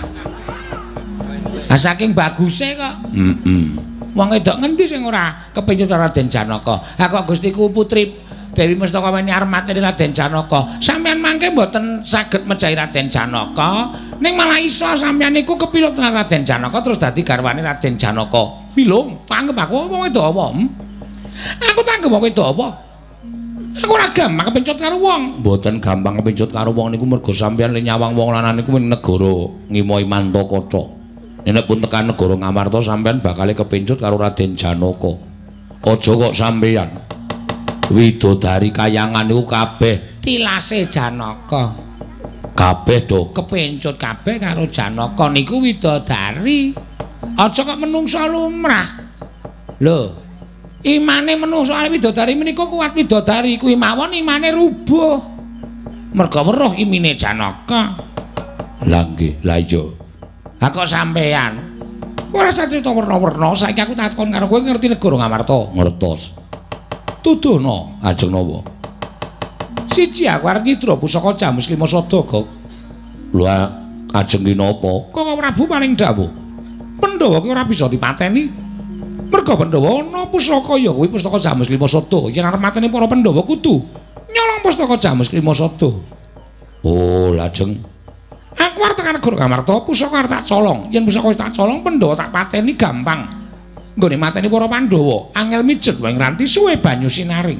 Ah saking baguse kok. Heeh. Wong wedok ngendi sing ora kepincut Raden Janaka? Ha kok Gustiku Putri Dewi Mustaka Weni arep mateni Raden Janaka. Sampeyan mangke mboten saged mejahi Raden Janaka, ning malah iso sampeyan niku kepilut tenan Raden Janaka terus dadi garwane Raden Janaka. Bilung, tanggep aku wong wedok apa? Hmm? Aku tanggep wong wedok apa? Aku ora gampang kepencut karo wong. Mboten gampang kepencut karo wong niku mergo sampeyan le nyawang wong lanang niku ning negara Ngimoi Mantakata. Nek pun tekan negara Ngamarta sampeyan bakal kepencut karo Raden Janaka. Aja kok sampeyan widodari kayangan niku kabeh Tilase Janaka. kabeh do Kepencut kabeh karo Janaka niku widodari. Aja kok menungsa lumrah. Lho, imane menungsa widodari menika kuat widodari kuwi mawon imane rubuh. Merga weruh imine Janaka. Lah nggih, lah iya. Ha kok sampean Ora sacrita werna-werna, saiki aku takon karo kowe ngerti negara Ngamarta? Ngertos. Tudono, Ajeng napa? siji aku arep nyidra pusaka Jamus Lima Sada, Gok. Lho ajeng ki napa? Kakang Prabu paling dawuh. Pandhawa ki ora bisa dipateni. Merga Pandhawa ana pusaka ya kuwi pustaka Jamus Lima Sada. Yen arep mateni para Pandhawa kudu nyolong pustaka Jamus Lima Sada. Oh, lajeng aku arep tekan negara Ngamarta, pusaka arep tak colong. Yen pusaka wis tak colong, Pandhawa tak pateni gampang. Nggone mateni para Pandhawa, angel mijet wae nganti suwe banyu sinaring.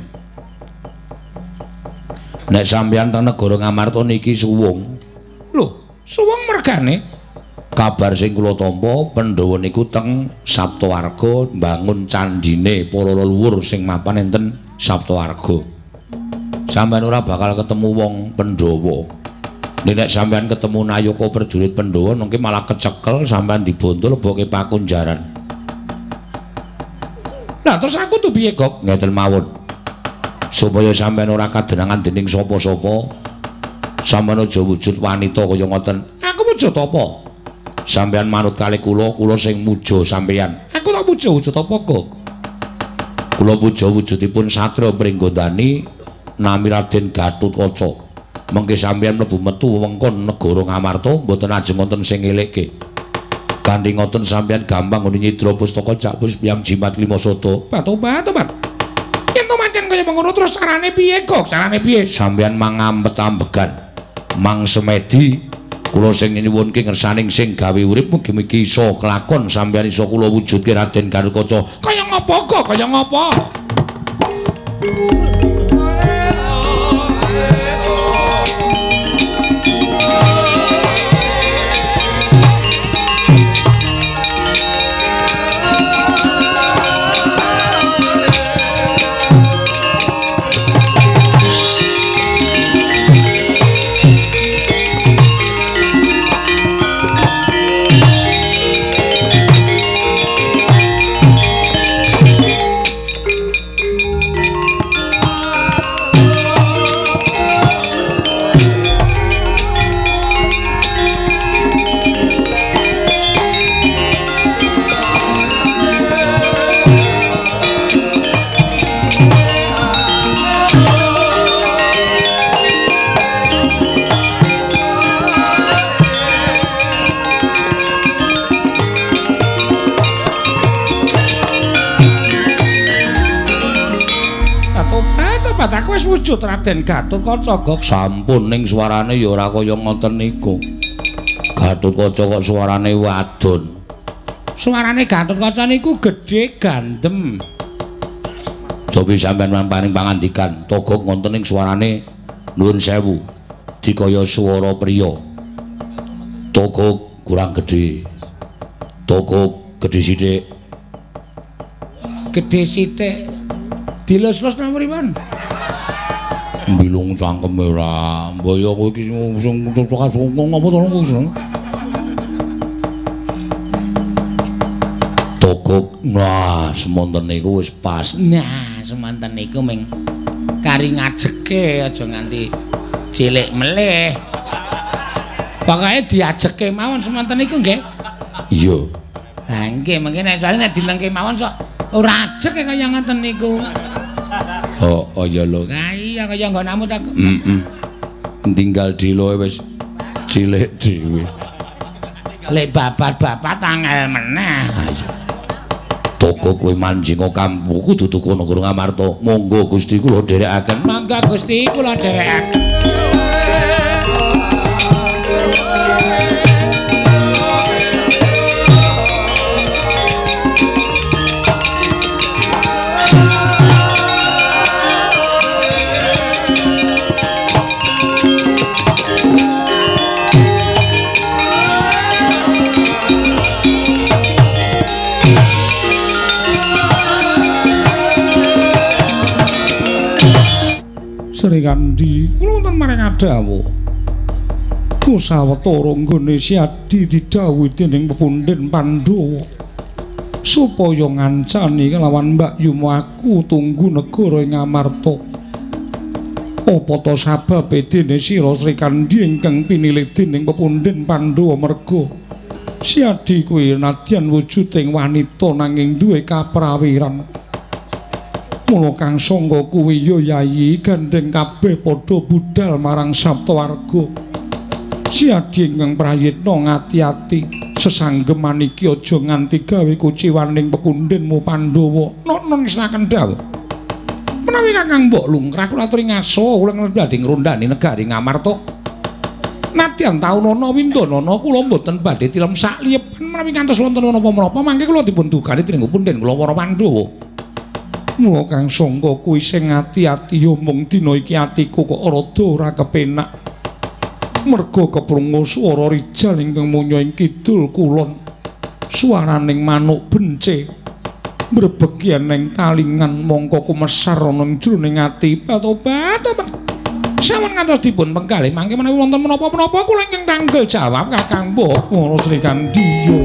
Nek sampeyan teng negara Ngamarta niki suwung. Lho, suwung mergane kabar sing kula tampa Pandhawa niku teng Saptawarga mbangun candhine para leluhur sing mapan enten Saptawarga. Sampeyan ora bakal ketemu wong Pandhawa. Nek sampeyan ketemu Nayaka prajurit Pandhawa nengke malah kecekel sampeyan dibontul boke pakunjaran. Lah terus aku tuh piye, Gok? Ngeten mawon. Supaya sampeyan ora kadenangan dening sapa-sapa, sampeyan aja wujud wanita kaya ngoten. Aku wujud apa? Sampeyan manut kalih kula, kula sing muja sampeyan. Aku tak muja wujud apa, Gok? Kula puja wujudipun Satya Pringgondani nami Raden Gatotkaca. Mengke sampeyan mlebu metu wewengkon negara Ngamarta mboten ajeng wonten sing ngelekke. Kanthi ngoten sampeyan gampang ngene nyidra pustaka Jamus Piyam Jimat Lima Sada. Batu-batu, Pak. Yen to pancen kaya mengono terus carane piye, Gok? Carane piye? Sampeyan mangampet-ambegan. Mang semedi kula sing nyuwunke ngersaning sing gawe urip mugi-mugi iso kelakon sampeyan iso kula wujudke Raden Gatotkaca. Kaya ngapa, Gok? Kaya ngapa? Aku wis wujud Raden Gatotkaca, Gok. Sampun ning suarane ya ora kaya ngoten niku. Gatotkaca kok suarane wadon. Suarane Gatotkaca niku gedhe gandem. Cobi sampeyan paring pangandikan, togok ngonten ning suarane nuwun sewu. Dikaya swara priya. Togok kurang gedhe. Togok gedhe sithik. Gedhe sithik. Dilus-lus nang mripun? Mbilung cangkeme ora. Mbaya kowe iki sing cocok ngopo to kowe. Togok nah semonten niku wis pas. Nah, semonten niku ming kari ngajeke aja nganti cilik melih. Pokoke diajeke mawon semonten niku nggih. Iya. Lah nggih, mengke nek soal nek dilengke mawon sok ora ajek kaya ngoten niku. Oh, oh ya lho. Lah iya kaya nggonamu ta. Heeh. Tinggal diloe wis cilik dhewe. Lek babat-babat angel meneh. Toko kowe manjing kampung kudu tuku nang Ngamarta. Monggo Gusti kula dherekaken. Mangga Gusti kula dherekaken. Srikandhi kula wonten marang adawu Kusawetara nggone Siadi didhawuhi dening pepundhen Pandhawa supaya ngancani kelawan Mbak Yuma aku tunggu negara ing Ngamarta. Apa ta sababe dene sira Srikandhi ingkang pinilih dening pepundhen Pandhawa merga Siadi kuwi nadyan wujuding wanita nanging duwe kaprawiran. Mula kang sangga kuwi ya yayi gandeng kabeh padha budal marang Saptawarga. Siadi ingkang prayitna ngati-ati Sesanggeman iki aja nganti gawe kuciwaning pepundhenmu Pandhawa. Nono ngesnaken dawuh. Menawi Kakang Mbok Lungkrah kula aturi ngaso kula badhe ngrondani negari Ngamarta. Nadyan taun ana windanana kula mboten badhe tilem sakliyepan menawi kantos wonten menapa-menapa mangke kula dipun dukani dening pundhen kula para Pandhawa. Mula Kang Sangka kuwi sing ati-ati omong dina iki atiku kok rada ora kepenak. Merga keprungu swara rijal ingkang munya ing kidul kulon. Swaraning manuk bence mbrebegyan ing talingan mongko kumesar ana ing jroning ati. Tobat, tobat. Sampun ngantos dipun penggalih mangke menawi wonten menapa-menapa kula ingkang tanggel jawab Kakang Mbok ngono Sri Kandiya.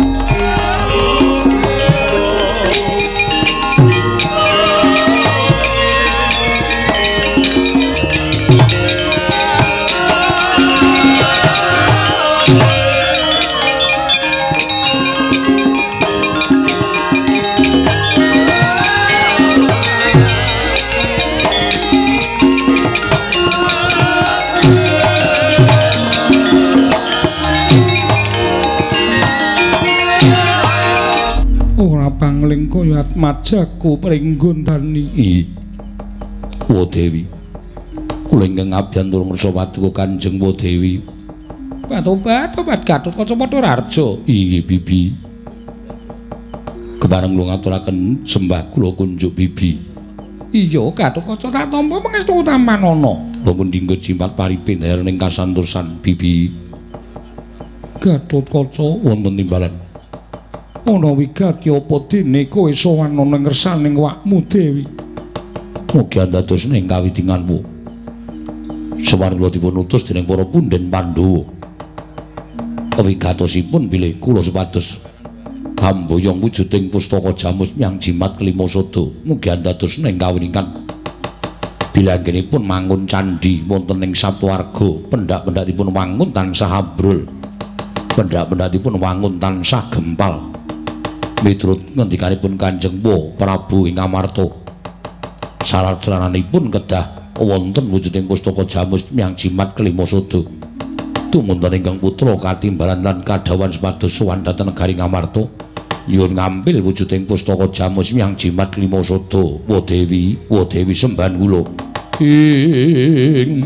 Pangling kaya atmajaku pringgon dani. Wa Dewi. Kula ingkang abyantur ngersa paduka Kanjeng Wa Dewi. Tobat, tobat Gatotkaca Padhararja. Inggih Bibi. Kebareng kula ngaturaken sembah kula kunjuk Bibi. Iya Gatotkaca tak tampa pangestu utamanana. Lamun dinggo jimat paripin ning kasantosan Bibi. Gatotkaca wonten timbalan. Ana wigati apa dene kowe sowan ana ngersaning wakmu Dewi. Mugi dados ing kawidinganmu. Sawan kula dipun utus dening para pundhen Pandhawa. Wigatosipun bilih kula supados hamboyong wujuding pustaka jamus nyang jimat kelima sada. Mugi dados ing kawidingan. Bilanggenipun mangun candhi wonten ing Saptawarga, pendak-pendakipun wangun tansah abrul. Pendak-pendakipun wangun tansah gempal. Miturut ngendikanipun Kanjeng Prabu ing Ngamarta. Sarat-saranipun kedah wonten wujuding pustaka jamus miang jimat kelima sada. Tumunten ingkang putra katimbalan lan kadawan supados sowan dhateng negari Ngamarta. Nyuwun ngambil wujuding pustaka jamus miang jimat kelima sada. Wa Dewi, wa Dewi sembahan kula. Ing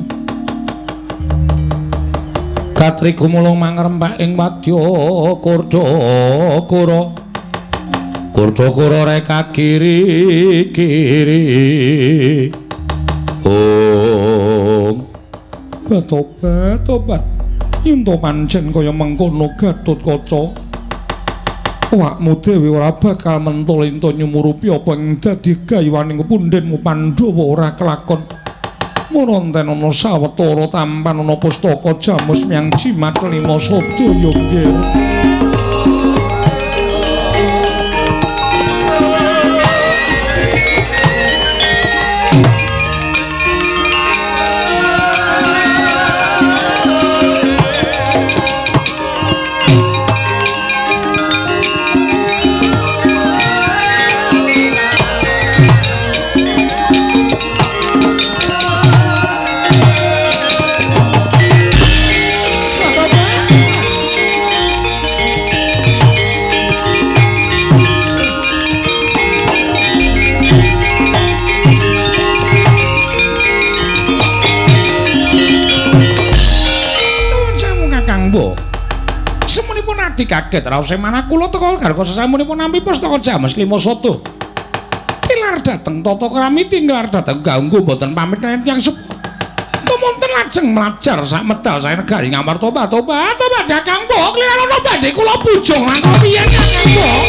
Katri gumulung mangrembak ing wadya Kurdakara. Kurdakara reka kiri-kiri. Om. Tobat, tobat. Yen to pancen kaya mengkono Gatotkaca. Awakmu Dewi ora bakal mentol ento nyumurupi apa ing dadi gayuwaning pundhenmu Pandhawa ora kelakon. Mononten ana sawetara tampan ana pustaka jamus miang jimat kelima sada ya nggih. Kaget raos manah kula teka garwa sesamunipun nampi pustaka jamus lima sada. Tilar dhateng tata krami tinggal dhateng ganggu boten pamit yang sepuh. Tumunten lajeng mlajar sak medal sae negari Ngamarta. Tobat, tobat Kakang Mbok, klirana badhe kula bujung lan piye Kakang Mbok.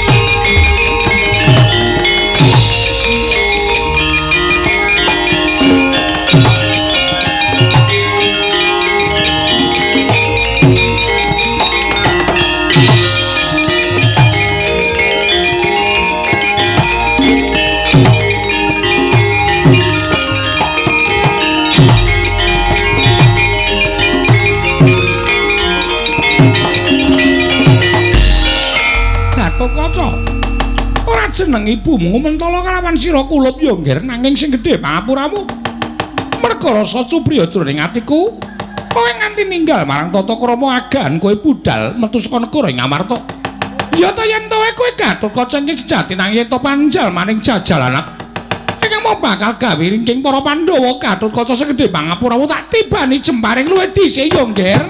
Jeneng ibumu mentala kalawan sira kulup ya nggih nanging sing gedhe pangapuramu. Merga rasa cupriya jroning atiku Kowe nganti ninggal marang Tata Krama agan kowe budal metu saka negara Ngamarta. Ya ta yen to kowe Gatotkaca ing sejati nanging yen to panjal maning jajalanak. Ingkang mau bakal gawe ringking para Pandhawa Gatotkaca sing gedhe pangapura tak tibani jemparing luwih dhisik yo, Ngger.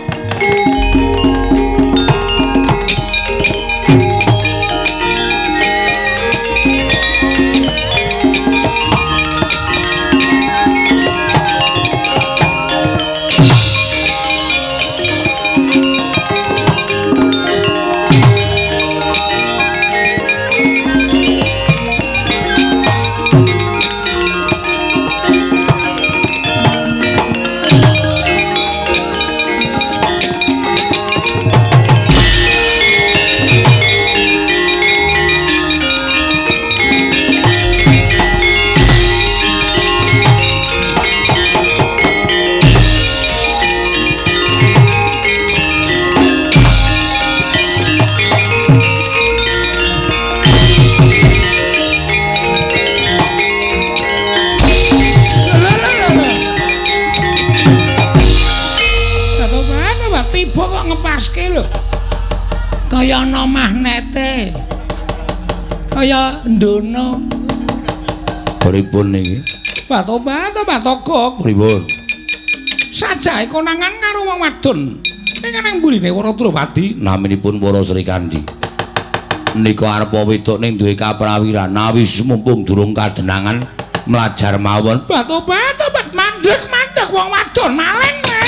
Kaya ana magnete. Kaya ndono. Pripun niki? Batobat, batogok. Pripun? Sajahe konangan karo wong wadon. Ning nang mburine Waradrawadi naminipun para Sri Kandi. Nika arep wedok ning duwe kaprawiran nawis mumpung durung kadenangan mlajar mawon. Batobat, bat mandeg-mandeg wong wadon maling kowe.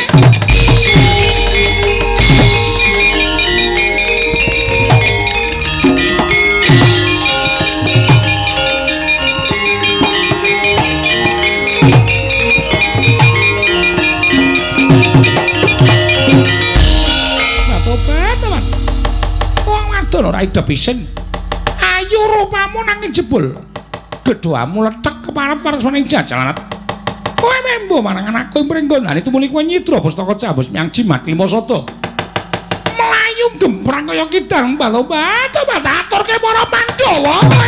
Ora idep isin. Ayu rupamu nanging jebul. Gedhoamu letek keparet-paret ning jajalan. Kowe membo marang anakku ing pringgonane tumuli kowe nyitra pustaka Jambus Myang Jimat Limasada. Melayu gemprang kaya kidang balobat, coba aturke para Pandhawa kowe.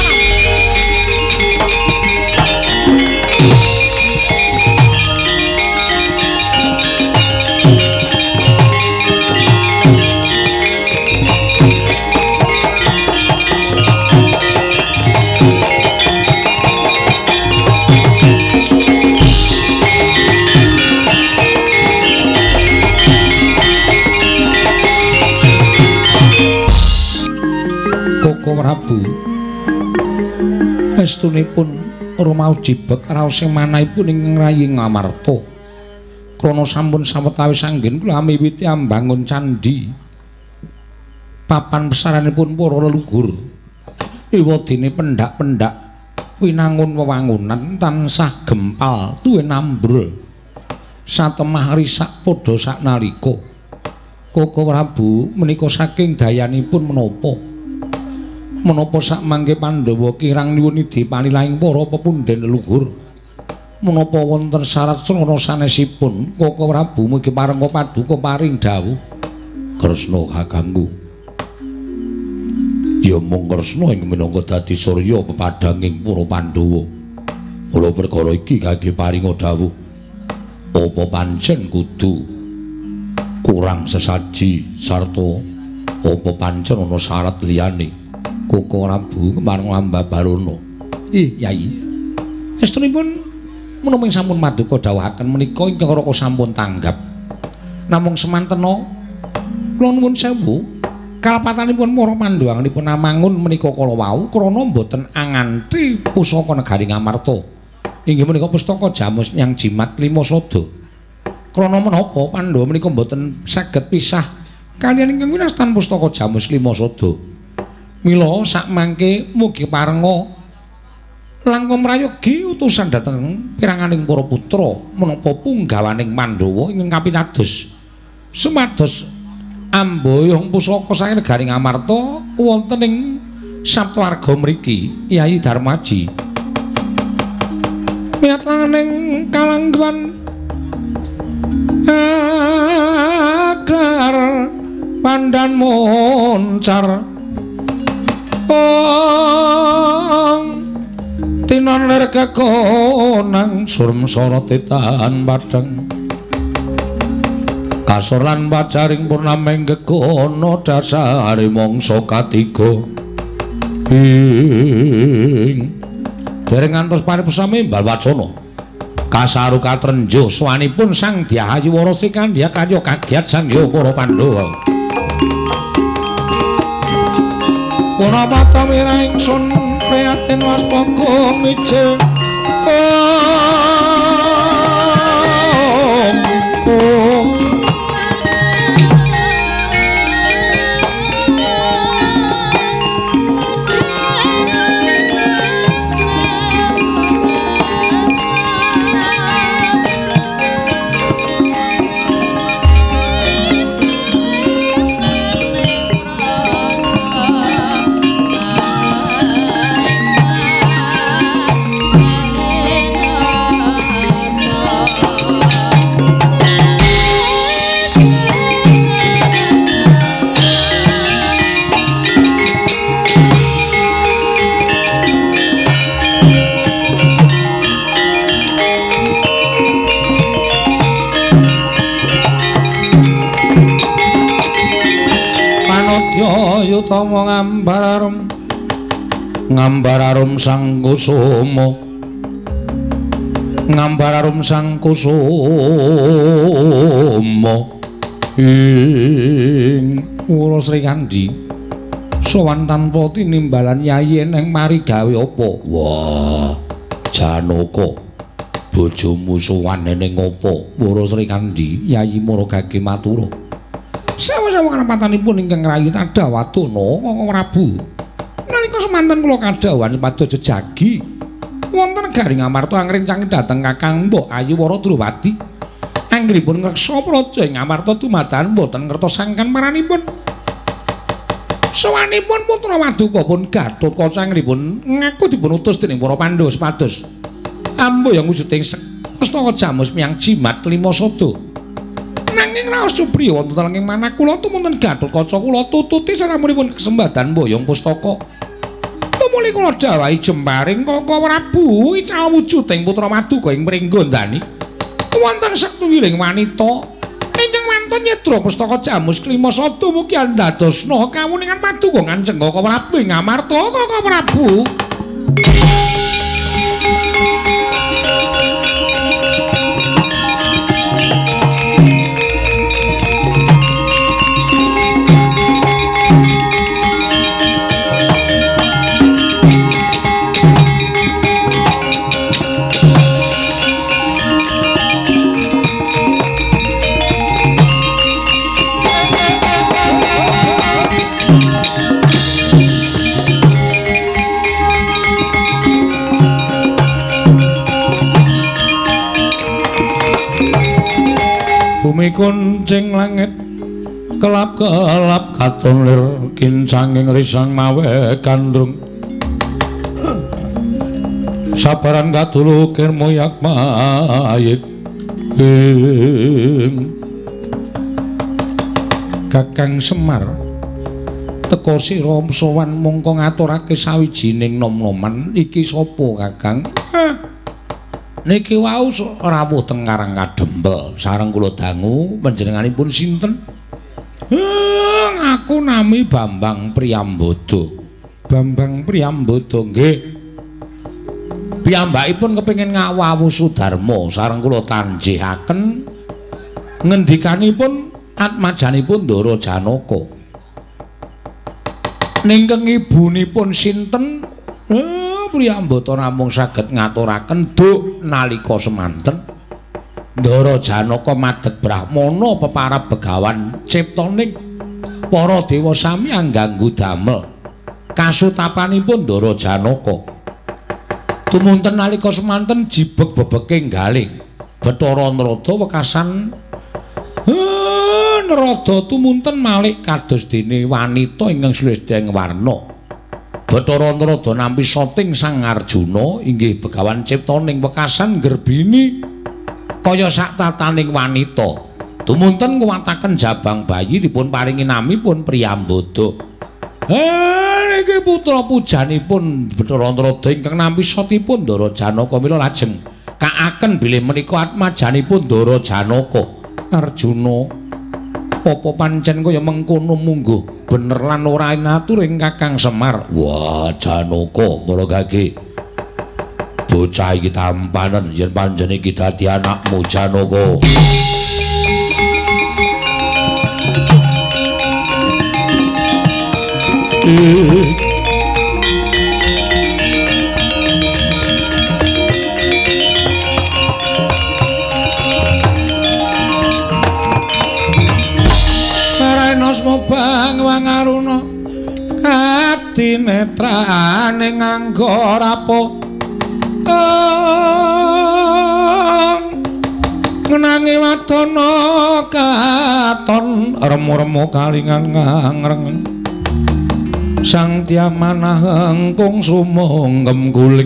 Prabu estunipun rumaos jibeg raos sing manahipun ing rayi Ngamarta krana sampun sawetawis anggen kula miwiti ambangun candhi papan pesaranipun para leluhur ewadene pendak-pendak pinangun wewangunan tansah gempal duwe nambrul satemah risak padha saknalika Koko Prabu menika saking dayanipun menapa menapa sak mangke Pandhawa kirang nyuwun idhi panilahing para pepundhen leluhur menapa wonten syarat srana sanesipun Koko Prabu mugi parenga paduka paring dawuh Kresna kakangku ya mung Kresna ing minangka dadi surya pepadhanging para Pandhawa mula perkara iki kangge paringa dawuh apa pancen kudu kurang sesaji sarta apa pancen ana syarat liyane Koko Prabu marang Lambabarana. Ih, Yai. Estunipun menapa sampun maduka dawuhaken menika ingkang raka sampun tanggap. Namung semantena kula nuwun sewu, kalapatanipun para Pandhawanipun namangun menika kala wau krana boten anganthi pusaka negari Ngamarta. Inggih menika pustaka Jambus Myang Jimat Limasada. Krana menapa Pandhawa menika boten saged pisah kaliyan ingkang winastan pustaka Jambus Limasada. Mila sak mangke mugi parenga langkung mrayogi utusan dhateng piranganing para putra menapa punggawaning Pandhawa ingkang kapitados sumados amboyong pusaka saking negari Ngamarta wonten ing Saptawarga mriki Kyai Darmaji miyatanganing kalangguan aglar pandan moncar Ong tinon lir kekonang surmsara tetan padhang kasor lan pacaring purnaming gegono dasare mangsa katiga ing dereng ngantos paripesame mbal wacana kasaru katrenjo swanipun Sang Dyahayu Wara Srikandya kaya kagiat sandya para Pandhawa ora mata mirah ingsun prihatin waspaga mije Yutama ngambararum ngambararum Sang Kusuma ngambararum Sang Kusuma ing Wara Srikandhi sowan tanpa tinimbalan yayi neng mari gawe apa wah Janaka bojomu sowane ning apa Wara Srikandhi Yayi Maragage matura sawa-sawa karapatanipun ingkang rayi Tadawadana Kakang Prabu. Nalika semanten kula kadhawan sepados jejagi wonten Garing Amarta angrencang dhateng Kakang Mbok Ayu Wara Drowadi. Anggenipun ngreksa praja ing Amarta dumadakan boten ngertos sangkan maranipun. Sawanipun putra Waduka pun Gatotkaca anggenipun ngaku dipun utus dening para Pandhawa sepados amboyong wujuding pustaka jamus miyang jimat lima sada. Nanging raos Supriya wonten telenging manah kula tumunten Gatotkaca kula tututi sarampunipun kesembadan mboyong pustaka. Tumuli kula dawahi jemparing Kakang Prabu ical wujuding putra Maduka ing Pringgandani. Wonten satunggiling wanita ingkang wantun nyedra pustaka jamus kelima sada mugi andadosna kawuningan Paduka Kanjeng Kakang Prabu ing Amarta Kakang Prabu. Bumi kuncing langit kelap-kelap katon lir kincanging risang mawe kandrung sabaran kadulu kirmoyak mayik Kakang Semar teka sira sowan mongko ngaturake sawijining nom-noman iki sapa Kakang? Niki wau rawuh teng Karang Kadempel sareng kula dangu panjenenganipun sinten? Heh, aku nami Bambang Priyambada. Bambang Priyambada nggih. Piyambakipun kepengin ngawawu Sudarma sareng kula tanjihaken ngendikanipun atmajanipun Ndara Janaka. Ningkeng ibunipun sinten? Heh, Priyambada namung saged ngaturaken duk nalika semanten Ndara Janaka madeg Brahmana peparab begawan ciptaning para dewa sami angganggu damel kasutapanipun Ndara Janaka. Tumunten nalika semanten jibeg bebeke nggaling Bathara Narada wekasan Narada tumunten malih kados dene wanita ingkang slestheng warna. Bathara Narada nampi soting Sang Arjuna inggih begawan ciptaning wekasan gerbini kaya sak tataning wanita. Tumunten kuwataken jabang bayi dipun paringi namipun Priyambada. Eh niki putra pujanipun Bathara Narada ingkang nampi sotipun Ndara Janaka mila lajeng kaaken bilih menika atmajanipun Ndara Janaka. Arjuna Apa pancen kaya mengkono mungguh bener lan ora atur ing Kakang Semar? Wah, Janaka, para gage. Bocah iki tampanen yen panjenengan iki dadi anakmu Janaka. Bang wangaruna ati netrane nganggo rapo ngenangi wadana katon remo-remo kalingan ngangreng sang tiamana hengkung sumonggem guling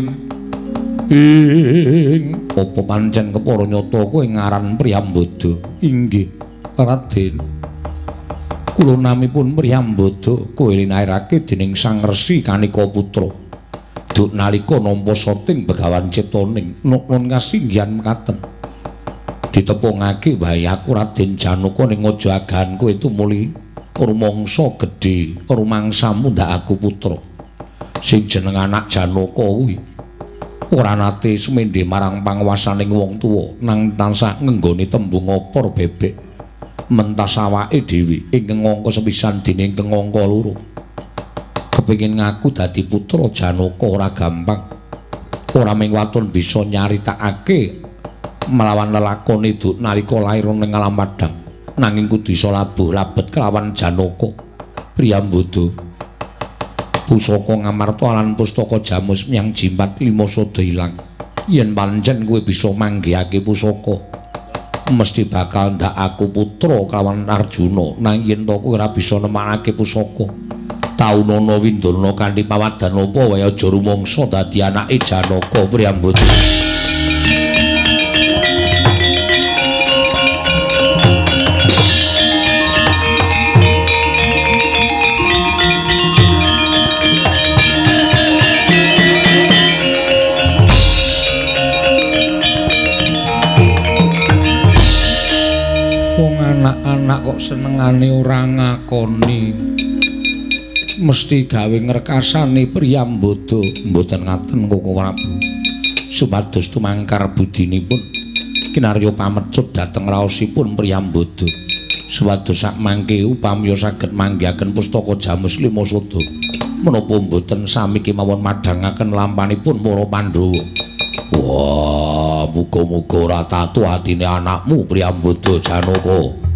ing apa pancen kepara nyata kowe ngaran Priyambada? Inggih Raden, kula namipun Priyambada kowe linairake dening Sang Resi Kanika Putra. Duk nalika nampa soting Begawan Ciptaning nun kasinggihan mekaten. Ditepungake wae aku Raden Janaka ning aja agahan kowe tumuli rumangsa gedhe rumangsamu ndak aku putra. Sing jeneng anak Janaka kuwi ora nate semendhe marang panguwasaning wong tuwa nang tansah ngenggoni tembung opor bebek. Mentas awake dhewe ing angka sepisan dene ing angka loro. Kepengin ngaku dadi putra Janaka ora gampang. Ora mung waton bisa nyaritakake melawan lelakone duk nalika lair ning alam padang, nanging kudu iso labuh labet kelawan Janaka. Priyambada, pusaka ngamarta lan pustaka jamus miyang jimat lima sada ilang. Yen pancen kowe bisa manggihake pusaka, mesti bakal ndak aku putra kelawan Arjuna. Nang yen to kowe ora bisa nemanake pusaka, taunana windana kanthi pawadan apa wae aja rumangsa dadi anake Janaka. Priyambada, anak-anak kok senengane ora ngakoni, mesti gawe ngrekasane Priyambada. Mboten ngaten Koko Prabu, supados tumangkar budinipun kinarya pamecut dhateng raosipun Priyambada. Supados sak mangke upami saged manggihaken pustaka jamus lima sada, menapa mboten sami kemawon madhangaken lampanipun para Pandhawa. Wah, muga-muga ora tatu atine anakmu Priyambada Janaka.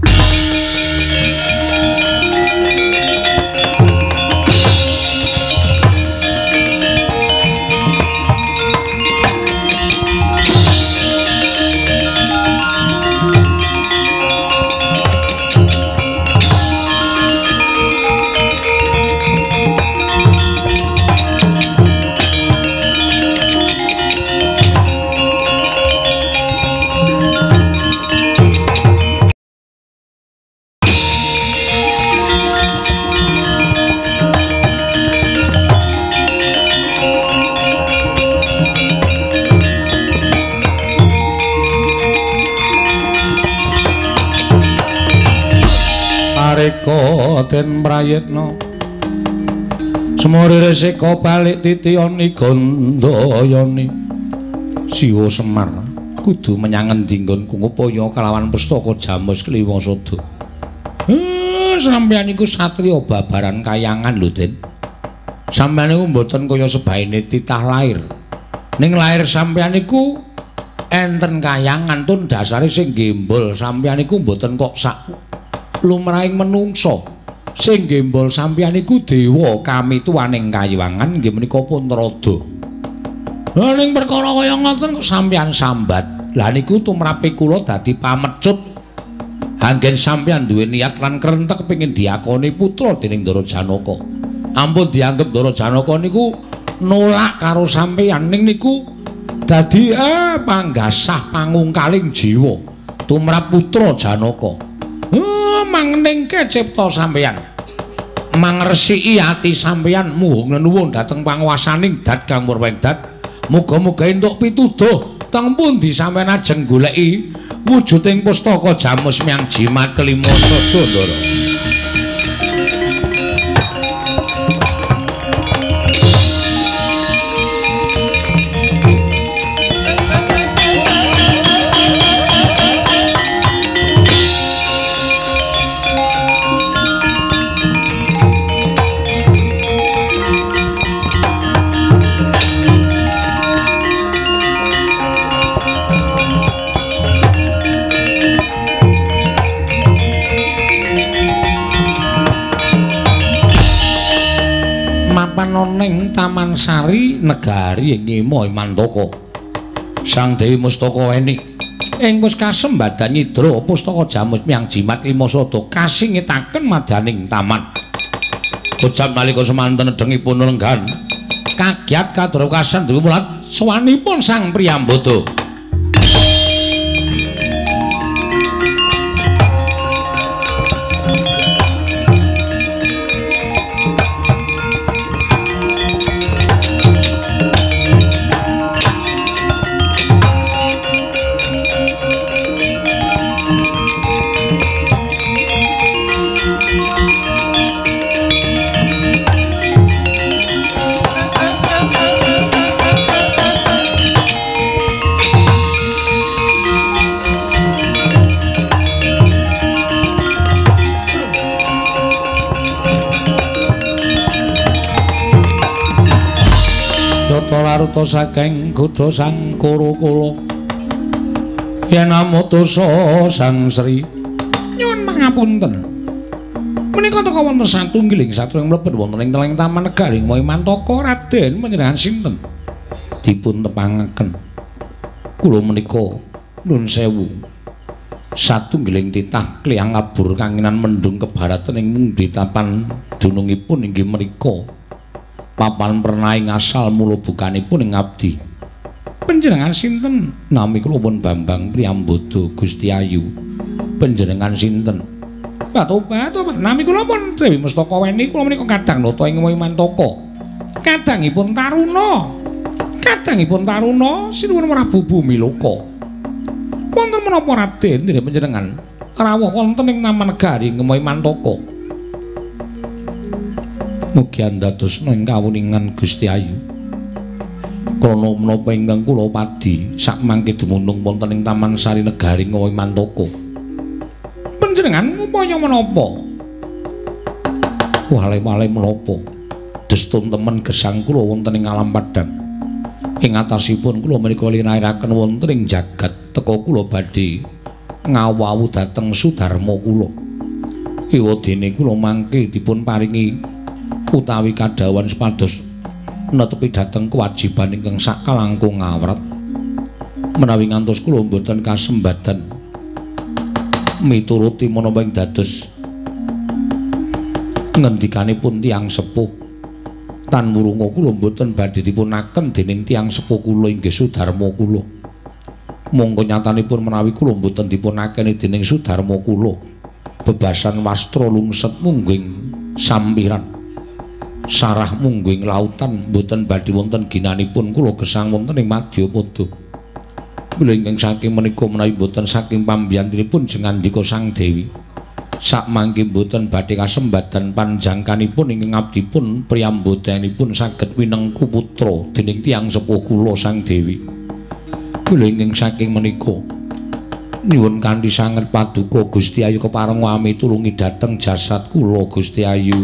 Den prayitna semore resika balik titiyani Gandayani. Siwa Semar kudu menyang endi nggonku ngupaya kalawan pustaka jamus kelima sada. Eh, sampeyan iku satriya babaran kayangan lho, Den. Sampeyan iku mboten kaya sebaine titah lair. Ning lair sampeyan iku enten kayangan tun dasare sing gembol. Sampeyan iku mboten kok sak lumrahing menungsa. Sing gembol sampeyan iku dewa kami tuwaning kayiwangan nggih menika Puntrada. Ha ning perkara kaya ngoten kok sampeyan sambat. Lah niku tumrape kula dadi pamecut. Anggen sampeyan duwe niat lan krentek kepengin diakoni putra dening Ndara Janaka. Ampun dianggep Ndara Janaka niku nolak karo sampeyan ning niku dadi eh panggasah pangungkaling jiwa tumrap putra Janaka. Oh, mangningke cipta sampeyan, mangresiki ati sampeyan, muhung nuwun dhateng panguwasaning Dat Kang Purwengdat. Muga-muga entuk pituduh teng pundi sampeyan ajeng goleki wujuding pustaka Jamus Myang Jimat kelima Sadandara. Ning Taman Sari negari Ngima Imantaka Sang Dewi Mustaka Weni ing wis kasembadan nyidra pustaka Jamus Myang Jimat lima sada kasingitaken madaning taman. Kocap nalika semanten nedhengipun lenggan kagiat kadrokasan dewe mulat sowanipun Sang Priyambada. Laruta saking Gudha Sang Kurakala yen amutusa Sang Sri nyuwun pangapunten menika teka wonten satunggiling satria mlebet wonten ing teleng taman negari Imantaka Raden panjenengan sinten dipun tepangaken kula menika nuwun sewu satunggiling titah kliyang ngabur kanginan mendung kebaratan ing mundhi tapan dunungipun inggih menika papan pernaing asal mula bukanipun ing abdi. Panjenengan sinten? Nami kula pun Bambang Priyambada Gusti Ayu. Panjenengan sinten? Batobat, nami kula pun Dewi Mustaka Weni, kula menika kadang nata ing Imantaka. Kadangipun Taruna. Kadangipun Taruna sinuwun Prabu Bumiloka. Wonten menapa Raden dene panjenengan rawuh wonten ing Taman Negari Imantaka? Mugi andadosna ing kawuningan Gusti Ayu. Krana menapa ingkang kula padi sakmangke dumunung wonten ing Taman Sari Negari Imantaka. Panjenengan upaya menapa? Wale-wale menapa? Destun temen gesang kula wonten ing alam padang. Ing atasipun kula menika lirairaken wonten ing jagat teka kula badhe ngawawu dhateng Sudarma kula. Ewadene kula mangke dipun paringi utawi kadhawan supados netepi dhateng kewajiban ingkang sakalangkung ngawrat menawi ngantos kula mboten kasembadan mituruti menapa ing dados ngendikanipun tiyang sepuh tan murunga kula mboten badhe dipunaken dening tiyang sepuh kula inggih Sudarma kula mongko nyatanipun menawi kula mboten dipunakeni dening Sudarma kula bebasan wastra lungset mungging sampiran sarah mungging lautan mboten badhe wonten ginanipun kula gesang wonten ing Madyapada. Mula ingkang saking menika menawi mboten saking pambiyantinipun jengandika Sang Dewi sakmangke mboten badhe kasembadan panjangkanipun ingkang abdipun priyambadanipun saged winengku putra dening tiyang sepuh kula Sang Dewi. Mula ingkang saking menika nyuwun kanthi sanget paduka Gusti Ayu kepareng wami tulungi dhateng jasad kula Gusti Ayu.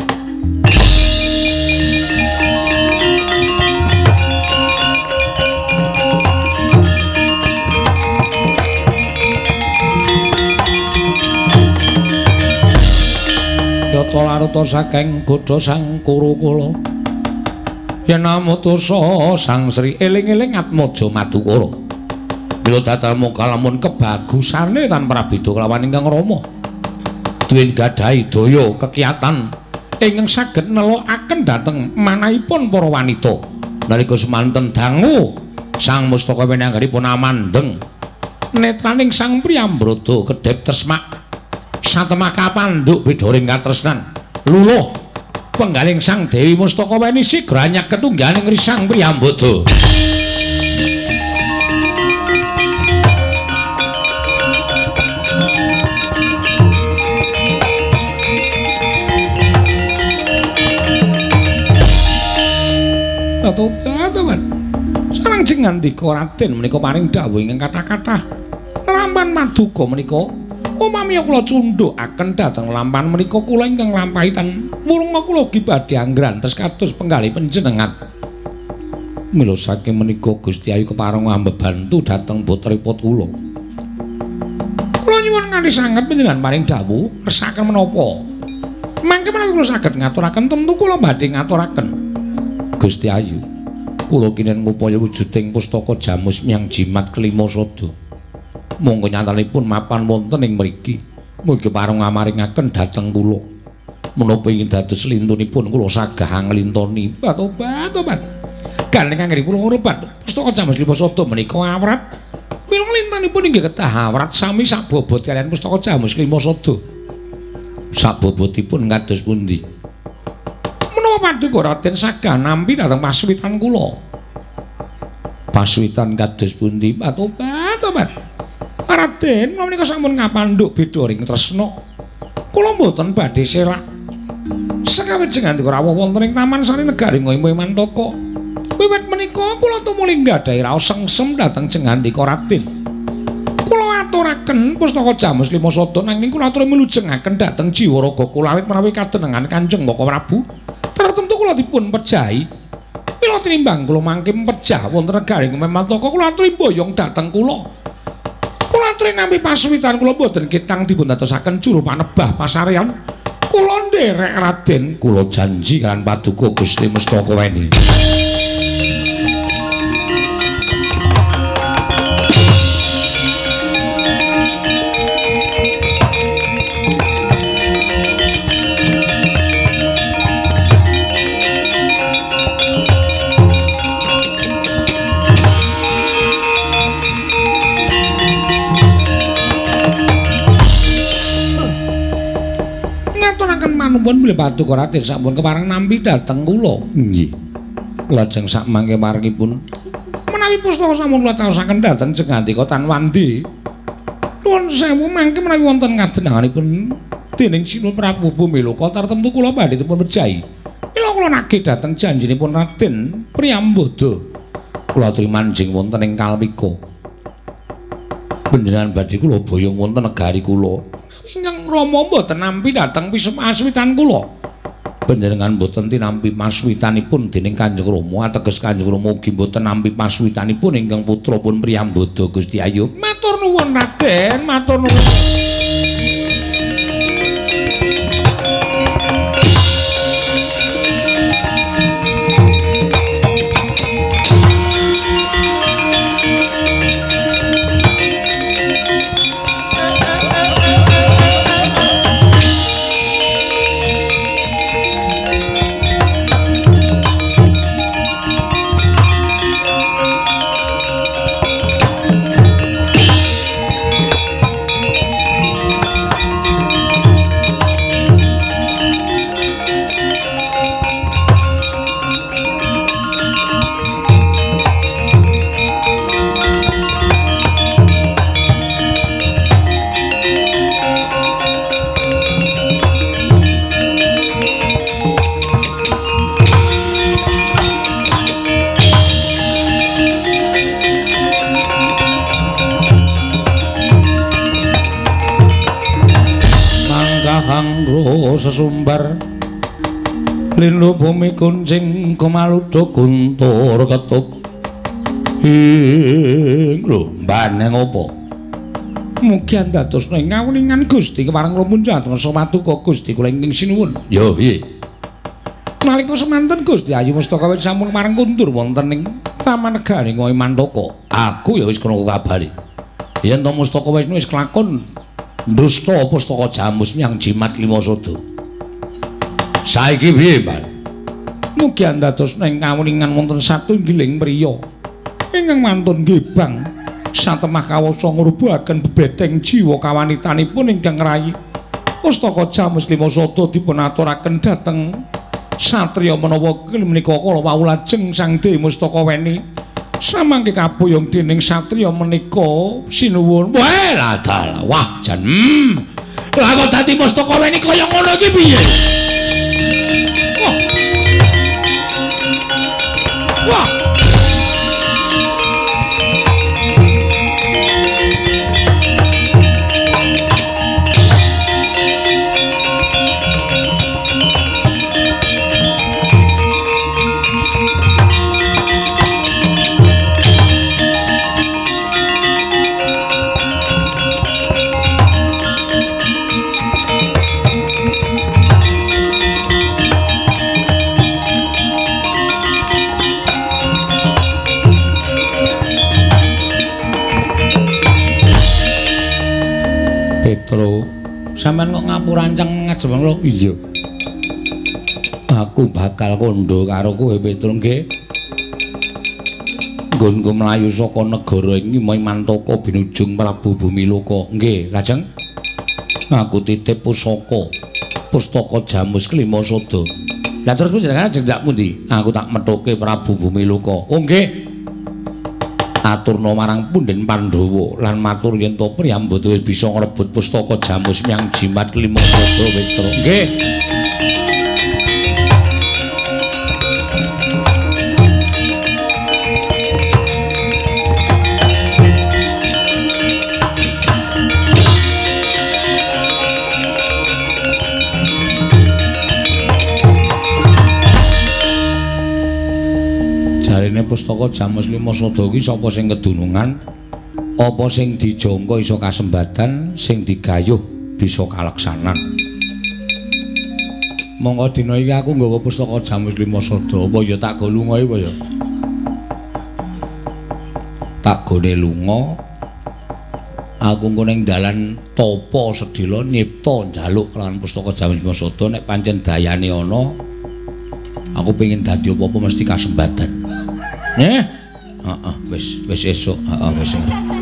Yata laruta saking Gudha Sang Kurakala yen amutusa Sang Sri eling-eling atmaja Madukara mila dadalmu kalamun kebagusane tanpa beda kelawan ingkang Rama duwen gadhahi daya kekiyatan ingkang saged nelokaken dhateng manahipun para wanita nalika semanten dangu Sang Mustaka Weni anggenipun amandeng netraning Sang Priyambada kedhep tresmak satemah kapandhuk bedoring katresnan luluh penggaling Sang Dewi Mustaka Weni sigra nyak ketunggaling Sang Priyambada. Batobat Tobat. Sareng jeng ngandika Raden menika paring dawuh ingkang kathah-kathah. Lampan Maduka menika upami kula cundhukaken dhateng lampan menika kula ingkang lampahitan murung kula ugi badhe anggrantes kados penggalih panjenengan. Mila saking menika Gusti Ayu kepareng ambebantu dhateng putripun kula. Kula nyuwun nganti sanget panjenengan paring dawuh resaken menapa. Mangke menawi kula saged ngaturaken tentu kula badhe ngaturaken. Gusti Ayu, kula kinen ngupaya wujuding pustaka Jamus Miang Jimat kelima sada. Monggo nyantanipun mapan wonten ing mriki. Mugi pareng ngamaringaken dhateng kula. Menapa ingin dados lintunipun kula sagah nglintoni Batobat Tobat. Gandeng anggenipun ngrupat pustaka Jamus lima sada menika awrat. Mila lintanipun inggih kedah awrat sami sabobot kaliyan pustaka Jamus lima sada. Sabobotipun kados pundi? Menapa paduka Raden sagah nampi dhateng paswitan kula? Paswitan kados pundi Batobat Tobat? Raden menika sampun ngapandhuk beda ring tresna. Kula mboten badhe serak. Sakawujeng andika rawuh wonten ing Taman Sari Negari Ngoymoy Mantaka. Wiwit menika kula tumuli nggadahi raos sengsem dhateng jengandika Raden. Kula aturaken pustaka Jamus lima sada nanging kula aturi milujengaken dhateng jiwa raga kula awit menawi kadenengan Kanjeng Maka Prabu tertentu kula dipun pejahi. Mila tinimbang kula mangke pejah wonten negari Ngoymoy Mantaka kula aturi boyong dhateng kula. Kula aturi nampi paswitan kula boten kitang dipun dadosaken juru panebah pasarean. Kula nderek Raden, kula janji kan paduka Gusti Mustaka Weni. Nuwun bilih paduka Raden sampun kepareng nampi dhateng kula. Nggih. Lajeng sak mangke maringipun menawi pustaka sampun kula taosaken dhateng jengandika Tanwandi. Nuwun sewu mangke menawi wonten kadenenganipun dening Sinun Prabu Bumiloka tartemtu kula badhe dipun pejahi. Mila kula nagih dhateng janjinipun Raden Priyambada. Kula aturi manjing wonten ing Kalpika. Panjenengan badhe kula boyong wonten negari kula. Ingkang Rama mboten nampi dhateng paswitan kula. Panjenengan mboten tinampi paswitanipun dening Kanjeng Rama, ateges Kanjeng Rama ugi mboten nampi paswitanipun ingkang putra pun Priyambada Gusti Ayu. Matur nuwun Raden, matur nuwun. Sesumbar linu bumi kuncing kemaludha guntur ketup ing lho mbane ngopo mugi andadosna ngawuningan Gusti kepareng lumun jateng Paduka Gusti kula ingkang sinuwun. Yo piye nalika semanten Gusti Ayu Mustaka wis sampun marang kundur wonten ing Taman Negari Ngoymoy Mantaka. Aku ya wis krungu kabare yen to Mustaka wis kelakon ndusta pustaka Jamus Miang Jimat lima sada. Saiki piye, Pak? Mugi andadosna ing kawuningan wonten satunggiling priya ingkang mantun gebang satemah kawasa ngrubuhaken bebeteng jiwa kawanitanipun ingkang rayi. Pustaka Jamus lima sada dipun aturaken dhateng satriya menawa menika kala wau lajeng Sang Dewi Mustaka Weni samangke kaboyong dening satriya menika sinuwun. Wah, ladal. Wah, jan. Hmm. Lah kok dadi Mustaka Weni kaya ngono iki piye? Petro. Sampeyan kok ngapurancang ngajeng lho. Iya. Aku bakal kondo karo kowe Petro nggih. Nggonku mlayu saka negara iki Mantaka binujung Prabu Bumiloka. Nggih, Kajeng. Aku titip pusaka. Pustaka Jamus Klima Sada. Lah terus panjenengan jendak pundi? Aku tak methuke Prabu Bumiloka. Oh nggih. Aturna marang Punden Pandhawa lan matur yen to Priyambada wis bisa ngrebut pustaka Jamus Myang Jimat Klima Sada Petra. Nggih. Jarine pustaka Jamus Lima Sada iki sapa sing kedunungan? Apa sing dijangka iso kasembadan, sing digayuh bisa kaleksanan. Monggo dina iki aku nggawa pustaka Jamus Lima Sada, apa ya tak go lunga apa ya? Tak gone lunga. Aku engko ning dalan tapa sedhela nyipta njaluk kelawan pustaka Jamus Lima Sada nek pancen dayane ana. Aku pengin dadi apa-apa mesti kasembadan. Nggih. Heeh, wis wis esuk, heeh wis.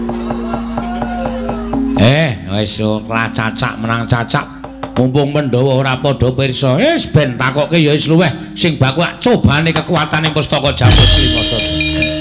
Eh, wis ora cacak menang cacak. Mumpung Pandhawa ora padha pirsa, wis ben takokke ya wis luweh sing baku cobane kekuatane pustaka Jamus Lima Sada.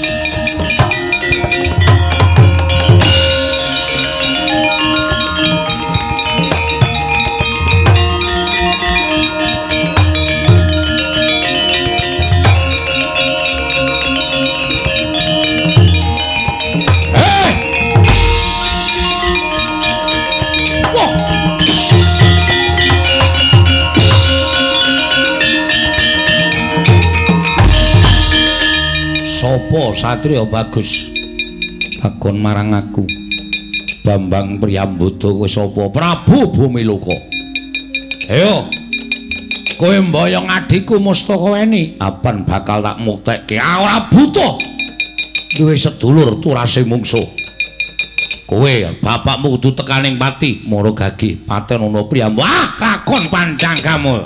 Sapa satriya bagus takon marang aku Bambang Priyambada kowe sapa? Prabu Bumiloka. Ayo kowe mboyong adikku Mustahaweni apan bakal tak muktekke ora buta duwe sedulur turase mungsuh. Kowe bapakmu kudu tekaning pati mara gage paten ana Priyambada. Ah lakon pancang kamu.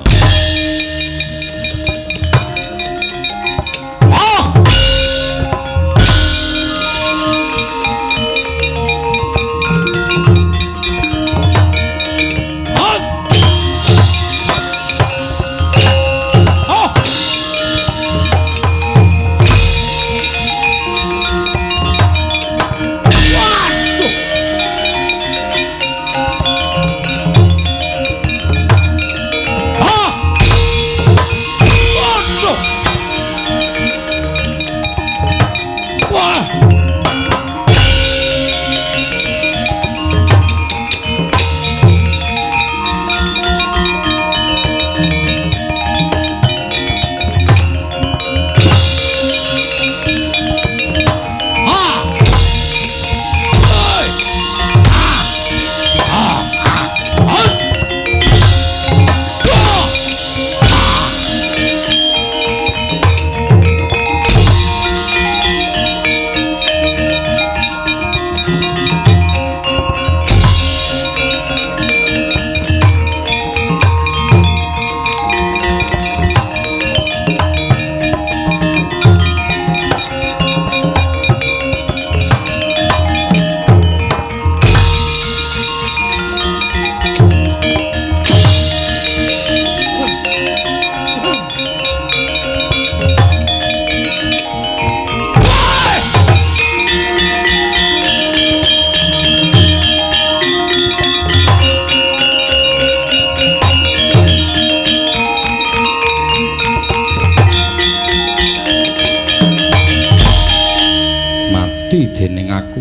Dening aku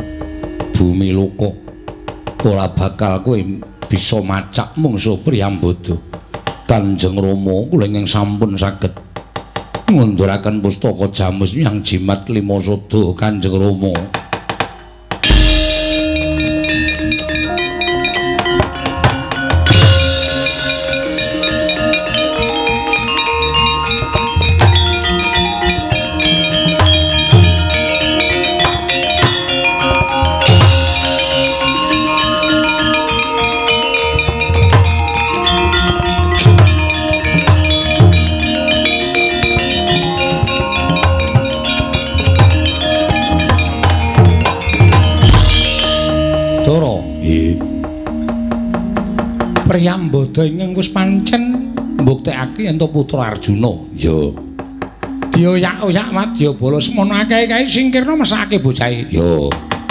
Bumiloka ora bakal kowe bisa macak mungsuh Priyambada. Kanjeng Rama kula ingkang sampun saged ngunduraken pustaka Jamus Myang Jimat Klima Sada. Kanjeng Rama Priyambada ingkang wis pancen mbuktekake yen putra Arjuna. Ya. Dioyak-oyak Wadyabala semono akeh kae singkirna mesake bocahe. Ya.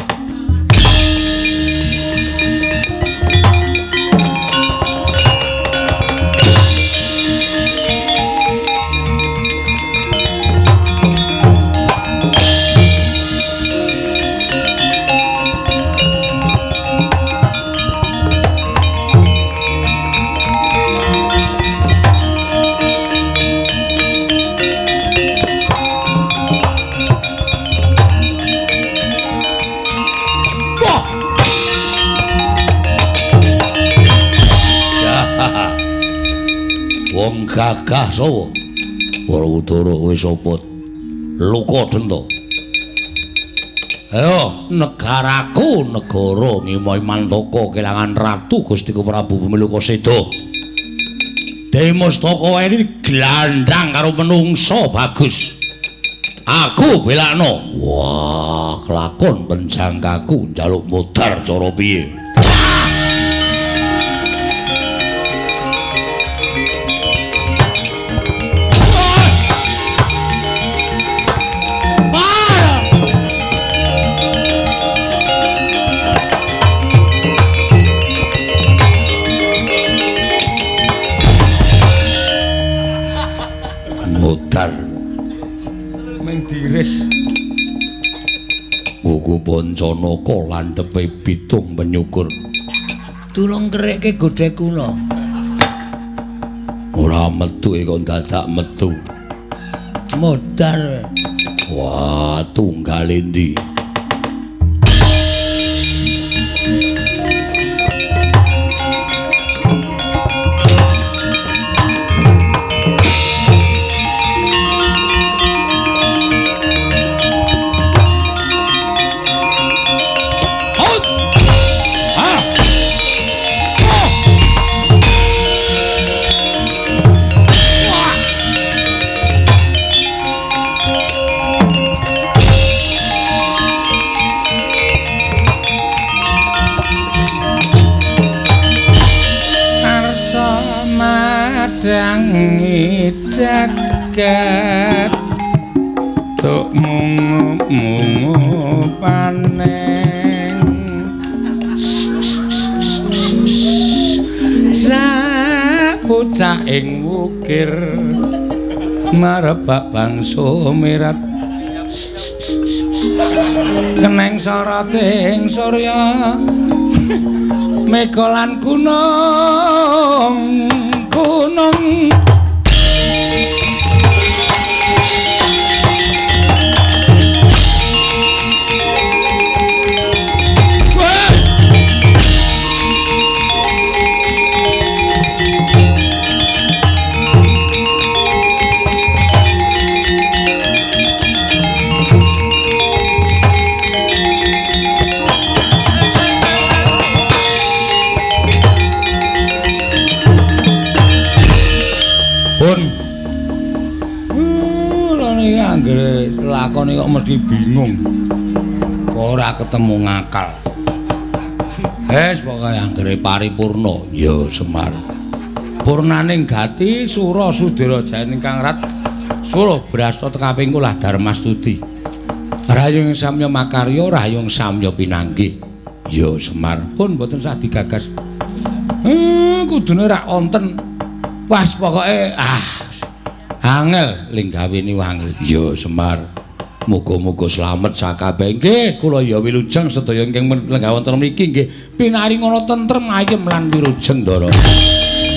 Gagah sawa Warawudara wis apa luka denta. Ayo negaraku negara Ngimai Mantaka kelangan ratu Gustiku Prabu Bumiluka Seda. Dewi Mustaka ini glandang karo menungso bagus. Aku belakno. Wah, kelakon penjangkaku njaluk modar cara piye? Diris buku Pancanaka landhepe pitung penyukur. Tulung kerekke godhe kula. Ora metu e kok dadak metu. Modal. Wah, tunggal endi? Dangi jagat tuk mungu-mungu paneng sabocah ing wukir marebak bangsa mirat keneng soroting surya mega lan gunung gunung lakone kok mesti bingung. Ora ketemu ngakal. Wes pokoke anggere paripurna ya Semar. Purnaning gati sura sudira janing kang rat suruh brasta tekaping kulah Darmastuti. Rayung samya makarya, rayung samya pinanggih. Ya Semar pun mboten sah digagas. Eh kudune rak wonten. Wes pokoke ah angel linggawini wangil. Ya Semar. Muga-muga slamet sakabeh. Nggih, kula ya wilujeng sedaya ingkang lenggah wonten mriki nggih pinaring ana tentrem ayem lan wilujeng ndara.